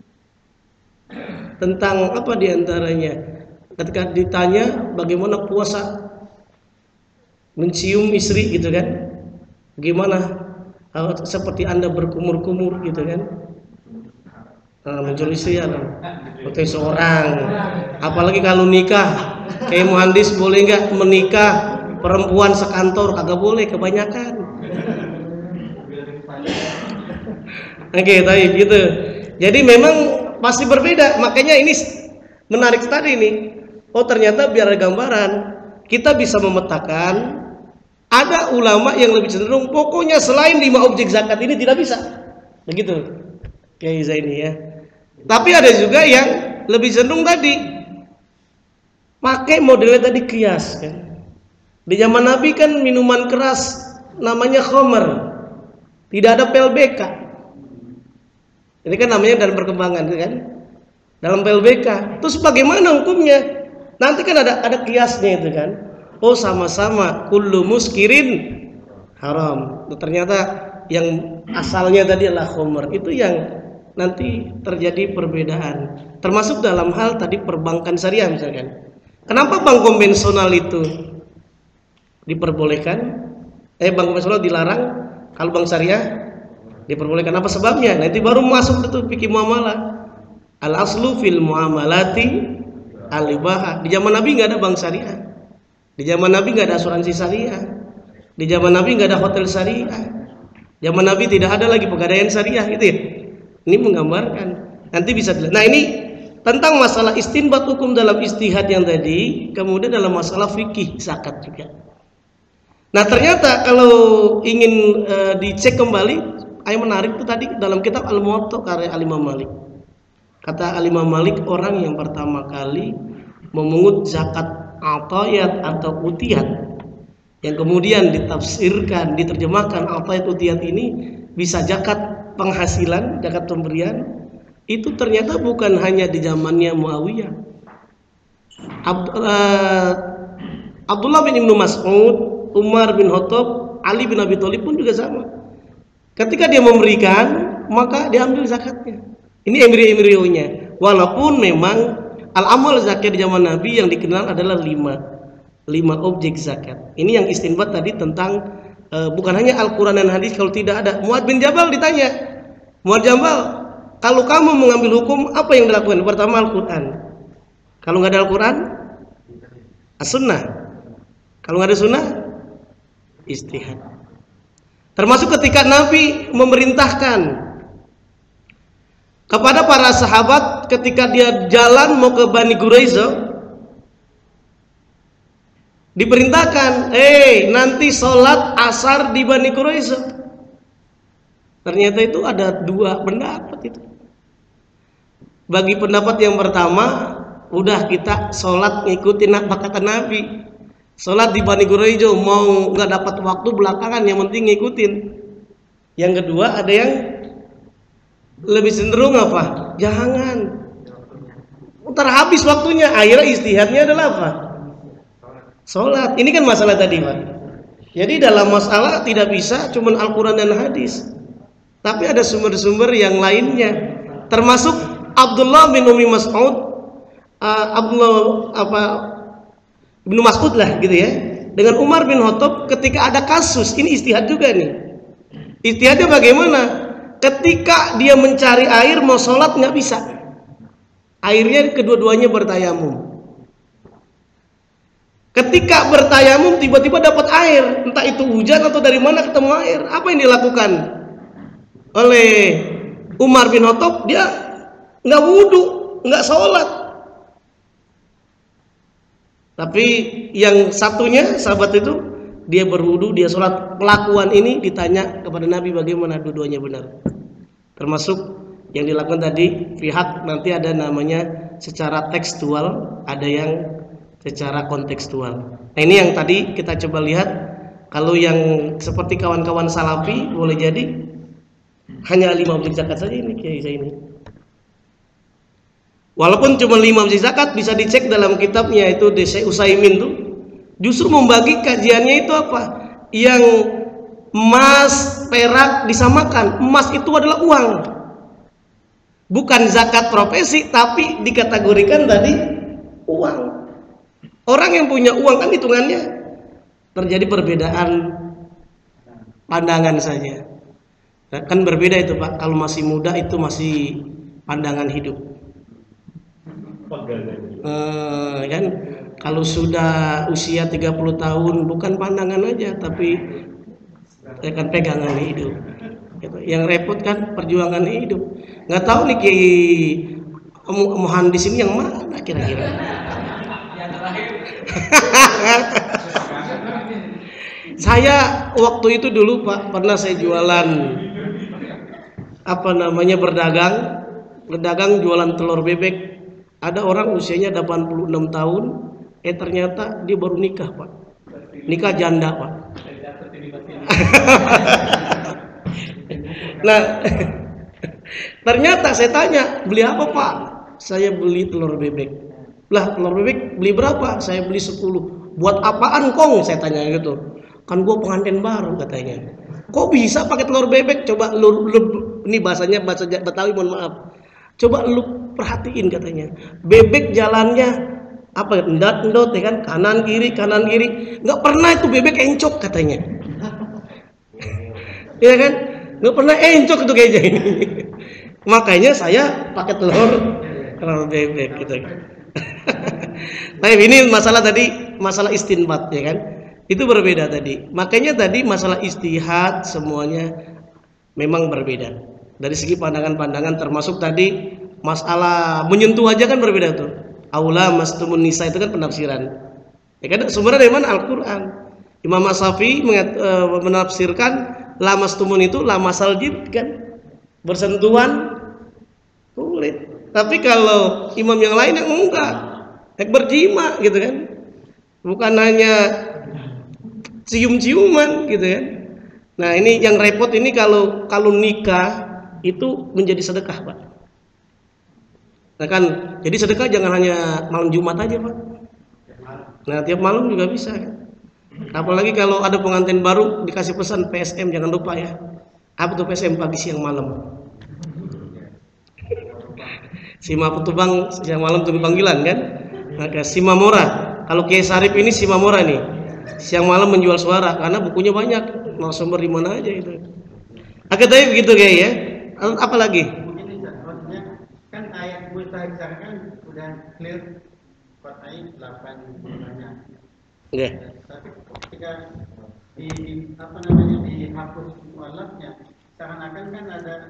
tentang apa diantaranya, ketika ditanya bagaimana puasa mencium istri gitu kan, bagaimana uh, seperti anda berkumur-kumur gitu kan, uh, mencuri istri ya, foto seorang, apalagi kalau nikah, kayak muhandis boleh nggak menikah perempuan sekantor? Kagak boleh, kebanyakan. Oke, okay, baik gitu. Jadi memang pasti berbeda. Makanya ini menarik tadi nih. Oh, ternyata biar ada gambaran, kita bisa memetakan ada ulama yang lebih cenderung pokoknya selain lima objek zakat ini tidak bisa. Begitu. Kayak Zaini ya. Tapi ada juga yang lebih cenderung tadi pakai modelnya tadi qiyas kan. Di zaman Nabi kan minuman keras namanya khamr. Tidak ada P L B K. Ini kan namanya dalam perkembangan kan, dalam P L B K. Terus bagaimana hukumnya? Nanti kan ada ada kiasnya itu kan. Oh, sama-sama kullu muskirin haram. Nah, ternyata yang asalnya tadi adalah khamr. Itu yang nanti terjadi perbedaan. Termasuk dalam hal tadi perbankan syariah misalkan. Kenapa bank konvensional itu diperbolehkan? Eh, bank konvensional dilarang, kalau bank syariah diperbolehkan. Apa sebabnya? Nanti baru masuk itu fikih muamalah. Al aslu fil muamalati al ibahah. Di zaman Nabi nggak ada bank syariah. Di zaman Nabi nggak ada asuransi syariah. Di zaman Nabi nggak ada hotel syariah. Zaman Nabi tidak ada lagi pegadaian syariah gitu ya. Ini menggambarkan. Nanti bisa dilihat. Nah, ini tentang masalah istinbat hukum dalam istihad yang tadi, kemudian dalam masalah fikih zakat juga. Nah, ternyata kalau ingin e, dicek kembali, ayat menarik itu tadi dalam kitab Al-Muwatta karya Al-Imam Malik. Kata Al-Imam Malik, orang yang pertama kali memungut zakat atayat atau utiyat, yang kemudian ditafsirkan, diterjemahkan atayat utiyat ini bisa zakat penghasilan, zakat pemberian, itu ternyata bukan hanya di zamannya Muawiyah. Abd, uh, Abdullah bin Ibnu Mas'ud, Umar bin Khattab, Ali bin Abi Thalib pun juga sama. Ketika dia memberikan, maka diambil zakatnya. Ini emir-emirionya. Walaupun memang al-amal zakat di zaman Nabi yang dikenal adalah lima, lima objek zakat. Ini yang istinbat tadi tentang e, bukan hanya Al-Quran dan hadis. Kalau tidak ada, Mu'adz bin Jabal ditanya, Mu'adz Jabal, kalau kamu mengambil hukum, apa yang dilakukan? Pertama Al-Quran. Kalau nggak ada Al-Quran, as-sunnah. Kalau nggak ada sunnah, istihad. Termasuk ketika Nabi memerintahkan kepada para sahabat ketika dia jalan mau ke Bani Quraiza, diperintahkan, eh nanti sholat asar di Bani Quraiza. Ternyata itu ada dua pendapat itu. Bagi pendapat yang pertama, udah kita sholat ngikutin apa kata Nabi. Sholat di Bani Quraiza, mau nggak dapat waktu belakangan, yang penting ngikutin. Yang kedua ada yang lebih cenderung apa? Jangan. Ntar habis waktunya, akhirnya istihadnya adalah apa? Sholat. Ini kan masalah tadi, Pak. Jadi dalam masalah tidak bisa cuman Al-Quran dan hadis, tapi ada sumber-sumber yang lainnya. Termasuk Abdullah bin Umi Mas'ud, uh, Abdullah apa Ibnu Mas'ud lah gitu ya, dengan Umar bin Khattab ketika ada kasus. Ini istihad juga nih. Istihadnya bagaimana? Ketika dia mencari air mau sholat nggak bisa, airnya kedua-duanya bertayamum. Ketika bertayamum tiba-tiba dapat air, entah itu hujan atau dari mana ketemu air. Apa yang dilakukan oleh Umar bin Khattab? Dia nggak wudhu, nggak sholat. Tapi yang satunya sahabat itu dia berwudu, dia sholat. Pelakuan ini ditanya kepada Nabi bagaimana, dua-duanya benar. Termasuk yang dilakukan tadi pihak, nanti ada namanya secara tekstual, ada yang secara kontekstual. Nah ini yang tadi kita coba lihat. Kalau yang seperti kawan-kawan salafi boleh jadi hanya lima objek zakat saja ini kiai saya ini. Walaupun cuma lima objek zakat, bisa dicek dalam kitabnya itu Syekh Utsaimin tuh. Justru membagi kajiannya itu apa? Yang emas, perak disamakan. Emas itu adalah uang. Bukan zakat profesi, tapi dikategorikan tadi uang. Orang yang punya uang kan hitungannya terjadi perbedaan pandangan saja. Nah, kan berbeda itu Pak. Kalau masih muda itu masih pandangan hidup. Eh, kan kalau sudah usia tiga puluh tahun bukan pandangan aja tapi kan pegangan hidup gitu. Yang repot kan perjuangan hidup. Nggak tahu nih Kiai Muhandis ini yang mana kira-kira. Yang terakhir. Saya waktu itu dulu Pak pernah saya jualan apa namanya berdagang berdagang jualan telur bebek. Ada orang usianya delapan puluh enam tahun, eh ternyata dia baru nikah Pak, nikah janda Pak. Nah, ternyata saya tanya, beli apa Pak? Saya beli telur bebek. Lah telur bebek beli berapa? Saya beli sepuluh. Buat apaan Kong? Saya tanya gitu. Kan gua pengantin baru katanya. Kok bisa pakai telur bebek? Coba lu, lu ini bahasanya bahasa Betawi, mohon maaf. Coba lu perhatiin katanya. Bebek jalannya apa? Endot-endot ya kan, kanan kiri kanan kiri. Nggak pernah itu bebek encok katanya. Iya kan? Nggak pernah encok itu kayaknya ini. Makanya saya pakai telur telur bebek gitu. Nah ini masalah tadi, masalah istinbat ya kan. Itu berbeda tadi. Makanya tadi masalah istihad semuanya memang berbeda. Dari segi pandangan-pandangan, termasuk tadi masalah menyentuh aja kan berbeda tuh. Aula mastumun nisa itu kan penafsiran. Ya kan sumbernya dari mana? Al-Qur'an. Imam As-Syafi'i menafsirkan la mastumun itu la masal jid kan, bersentuhan kulit. Tapi kalau imam yang lain yang enggak, yang berjima gitu kan. Bukan hanya cium-ciuman gitu kan. Nah, ini yang repot ini kalau kalau nikah itu menjadi sedekah Pak. Nah kan, jadi sedekah jangan hanya malam Jumat aja Pak. Nah tiap malam juga bisa kan. Apalagi kalau ada pengantin baru dikasih pesan P S M, jangan lupa ya. Apa tuh P S M? Pagi siang malam. Sima Petubang siang malam tunggu panggilan kan. Maka Sima Mora. Kalau Kiai Sarip ini Sima Mora nih. Siang malam menjual suara karena bukunya banyak. Mau sumber di mana aja itu. Agak tapi begitu Kiai ya. Apa lagi? Begini, maksudnya kan ayat mustahil kan udah clear, empat ayat delapan banyak. Oke. Tapi ketika di apa namanya dihapus mualafnya, seakan-akan kan ada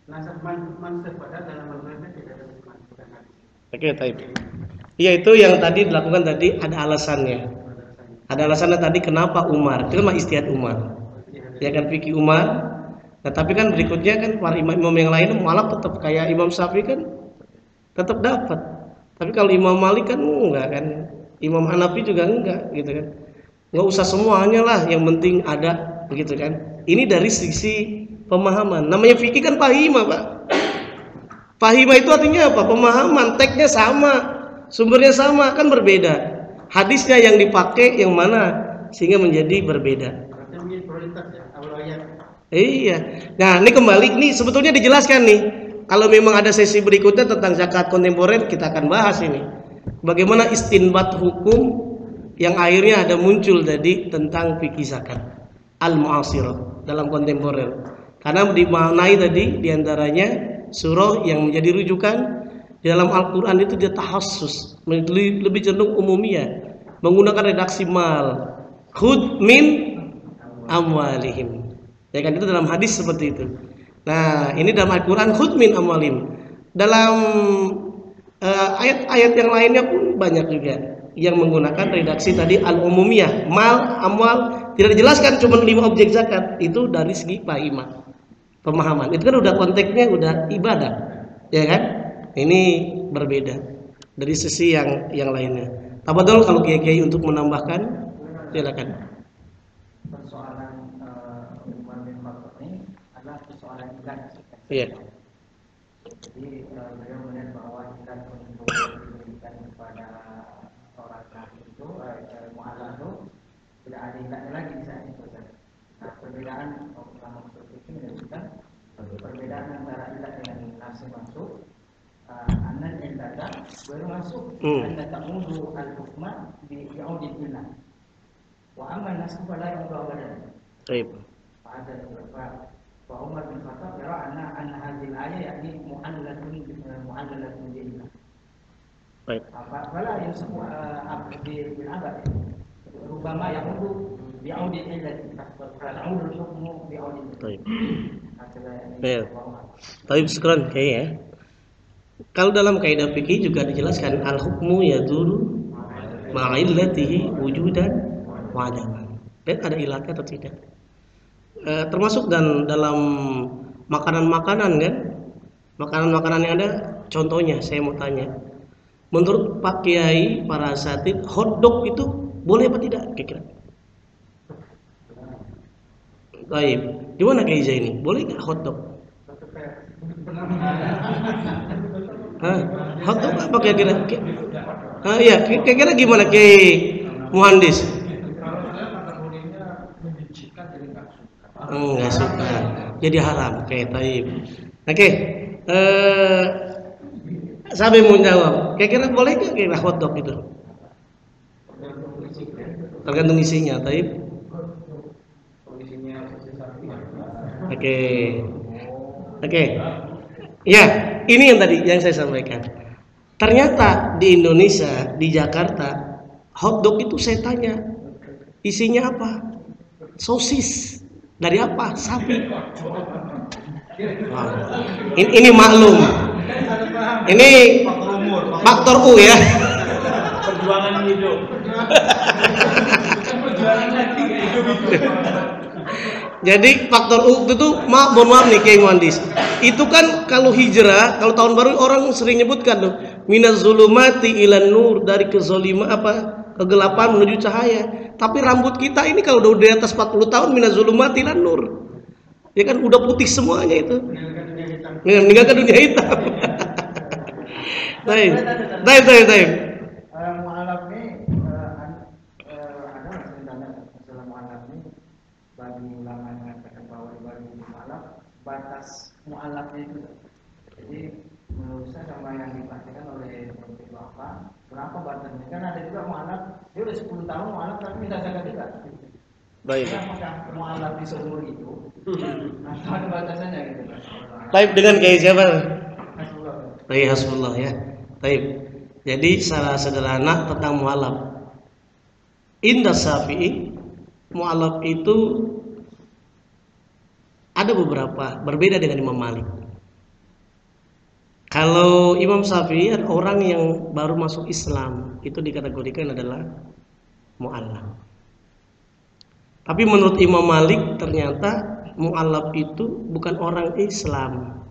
nasab man mansab padahal dalam Al-Qur'an tidak ada nasab bukan hadis. Oke, taib. Iya, itu yang tadi dilakukan tadi ada alasannya. Ada alasannya tadi kenapa Umar. Itu kan ijtihad Umar. Ya kan fikih Umar. Nah, tapi kan berikutnya kan para imam-imam yang lain mualaf tetap kayak Imam Syafi'i kan tetap dapat. Tapi kalau Imam Malik kan enggak kan. Imam Hanafi juga enggak gitu kan. Enggak usah semuanya lah, yang penting ada begitu kan. Ini dari sisi pemahaman. Namanya fikih kan fahima, Pak. Fahima itu artinya apa? Pemahaman, teksnya sama, sumbernya sama, kan berbeda. Hadisnya yang dipakai yang mana sehingga menjadi berbeda. Berarti ini prioritas ya, awalnya. Iya. Nah, ini kembali nih sebetulnya dijelaskan nih. Kalau memang ada sesi berikutnya tentang zakat kontemporer kita akan bahas ini. Bagaimana istinbat hukum yang akhirnya ada muncul tadi tentang fikih zakat al-mu'asirah dalam kontemporer. Karena dimaknai tadi diantaranya surah yang menjadi rujukan di dalam Al-Quran itu dia tahassus, lebih cenderung umumiyah, menggunakan redaksi mal, khud min amwalihim. Ya kan, itu dalam hadis seperti itu. Nah, ini dalam Al-Quran khud min amwalihim. Dalam uh, ayat-ayat yang lainnya pun banyak juga yang menggunakan redaksi tadi al-umumiyah, mal, amwal, tidak dijelaskan cuma lima objek zakat. Itu dari segi fahimah, pemahaman. Itu kan udah konteksnya udah ibadah, ya kan? Ini berbeda dari sisi yang yang lainnya. Tafadhol kalau kiai-kiai untuk menambahkan, silakan. Persoalan Umar bin Khattab ini adalah persoalan ibadah. Iya. Jadi beliau melihat bahwa ibadah untuk diberikan kepada orang kafir itu, mu'alaf itu tidak ada ibadah lagi di saat itu. Nah, perbedaan ulama usul fikih menunjukkan perbedaan antara ilah dengan nasib masuk. Anan ibadah baru masuk. Anda ta'udu al-hukma bi'audil ilah. Wa amma nasib la ya'udu abadan. Baik. Ada beberapa. Wa Umar bin Khattab yara anna anna hadhihi al-ayah yakni mu'allalatun mu'allalatun billah. Baik. Apa wala yusabu abdi bil abad. Rubama ya'udu bi'audil ilah. Ta'udu al-hukmu bi'audil ilah. Baik. Baik. Baik, syukran kayaknya. Kalau dalam kaidah fikih juga dijelaskan al-hukmu yaduru ma'illatihi wujudan wa adaman. Dan ada ilahnya atau tidak. E, termasuk dan dalam makanan-makanan kan, makanan-makanan yang ada, contohnya saya mau tanya, menurut Pak Kiai para asatid, hotdog itu boleh apa tidak kira-kira? Baik, gimana Kiai ini? Boleh nggak hotdog? Hah? Hotdog apa kira-kira? Ah iya, kira-kira gimana Kiai Muhandis? Enggak suka, jadi haram. Oke, taib. Oke, eh, saya mau jawab. Kira-kira boleh nggak kira hotdog itu? Tergantung isinya, taib. Oke, oke. Ya, ini yang tadi yang saya sampaikan. Ternyata di Indonesia, di Jakarta, hotdog itu saya tanya, isinya apa? Sosis. Dari apa? Sapi. Wow. Ini, ini maklum. Ini faktor U ya. Perjuangan hidup. Perjuangan lagi hidup itu. Jadi faktor U itu tuh, maaf, mohon maaf nih Kiai Muhandis. Itu kan kalau hijrah, kalau tahun baru orang sering nyebutkan tuh, minaz zulumati ilan nur, dari kezaliman apa? Kegelapan menuju cahaya. Tapi rambut kita ini kalau udah di atas empat puluh tahun minaz zulumati ilan nur. Ya kan udah putih semuanya itu. Meninggalkan dunia hitam. Baik. Baik, baik, baik. Mu'alaf ini ada ceritanya masalah mu'alaf ini bagi ulama yang mengatakan bahwa bagi mu'alaf batas mu'alafnya itu. Jadi menurut saya sama yang dipastikan oleh Profesor apa berapa batasnya? Kan ada juga mu'alaf dia udah sepuluh tahun mu'alaf tapi minta zakat juga. Baik. Jadi apakah mu'alaf di seumur itu? Atau ada batasannya gitu? Baik, dengan Kiai siapa? Hasbullah. Baik, hasbullah ya. Baik. Jadi secara sederhana tentang mu'alaf. Indah Syafi'i, mu'alaf itu ada beberapa, berbeda dengan Imam Malik. Kalau Imam Syafi'i orang yang baru masuk Islam itu dikategorikan adalah mu'allaf. Tapi menurut Imam Malik ternyata mu'allaf itu bukan orang Islam,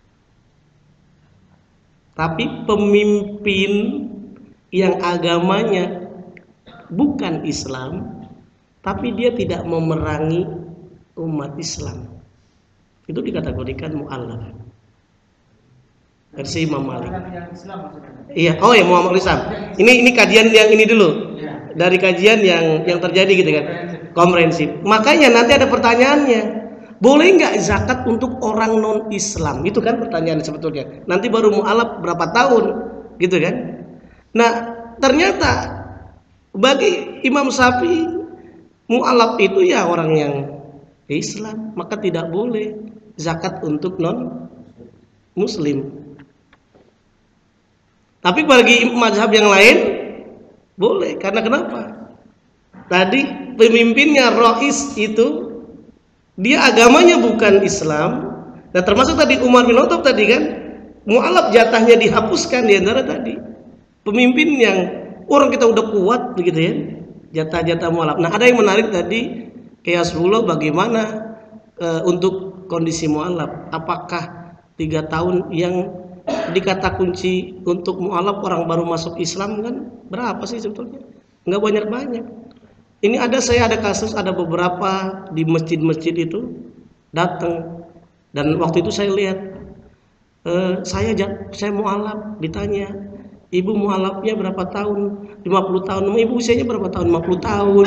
tapi pemimpin yang agamanya bukan Islam, tapi dia tidak memerangi umat Islam. Itu dikategorikan mu'allaf versi Imam Malik. Iya, oh ya Muhammad Islam. Ini ini kajian yang ini dulu. Dari kajian yang yang terjadi gitu kan. Komprehensif. Makanya nanti ada pertanyaannya. Boleh nggak zakat untuk orang non Islam? Itu kan pertanyaan sebetulnya. Nanti baru mu'alaf berapa tahun, gitu kan? Nah, ternyata bagi Imam Syafi'i mu'alaf itu ya orang yang Islam, maka tidak boleh zakat untuk non Muslim. Tapi bagi mazhab yang lain boleh. Karena kenapa? Tadi pemimpinnya Rais itu dia agamanya bukan Islam. Dan termasuk tadi Umar bin Khattab tadi kan, mu'alaf jatahnya dihapuskan di antara tadi pemimpin yang orang kita udah kuat begitu ya, jatah-jatah mu'alaf. Nah, ada yang menarik tadi kayak Yasrullah bagaimana e, untuk kondisi mu'alaf. Apakah tiga tahun yang dikata kunci untuk mu'alaf orang baru masuk Islam kan berapa sih sebetulnya? Nggak banyak-banyak. Ini ada saya ada kasus ada beberapa di masjid-masjid itu datang dan waktu itu saya lihat e, saya saya mu'alaf ditanya, ibu mu'alafnya berapa tahun? lima puluh tahun. Ibu usianya berapa tahun? lima puluh tahun.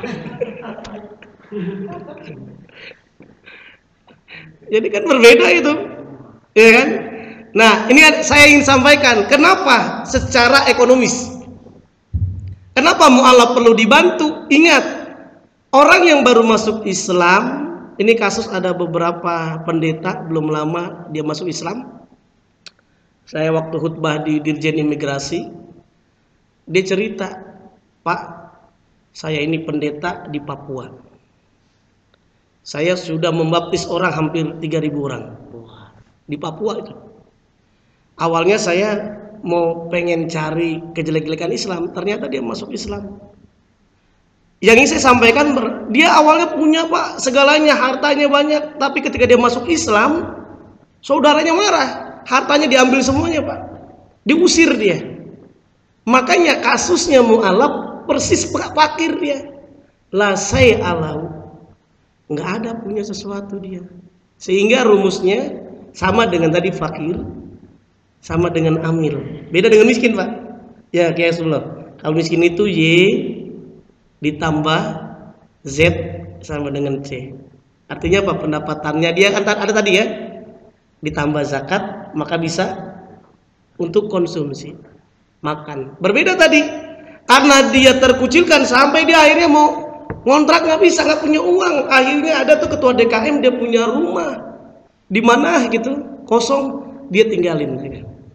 Jadi kan berbeda itu, ya kan? Nah, ini saya ingin sampaikan kenapa secara ekonomis. Kenapa mu'alaf perlu dibantu? Ingat, orang yang baru masuk Islam, ini kasus ada beberapa pendeta belum lama dia masuk Islam. Saya waktu khutbah di Dirjen Imigrasi, dia cerita, Pak, saya ini pendeta di Papua. Saya sudah membaptis orang hampir tiga ribu orang di Papua itu. Awalnya saya mau pengen cari kejelek-jelekan Islam, ternyata dia masuk Islam. Yang ingin saya sampaikan, dia awalnya punya Pak segalanya, hartanya banyak, tapi ketika dia masuk Islam, saudaranya marah, hartanya diambil semuanya Pak, diusir dia. Makanya kasusnya mu'alaf persis fakir dia, la say alau, nggak ada punya sesuatu dia, sehingga rumusnya sama dengan tadi fakir, sama dengan amil, beda dengan miskin Pak. Ya kayak sebelum, kalau miskin itu Y ditambah Z sama dengan C. Artinya apa? Pendapatannya dia kan ada tadi ya, ditambah zakat maka bisa untuk konsumsi makan. Berbeda tadi karena dia terkucilkan sampai dia akhirnya mau ngontrak nggak bisa, nggak punya uang. Akhirnya ada tuh ketua D K M dia punya rumah di mana gitu kosong, dia tinggalin.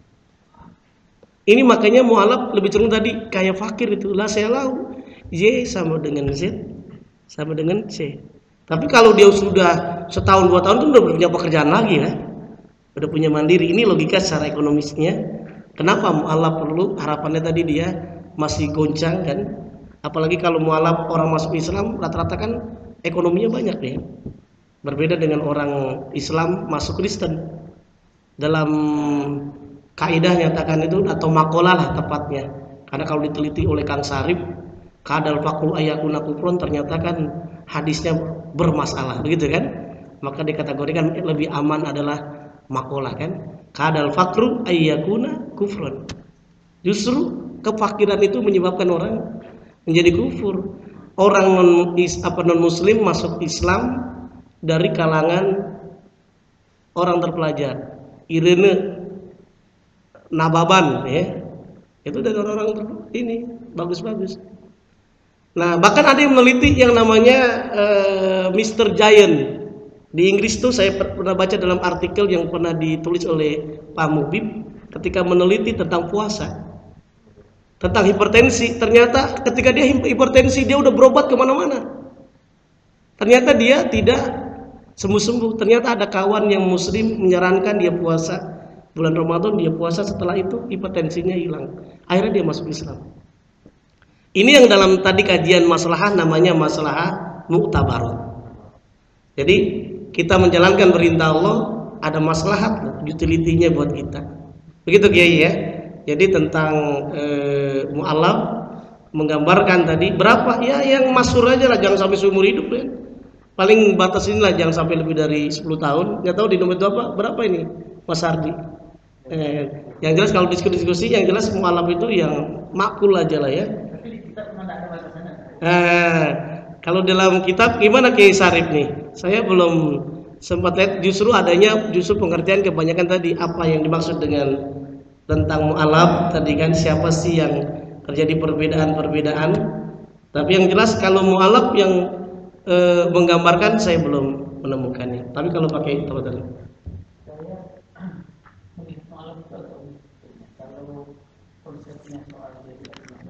Ini makanya mu'alaf lebih cenderung tadi kayak fakir itu, lah saya lau Y sama dengan Z sama dengan C. Tapi kalau dia sudah setahun dua tahun itu udah punya pekerjaan lagi ya, udah punya mandiri. Ini logika secara ekonomisnya. Kenapa mu'alaf perlu? Harapannya tadi dia masih goncang kan. Apalagi kalau mu'alaf orang masuk Islam rata-rata kan ekonominya banyak ya. Berbeda dengan orang Islam masuk Kristen. Dalam kaidah nyatakan itu atau makalah lah tepatnya. Karena kalau diteliti oleh Kang Sarip, kadal fakru ayakuna kufron, ternyata kan hadisnya bermasalah, begitu kan? Maka dikategorikan lebih aman adalah makalah kan? Kadal fakru ayakuna kufron. Justru kefakiran itu menyebabkan orang menjadi kufur. Orang non apa non muslim masuk Islam dari kalangan orang terpelajar. Irene Nababan ya, itu dari orang-orang ini bagus-bagus. Nah bahkan ada yang meneliti yang namanya uh, mister Giant di Inggris tuh. Saya pernah baca dalam artikel yang pernah ditulis oleh Pak Mubib ketika meneliti tentang puasa, tentang hipertensi. Ternyata ketika dia hipertensi dia udah berobat kemana-mana, ternyata dia tidak sembuh-sembuh. Ternyata ada kawan yang muslim menyarankan dia puasa bulan Ramadan dia puasa, setelah itu hipertensinya hilang, akhirnya dia masuk Islam. Ini yang dalam tadi kajian maslahah namanya maslahah muktabar. Jadi kita menjalankan perintah Allah, ada maslahat utility-nya buat kita. Begitu Kiai ya. Jadi tentang eh, mu'alaf menggambarkan tadi berapa ya, yang masyhur aja lah, jangan sampai seumur hidup ya. Paling batas inilah, jangan sampai lebih dari sepuluh tahun. Nggak tahu di nomor berapa berapa ini Mas Ardi. Eh, yang jelas kalau diskusi-diskusi yang jelas mu'alaf itu yang makul aja lah ya. Tapi di kitab memang ada batasannya. Eh, kalau dalam kitab gimana Kiai Sarip nih? Saya belum sempat lihat, justru adanya justru pengertian kebanyakan tadi apa yang dimaksud dengan tentang mu'alaf tadi kan, siapa sih yang terjadi perbedaan-perbedaan. Tapi yang jelas kalau mu'alaf yang e, menggambarkan saya belum menemukannya. Tapi kalau pakai itu tadi. Saya melihat malam itu atau kalau konsepnya soal jadi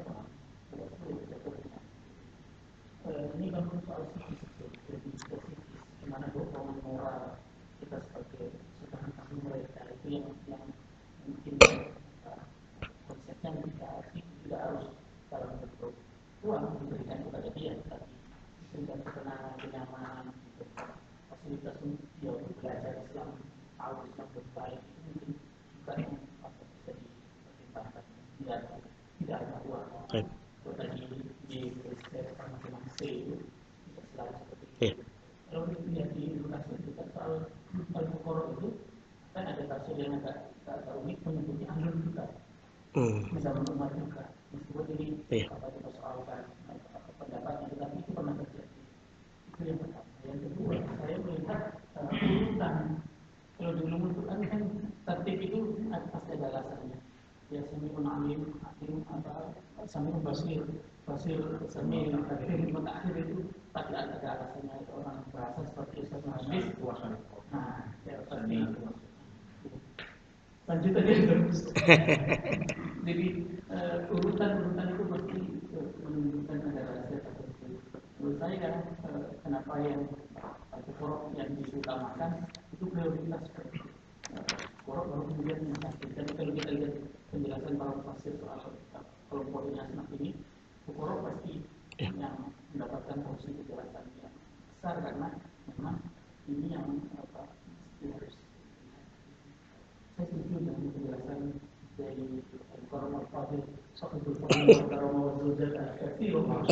ini kan soal psikis, lebih spesifis, gimana dorongan moral kita sebagai seorang tamu mereka itu yang yang mungkin uh, konsepnya tidak tidak harus dalam bentuk uang diberikan kepada dia, tapi diberikan ketenangan, kenyamanan, gitu. Fasilitas untuk dia untuk belajar Islam, tahu Islam berbaik itu mungkin juga yang apa, bisa dipertimbangkan. Tidak tidak hanya uang. Tadi di riset masing-masing itu bisa selalu seperti itu. Yeah. Kalau dilihat di Indonesia juga soal al-fuqara itu kan ada tafsir yang agak agak unik, menyebutnya ahlul kitab. Hmm. Bisa Umar juga. Meskipun ini Yeah. apa dipersoalkan pendapatnya, tetapi itu pernah terjadi. Itu yang pertama. Yang kedua, saya melihat uh, urutan. Kalau di ulumul Quran kan tertib itu pasti ada alasannya. Ya sami'un alim, alim apa sami'un basir, basir sami' akhir mutakhir itu pasti ada alasannya. Itu orang bahasa seperti Ustaz Muhammad. Nah, ya pasti lanjutannya itu. Jadi uh, urutan-urutan itu pasti uh, menunjukkan ada rahasia tertentu. Menurut saya uh, kenapa yang al-fuqara yang diutamakan itu prioritas seperti Korok baru kemudian mencapai. Jadi kalau kita lihat penjelasan para mufassir soal kelompok Asnaf ini, Korok pasti yang mendapatkan porsi kejelasan yang besar karena memang ini yang apa harus. Saya setuju dengan penjelasan dari Korok Al-Fadil soal itu Korok Al-Fadil al-Kathir.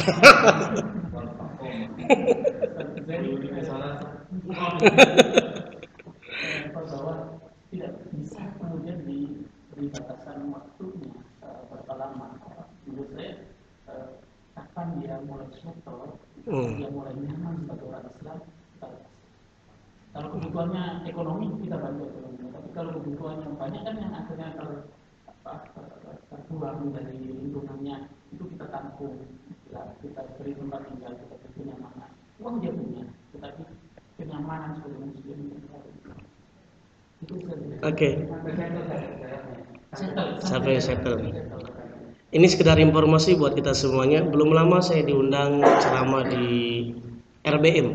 Jadi salah bahwa tidak bisa kemudian diberi batasan waktunya uh, berapa lama. Menurut saya uh, kapan dia mulai syukur, hmm. dia mulai nyaman sebagai orang Islam, kita lepas. Kalau kebutuhannya ekonomi kita bantu ekonomi, tapi kalau kebutuhannya banyak kan yang akhirnya ter, apa, ter, terbuang dari lingkungannya itu kita tampung, kita, kita beri tempat tinggal, kita beri kenyamanan. Uang dia punya, tetapi kenyamanan sebagai muslim itu harus. Oke. Okay. Sampai settle. Ini sekedar informasi buat kita semuanya. Belum lama saya diundang ceramah di R B M,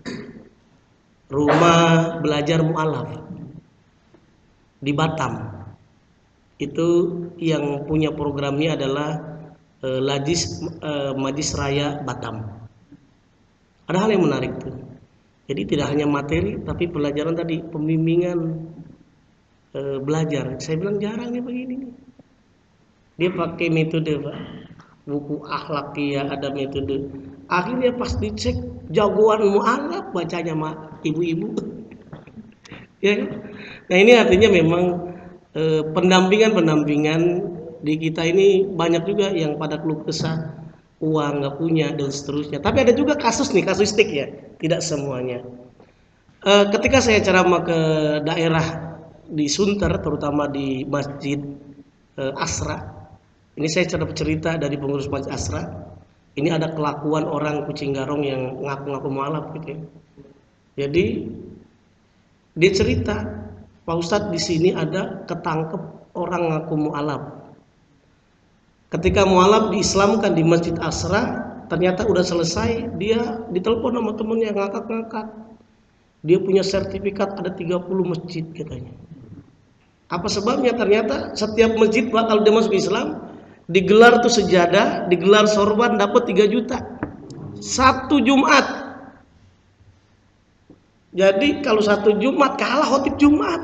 Rumah Belajar Mu'alaf di Batam. Itu yang punya programnya adalah eh, Lajis eh, Majlis Raya Batam. Ada hal yang menarik tuh. Jadi tidak hanya materi, tapi pelajaran tadi, pembimbingan e, belajar. Saya bilang jarang nih begini. Dia pakai metode Pak, buku akhlakiyah ada metode. Akhirnya pas dicek jagoan mu'alaf bacanya mak ibu-ibu. Ya kan? Nah ini artinya memang e, pendampingan-pendampingan di kita ini banyak juga yang pada keluh kesah uang nggak punya dan seterusnya. Tapi ada juga kasus nih, kasusistik ya, tidak semuanya. E, ketika saya ceramah ke daerah di Sunter, terutama di Masjid e, Asra, ini saya cerita dari pengurus Masjid Asra. Ini ada kelakuan orang kucing garong yang ngaku-ngaku mu'alaf gitu ya. Jadi dia cerita, Pak Ustadz di sini ada ketangkep orang ngaku mu'alaf. Ketika mu'alaf diislamkan di Masjid Asra, ternyata udah selesai, dia ditelepon sama temennya ngakak-ngakak. Dia punya sertifikat ada tiga puluh masjid katanya. Apa sebabnya? Ternyata setiap masjid Pak kalau dia masuk Islam digelar tuh sejadah, digelar sorban dapat tiga juta satu Jumat. Jadi kalau satu Jumat kalah khotib Jumat.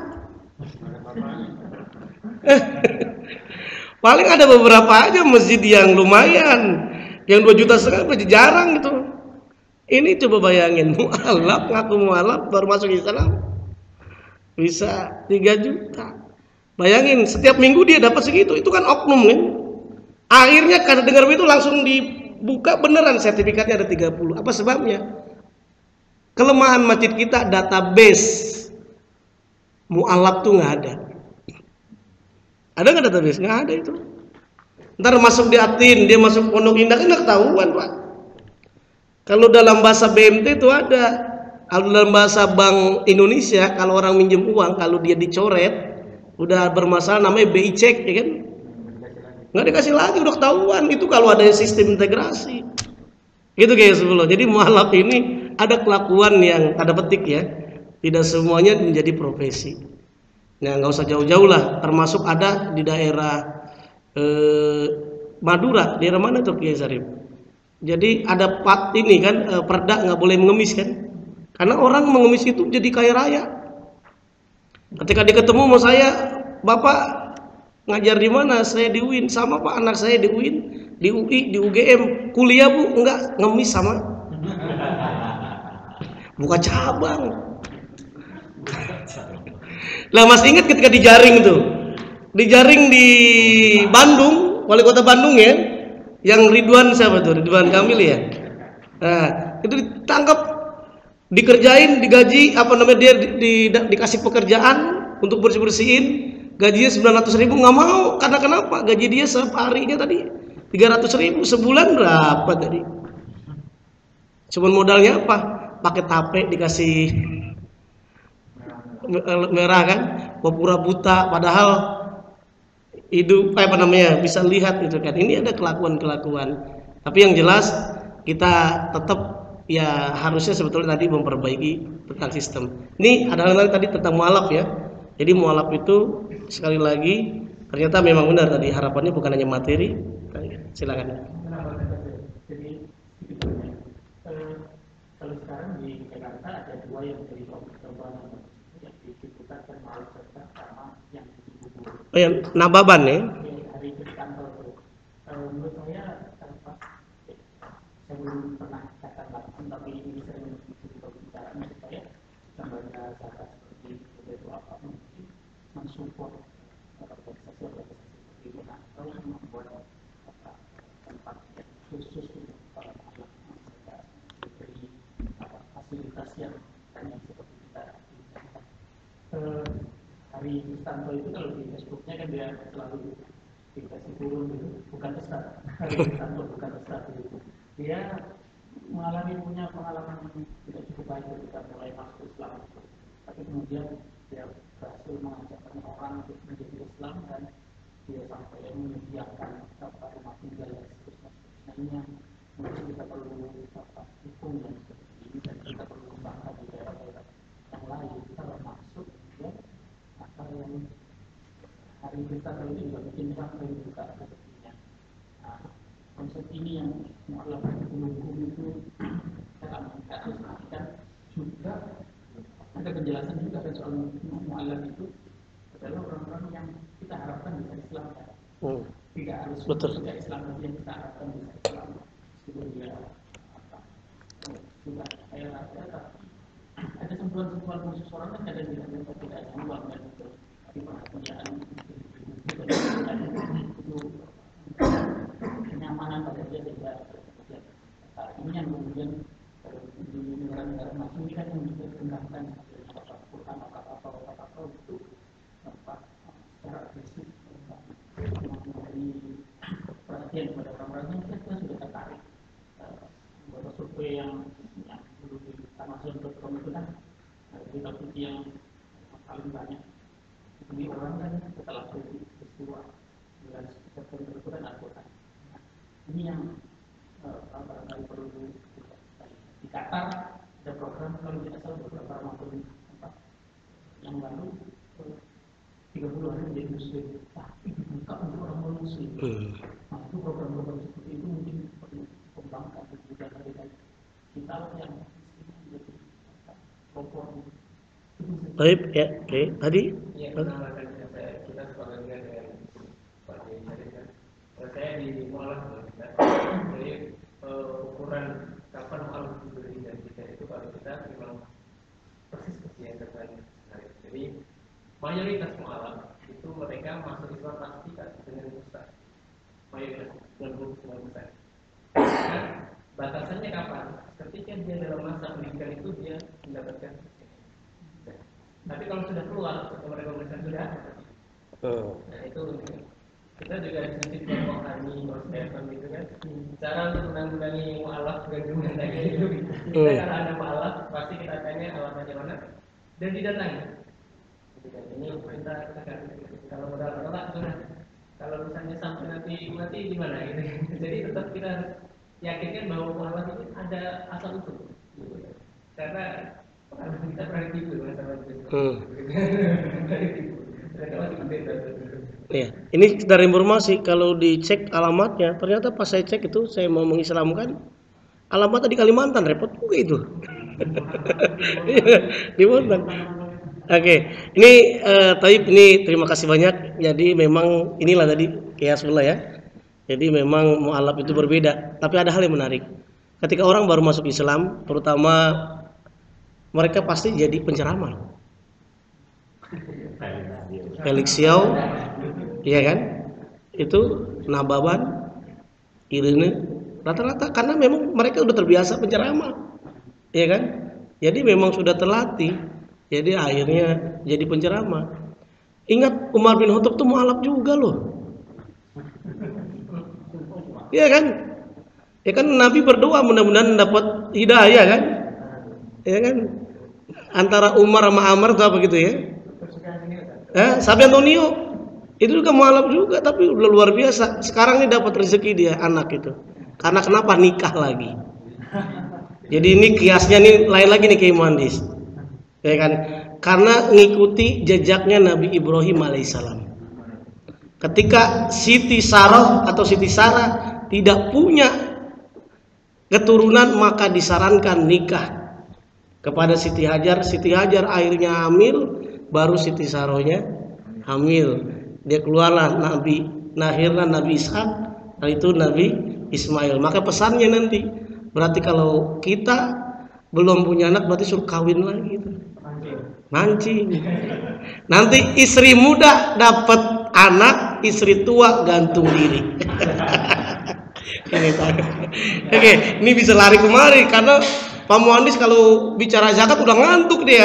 Paling ada beberapa aja masjid yang lumayan, yang dua juta setengah masih jarang gitu. Ini coba bayangin, mualaf ngaku mualaf baru masuk Islam bisa tiga juta. Bayangin setiap minggu dia dapat segitu, itu kan oknum kan. Akhirnya karena dengar itu langsung dibuka beneran sertifikatnya ada tiga puluh. Apa sebabnya? Kelemahan masjid kita database mualaf tuh nggak ada. Ada nggak database? Nggak ada itu. Ntar masuk di Atin, dia masuk Pondok Indah kan nggak ketahuan Pak. Kalau dalam bahasa B M T itu ada. Kalau dalam bahasa Bank Indonesia, kalau orang minjem uang, kalau dia dicoret, udah bermasalah namanya B I check, ya kan? Nggak dikasih lagi, udah ketahuan. Itu kalau ada sistem integrasi. Gitu kayak sebelum. Jadi mualaf ini ada kelakuan yang tanda petik ya. Tidak semuanya menjadi profesi. Nah, nggak usah jauh-jauh lah. Termasuk ada di daerah eh, Madura. Daerah mana tuh Kiai Sarif? Jadi ada pat ini kan, eh, perda nggak boleh mengemis kan? Karena orang mengemis itu jadi kaya raya. Ketika dia ketemu sama saya, Bapak ngajar di mana? Saya di U I N. Sama Pak, anak saya di U I N, di U I, di U G M. Kuliah Bu, enggak, ngemis sama. Buka cabang. Lah Mas ingat ketika dijaring tuh, dijaring di Bandung, wali kota Bandung ya, yang Ridwan siapa tuh? Ridwan Kamil ya. Nah, itu ditangkap, dikerjain, digaji, apa namanya dia di, di, dikasih pekerjaan untuk bersih bersihin, gajinya sembilan ratus ribu nggak mau. Karena kenapa? Gaji dia seharinya tadi tiga ratus ribu, sebulan berapa tadi? Cuman modalnya apa? Pakai tape dikasih merah kan, pura buta, padahal hidup apa namanya bisa lihat gitu kan. Ini ada kelakuan-kelakuan. Tapi yang jelas kita tetap ya harusnya sebetulnya tadi memperbaiki tentang sistem. Ini ada hal tadi tentang mualaf ya. Jadi mualaf itu sekali lagi ternyata memang benar tadi harapannya bukan hanya materi. Silakan. Jadi kalau sekarang di Jakarta ada dua yang jadi contoh yang dibutuhkan termasuk serta sama yang dibubur. Oh yang Nababan ya? Hari Kristanto itu. Menurut saya apa? Saya belum pernah katakan langsung, tapi ini sering berbicara menurut saya lembaga zakat seperti itu apa mungkin mensupport organisasi-organisasi seperti itu atau membuat tempat khusus untuk para anak mereka diberi fasilitas yang hanya seperti kita inginkan. Hari Kristanto itu kalau di Facebooknya kan dia selalu dikasih turun gitu, bukan besar. Hari Kristanto bukan besar gitu. Dia mengalami punya pengalaman yang tidak cukup baik ketika mulai masuk Islam, tapi kemudian dia berhasil mengajarkan orang untuk menjadi Islam dan dia sampai menyediakan rumah tinggal dan seterusnya. Nah ini yang mungkin kita perlu dukung yang seperti ini dan kita perlu kembangkan di daerah-daerah yang lain. Kita bermaksud ya apa yang hari kita kali ini juga bikin sampai juga sepertinya. Nah, konsep ini yang melakukan hukum itu dalam dan juga ada penjelasan juga kan soal mu'alaf itu adalah orang-orang yang kita harapkan bisa Islam ya. Hmm. Tidak harus tidak Islam tapi yang kita harapkan bisa Islam meskipun dia apa sudah kaya raya tapi ada sentuhan-sentuhan khusus orang kan kadang tidak ada tidak ada uang dan itu tapi perhatian itu kenyamanan pada dia tidak kemudian nah, ini yang kemudian di negara-negara maju ini kan yang kita kembangkan apa Quran apa-apa apa-apa itu apa secara agresif memberi perhatian kepada orang-orang yang kita sudah tertarik beberapa survei yang yang dulu di Amazon dot com itu kan berita putih yang paling banyak di orang kan setelah peristiwa bulan September itu kan Al-Quran. Nah, ini yang barangkali perlu di Qatar ada program kalau tidak salah beberapa Ramadan yang lalu tiga puluh hari menjadi muslim, tapi dibuka untuk orang non muslim. Hmm. Nah, itu program-program seperti itu mungkin perlu dikembangkan juga dari kita yang menjadi kelompok itu. Baik, ya, oke. Tadi Iya, menambahkan saya kita sepakat dengan Pak Dewi tadi kan. Saya di mualaf kita. Jadi ukuran kapan mualaf itu berdiri kita itu kalau kita memang persis yang terbaik. Jadi mayoritas mualaf itu mereka masuk Islam pasti kan dengan ustaz. Mayoritas sembilan puluh sembilan persen. Nah, batasannya kapan? Ketika dia dalam masa pendidikan itu dia mendapatkan. Tapi kalau sudah keluar, mereka pemeriksaan sudah. oh. Nah itu kita juga di kelompok kami, Mas Evan gitu kan. Cara untuk menanggulangi mualaf gandungan tadi itu, kita kalau ada mualaf pasti kita tanya alamatnya mana dan didatangi. Ini kita tekan kalau modal tolak sudah. Kalau misalnya sampai nanti mati gimana gitu. Jadi tetap kita harus yakinkan bahwa mualaf itu ada asal usul. Karena kita pernah tipu sama itu. Hmm. Ya, ini dari informasi kalau dicek alamatnya, ternyata pas saya cek itu saya mau mengislamkan alamatnya di Kalimantan, repot juga itu. Di mana? Oke, ini uh, Taib ini terima kasih banyak. Jadi memang inilah tadi kiasullah ya. Jadi memang mu'alaf itu berbeda, tapi ada hal yang menarik. Ketika orang baru masuk Islam, terutama mereka pasti jadi penceramah. Felix Xiao, iya kan? Itu Nababan, Irene, rata-rata karena memang mereka udah terbiasa penceramah, iya kan? Jadi memang sudah terlatih, jadi akhirnya jadi penceramah. Ingat Umar bin Khattab tuh mu'alaf juga loh, iya kan? Ya kan Nabi berdoa mudah-mudahan dapat hidayah kan? Iya kan? Antara Umar sama Amr itu apa gitu ya? Eh, Sabi Antonio itu juga mualaf juga, tapi udah luar biasa. Sekarang ini dapat rezeki dia anak itu. Karena kenapa nikah lagi? Jadi ini kiasnya nih lain lagi nih Kiai Muhandis, ya kan? Karena ngikuti jejaknya Nabi Ibrahim alaihissalam. Ketika Siti Sarah atau Siti Sarah tidak punya keturunan, maka disarankan nikah kepada Siti Hajar. Siti Hajar akhirnya hamil, baru Siti Sarohnya hamil. Dia keluarlah Nabi, lahirlah Nabi Ishak, dan itu Nabi Ismail. Maka pesannya nanti, berarti kalau kita belum punya anak, berarti suruh kawin lagi gitu. Mancing. Nanti istri muda dapat anak, istri tua gantung diri. Oke, ini bisa lari kemari karena Pak Muhandis kalau bicara zakat udah ngantuk dia.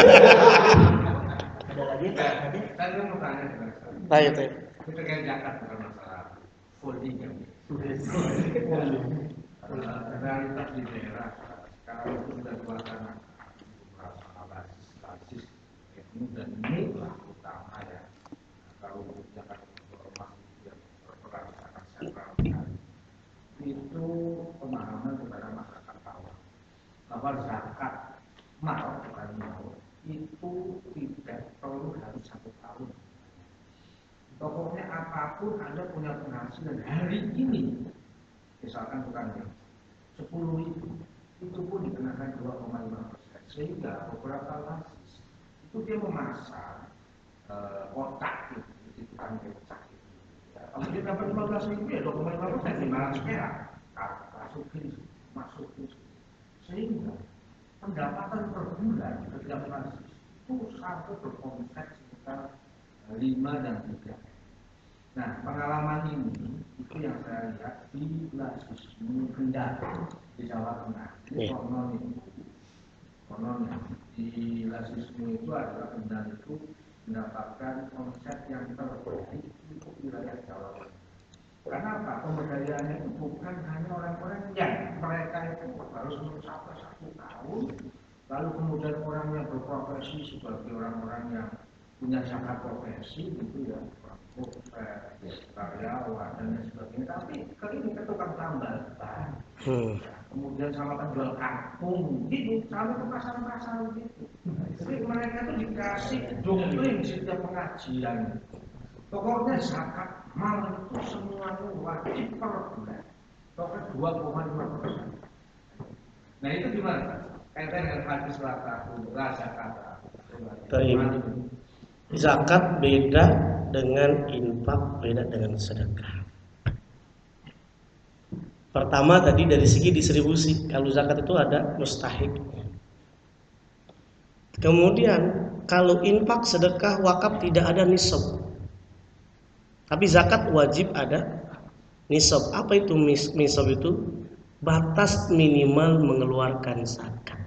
Ada lagi? Saya mau tanya Baik, baik. kita kan zakat bukan masalah folding ya. Realitas di daerah sekarang itu sudah suasana beberapa basis-basis ilmu dan inilah utama ya. Kalau zakat ormas yang berperan sangat sentral itu pemahaman kepada masyarakat bawah bahwa zakat mal bukan mal itu tidak perlu harus satu tahun. Pokoknya apapun Anda punya penghasilan hari ini, misalkan bukan sepuluh ribu, itu pun dikenakan dua koma lima persen. Sehingga beberapa basis itu dia memasang uh, kotak gitu, di tukang becak gitu. Ya, kalau dia dapat lima belas ribu ya dua koma lima persen, lima ratus perak, masukin, masukin. Sehingga pendapatan per bulan ketika basis itu sampai berkonsep sekitar lima dan tiga. Nah, pengalaman ini itu yang saya lihat di Lasismu Kendal di Jawa Tengah. Ini konon itu, kononnya di Lasismu itu adalah Kendal itu mendapatkan konsep yang terbaik untuk wilayah Jawa Tengah. Karena apa? Pemberdayaannya itu bukan hanya orang-orang yang mereka itu harus mencapai satu tahun, lalu kemudian orang yang berprofesi sebagai orang-orang yang punya zakat profesi gitu ya, karyawan dan lain sebagainya. Tapi kali ini ke tukang tambal ban, hmm. kemudian sama penjual kangkung gitu, sama ke pasar-pasar gitu. Jadi mereka tuh dikasih doktrin setiap pengajian. Pokoknya zakat mal itu semuanya wajib per bulan. Pokoknya dua koma lima persen. Nah itu gimana? Kaitan dengan hadis rakaat, rasa kata. Zakat beda dengan infak, beda dengan sedekah. Pertama tadi dari segi distribusi, kalau zakat itu ada mustahiknya. Kemudian kalau infak, sedekah, wakaf tidak ada nisab. Tapi zakat wajib ada nisab. Apa itu nisab itu? Batas minimal mengeluarkan zakat.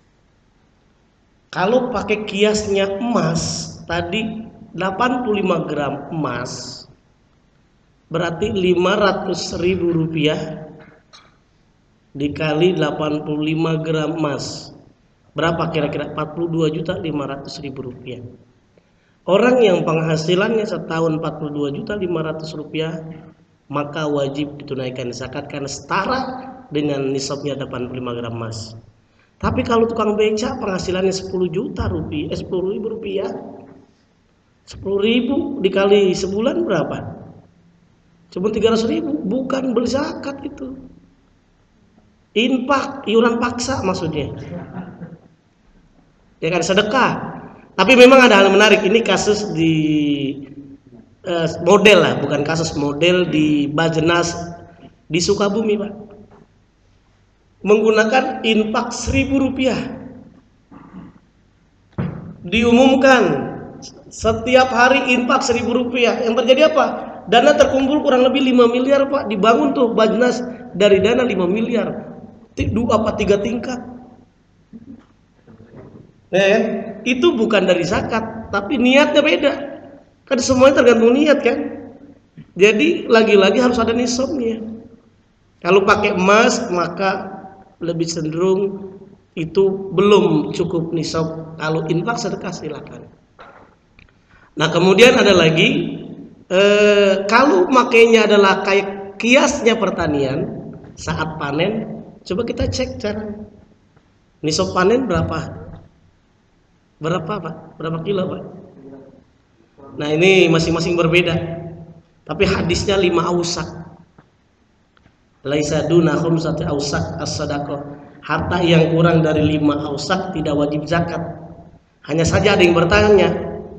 Kalau pakai kiasnya emas, tadi delapan puluh lima gram emas berarti lima ratus ribu rupiah dikali delapan puluh lima gram emas. Berapa kira-kira? empat puluh dua juta lima ratus ribu rupiah. Orang yang penghasilannya setahun empat puluh dua juta lima ratus rupiah, maka wajib ditunaikan zakat karena setara dengan nisabnya delapan puluh lima gram emas. Tapi kalau tukang beca penghasilannya sepuluh juta rupiah, eh, sepuluh ribu rupiah, sepuluh ribu dikali sebulan berapa? Cuma tiga ratus ribu, bukan berzakat itu. Infak, iuran paksa maksudnya. Ya kan, sedekah. Tapi memang ada hal menarik. Ini kasus di eh, model lah, bukan kasus, model di Bajenas di Sukabumi, Pak. Menggunakan infak seribu rupiah. Diumumkan setiap hari infak seribu rupiah. Yang terjadi apa? Dana terkumpul kurang lebih lima miliar, Pak. Dibangun tuh Bajenas dari dana lima miliar. Dua apa tiga tingkat. Eh, itu bukan dari zakat, tapi niatnya beda. Kan semuanya tergantung niat kan. Jadi lagi-lagi harus ada nisabnya. Kalau pakai emas maka lebih cenderung itu belum cukup nisab. Kalau infak sedekah silakan. Nah kemudian ada lagi eh, kalau makainya adalah kayak kiasnya pertanian saat panen, coba kita cek cara nisab panen berapa? Berapa Pak? Berapa kilo Pak? Nah ini masing-masing berbeda. Tapi hadisnya lima ausak. Laisa duna khumsati ausak as-sadaqah. Harta yang kurang dari lima ausak tidak wajib zakat. Hanya saja ada yang bertanya,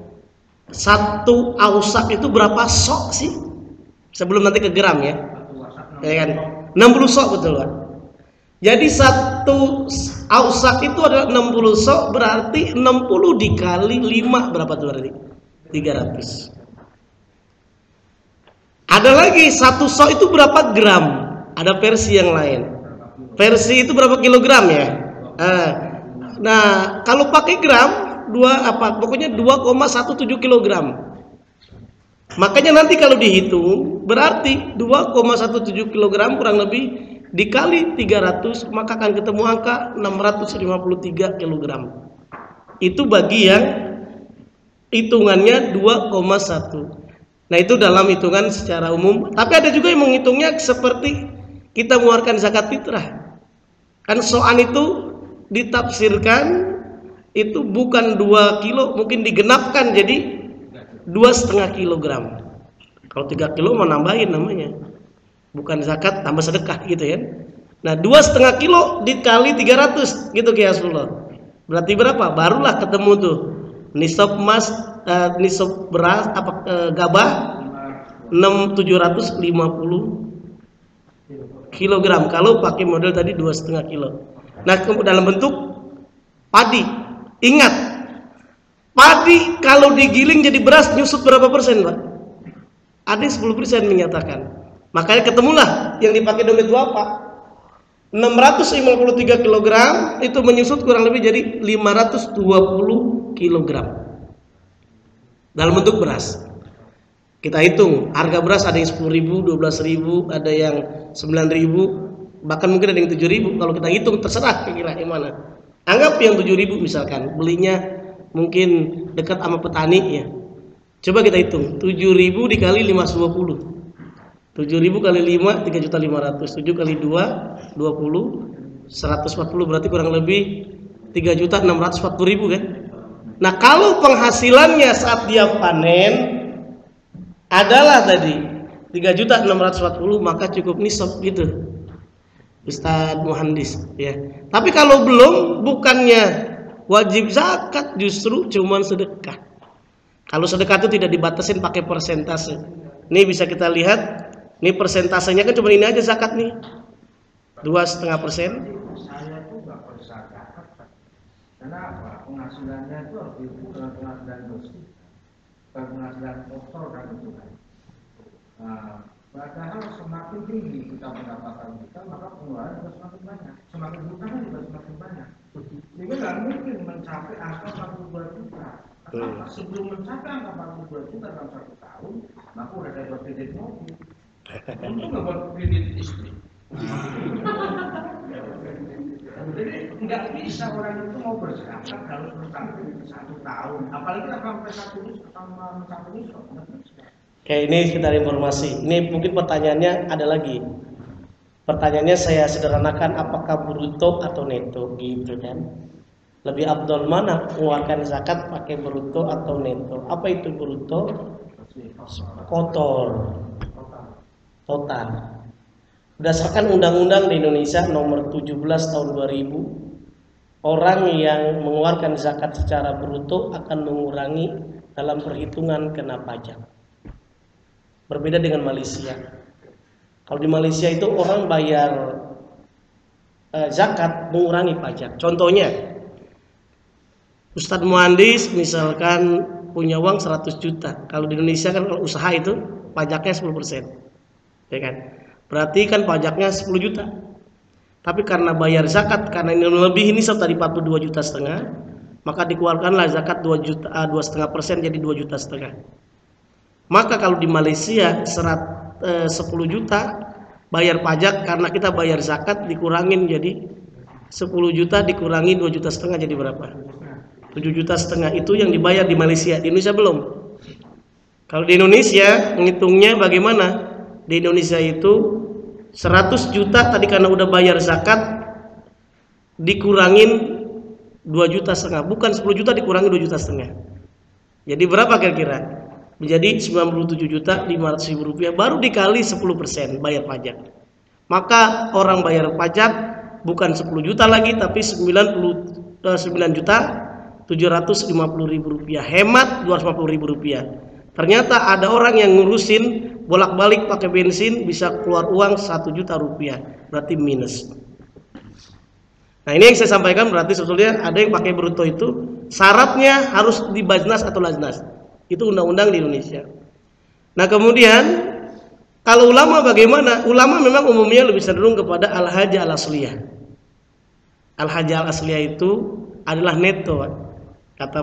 satu ausak itu berapa sok sih? Sebelum nanti ke gram ya. Ya kan? enam puluh sok betul Pak. Jadi satu ausak itu adalah enam puluh sok, berarti enam puluh dikali lima berapa tuh berarti? tiga ratus. Ada lagi satu sok itu berapa gram? Ada versi yang lain. Versi itu berapa kilogram ya? Nah, nah kalau pakai gram dua apa? Pokoknya dua koma satu tujuh kilogram. Makanya nanti kalau dihitung berarti dua koma satu tujuh kilogram kurang lebih dikali tiga ratus maka akan ketemu angka enam ratus lima puluh tiga kilogram. Itu bagi yang hitungannya dua koma satu. Nah itu dalam hitungan secara umum. Tapi ada juga yang menghitungnya seperti kita mengeluarkan zakat fitrah. Kan soal itu ditafsirkan itu bukan dua kilo, mungkin digenapkan jadi dua setengah kilogram. Kalau tiga kilo mau nambahin namanya. Bukan zakat tambah sedekah gitu ya. Nah dua setengah kilo dikali tiga ratus gitu kayak Rasulullah. Berarti berapa? Barulah ketemu tuh nisab emas, uh, nisab beras apa uh, gabah enam tujuh ratus lima puluh kilogram. Kalau pakai model tadi dua setengah kilo. Nah dalam bentuk padi. Ingat, padi kalau digiling jadi beras nyusut berapa persen, Pak? Ada sepuluh persen menyatakan. Makanya ketemulah yang dipakai dompet duafa enam ratus lima puluh tiga kilogram itu menyusut kurang lebih jadi lima ratus dua puluh kilogram dalam bentuk beras. Kita hitung harga beras ada yang sepuluh ribu, dua belas ribu, ada yang sembilan ribu, bahkan mungkin ada yang tujuh ribu. Kalau kita hitung terserah kira-kira yang mana. Anggap yang tujuh ribu misalkan, belinya mungkin dekat sama petani ya. Coba kita hitung tujuh ribu dikali lima ratus dua puluh. tujuh ribu kali lima, tiga juta lima ratus. tujuh kali dua, dua puluh. seratus empat puluh berarti kurang lebih tiga juta enam ratus empat puluh ribu kan? Nah, kalau penghasilannya saat dia panen adalah tadi tiga juta enam ratus empat puluh, maka cukup nisab gitu, Ustadz Muhandis ya. Tapi kalau belum, bukannya wajib zakat, justru cuman sedekah. Kalau sedekah itu tidak dibatasin pakai persentase. Ini bisa kita lihat, ini persentasenya kan cuma ini aja zakat nih, dua setengah persen. Saya tuh nggak berzakat, kenapa? Penghasilannya itu harus diukur dengan penghasilan bersih, bukan penghasilan kotor dan itu kan. Nah, padahal semakin tinggi kita pendapatan kita, maka pengeluaran juga semakin banyak, semakin hutang juga semakin banyak. Sehingga nggak mungkin mencapai angka empat puluh dua juta. Karena sebelum mencapai angka empat puluh dua juta dalam satu tahun, maka udah ada buat kredit mobil. Untung nggak buat kredit istri. Jadi nggak bisa orang itu mau berzakat kalau sampai satu tahun, apalagi sampai satu sama satu nisab. Oke, ini sekedar informasi. Ini mungkin pertanyaannya ada lagi. Pertanyaannya saya sederhanakan, apakah bruto atau neto gitu kan? Lebih afdol mana mengeluarkan zakat pakai bruto atau neto? Apa itu bruto? Kotor, total. Berdasarkan undang-undang di Indonesia nomor tujuh belas tahun dua ribu, orang yang mengeluarkan zakat secara bruto akan mengurangi dalam perhitungan kena pajak. Berbeda dengan Malaysia. Kalau di Malaysia itu orang bayar eh, zakat mengurangi pajak. Contohnya, Ustadz Muhandis misalkan punya uang seratus juta. Kalau di Indonesia kan kalau usaha itu pajaknya sepuluh persen. Ya kan? Berarti kan pajaknya sepuluh juta. Tapi karena bayar zakat, karena ini lebih ini tadi empat puluh dua juta setengah, maka dikeluarkanlah zakat dua juta, dua setengah persen jadi dua juta setengah. Maka kalau di Malaysia serat, eh, sepuluh juta bayar pajak, karena kita bayar zakat dikurangin jadi sepuluh juta dikurangi dua juta setengah jadi berapa? tujuh juta setengah itu yang dibayar di Malaysia. Di Indonesia belum. Kalau di Indonesia menghitungnya bagaimana? Di Indonesia itu seratus juta tadi karena udah bayar zakat dikurangin dua juta setengah, bukan sepuluh juta dikurangi dua juta setengah. Jadi berapa kira-kira? Menjadi sembilan puluh tujuh juta lima ratus ribu rupiah, baru dikali sepuluh persen bayar pajak. Maka orang bayar pajak bukan sepuluh juta lagi, tapi sembilan puluh sembilan juta tujuh ratus lima puluh ribu rupiah, hemat dua ratus lima puluh ribu rupiah. Ternyata ada orang yang ngurusin bolak-balik pakai bensin bisa keluar uang satu juta rupiah, berarti minus. Nah, ini yang saya sampaikan, berarti sebetulnya ada yang pakai bruto itu syaratnya harus di Bajnas atau Lajnas. Itu undang-undang di Indonesia. Nah, kemudian kalau ulama bagaimana? Ulama memang umumnya lebih cenderung kepada al-hajah al-asliyah. Al-hajah al-asliyah itu adalah neto. Kata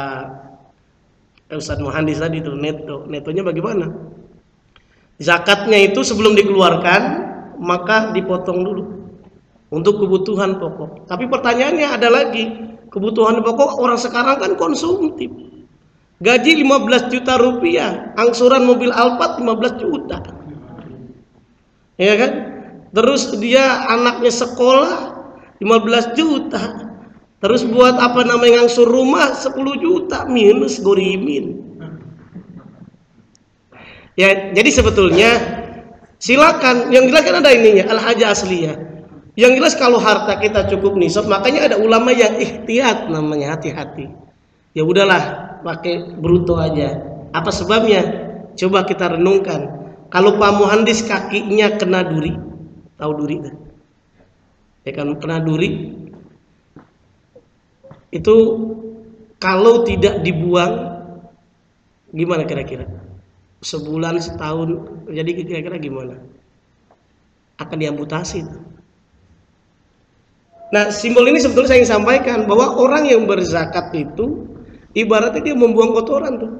Pak Ustadz Muhandis tadi itu neto. Netonya bagaimana? Zakatnya itu sebelum dikeluarkan maka dipotong dulu untuk kebutuhan pokok. Tapi pertanyaannya ada lagi, kebutuhan pokok orang sekarang kan konsumtif. Gaji lima belas juta rupiah, angsuran mobil Alphard lima belas juta. Ya kan? Terus dia anaknya sekolah lima belas juta. Terus buat apa namanya ngangsur rumah sepuluh juta, minus gorimin. Ya, jadi sebetulnya silakan, yang jelas kan ada ininya al-hajah asliyah. Yang jelas kalau harta kita cukup nisab, makanya ada ulama yang ihtiyat namanya, hati-hati. Ya udahlah, pakai bruto aja. Apa sebabnya? Coba kita renungkan. Kalau Pak Muhandis kakinya kena duri, tahu duri kan? Ya kan, kena duri. Itu kalau tidak dibuang, gimana kira-kira? Sebulan, setahun, jadi kira-kira gimana? Akan diamputasi. Nah, simbol ini sebetulnya saya ingin sampaikan bahwa orang yang berzakat itu ibaratnya dia membuang kotoran tuh.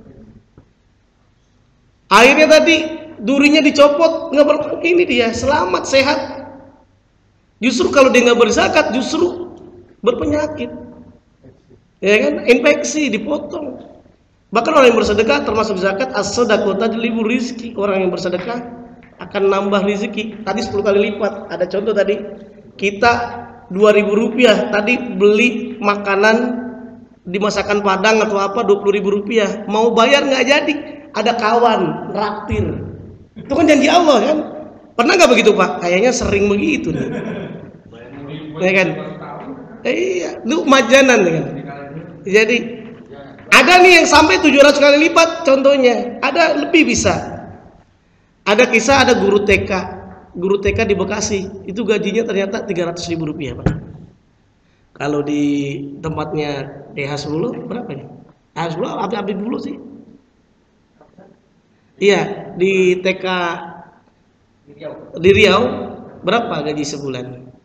Akhirnya tadi durinya dicopot, nggak ber- ini dia selamat sehat. Justru kalau dia nggak berzakat, justru berpenyakit, ya kan? Infeksi, dipotong. Bahkan orang yang bersedekah termasuk zakat, as-shadaqah tajlibu rizki. Orang yang bersedekah akan nambah rezeki. Tadi sepuluh kali lipat. Ada contoh tadi, kita dua ribu rupiah tadi beli makanan di masakan Padang atau apa dua puluh ribu rupiah, mau bayar nggak jadi, ada kawan traktir. Itu kan janji Allah kan? Pernah nggak begitu Pak? Kayaknya sering begitu nih. Ya kan? Eh, iya, lu majanan kan. Jadi ada nih yang sampai tujuh ratus kali lipat contohnya, ada lebih bisa. Ada kisah ada guru T K, guru T K di Bekasi, itu gajinya ternyata tiga ratus ribu rupiah Pak. Kalau di tempatnya D H sepuluh berapa nih? D H sepuluh habis-habis dulu sih. Iya, di T K di Riau berapa gaji sebulan?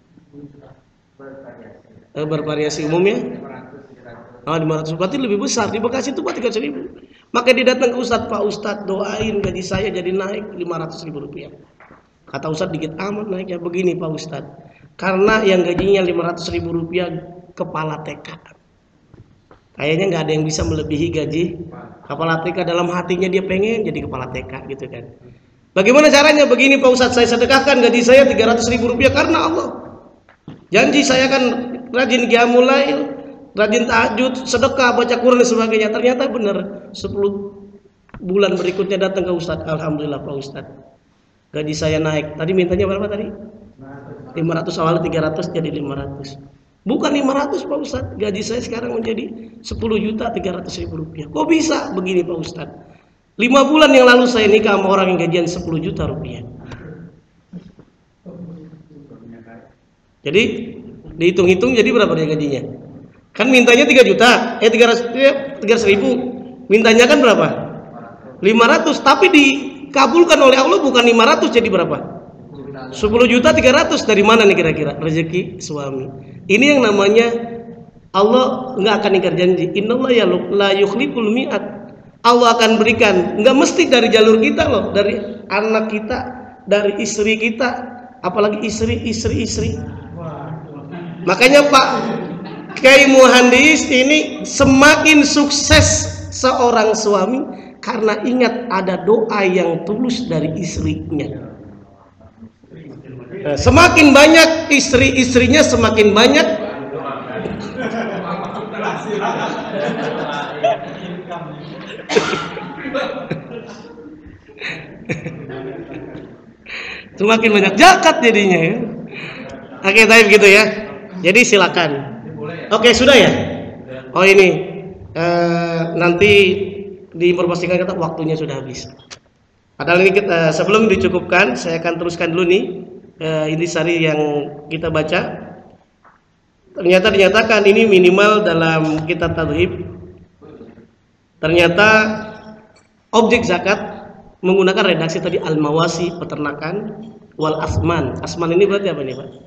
Eh, bervariasi umumnya. Oh, lima ratus, berarti lebih besar. Di Bekasi itu Pak tiga ratus ribu. Maka dia datang ke Ustadz, Pak Ustadz doain gaji saya jadi naik lima ratus ribu rupiah. Kata Ustadz dikit amat naiknya. Begini Pak Ustadz, karena yang gajinya lima ratus ribu rupiah kepala T K, kayaknya nggak ada yang bisa melebihi gaji kepala T K. Dalam hatinya dia pengen jadi kepala T K gitu kan. Bagaimana caranya? Begini Pak Ustadz, saya sedekahkan gaji saya tiga ratus ribu rupiah karena Allah. Janji saya akan rajin qiyamul lail, rajin tahajud, sedekah, baca Quran dan sebagainya. Ternyata benar, sepuluh bulan berikutnya datang ke Ustadz, alhamdulillah Pak Ustadz, gaji saya naik. Tadi mintanya berapa tadi? lima ratus, awalnya tiga ratus jadi lima ratus. Bukan lima ratus Pak Ustadz, gaji saya sekarang menjadi sepuluh juta tiga ratus ribu rupiah. Kok bisa begini Pak Ustadz? lima bulan yang lalu saya nikah sama orang yang gajian sepuluh juta rupiah. Jadi dihitung-hitung jadi berapa dia gajinya? Kan mintanya tiga juta, eh tiga ratus ribu. Mintanya kan berapa? lima ratus, tapi dikabulkan oleh Allah bukan lima ratus, jadi berapa? sepuluh juta tiga ratus. Dari mana nih kira-kira rezeki suami? Ini yang namanya Allah nggak akan ingkar janji. Innallaha la yukhliful mi'ad. Allah akan berikan, nggak mesti dari jalur kita loh, dari anak kita, dari istri kita, apalagi istri, istri, istri. Makanya Pak Kiai Muhandis ini semakin sukses seorang suami karena ingat ada doa yang tulus dari istrinya. Nah, semakin banyak istri-istrinya semakin banyak semakin banyak zakat jadinya ya. Oke, tapi begitu ya. Jadi silakan. Oke, sudah ya. Oh ini eh, nanti diinformasikan kata waktunya sudah habis. Padahal ini kita, sebelum dicukupkan, saya akan teruskan dulu nih eh, intisari yang kita baca. Ternyata dinyatakan ini minimal dalam kitab tauhid. Ternyata objek zakat menggunakan redaksi tadi al-mawasi, peternakan, wal asman. Asman ini berarti apa nih Pak?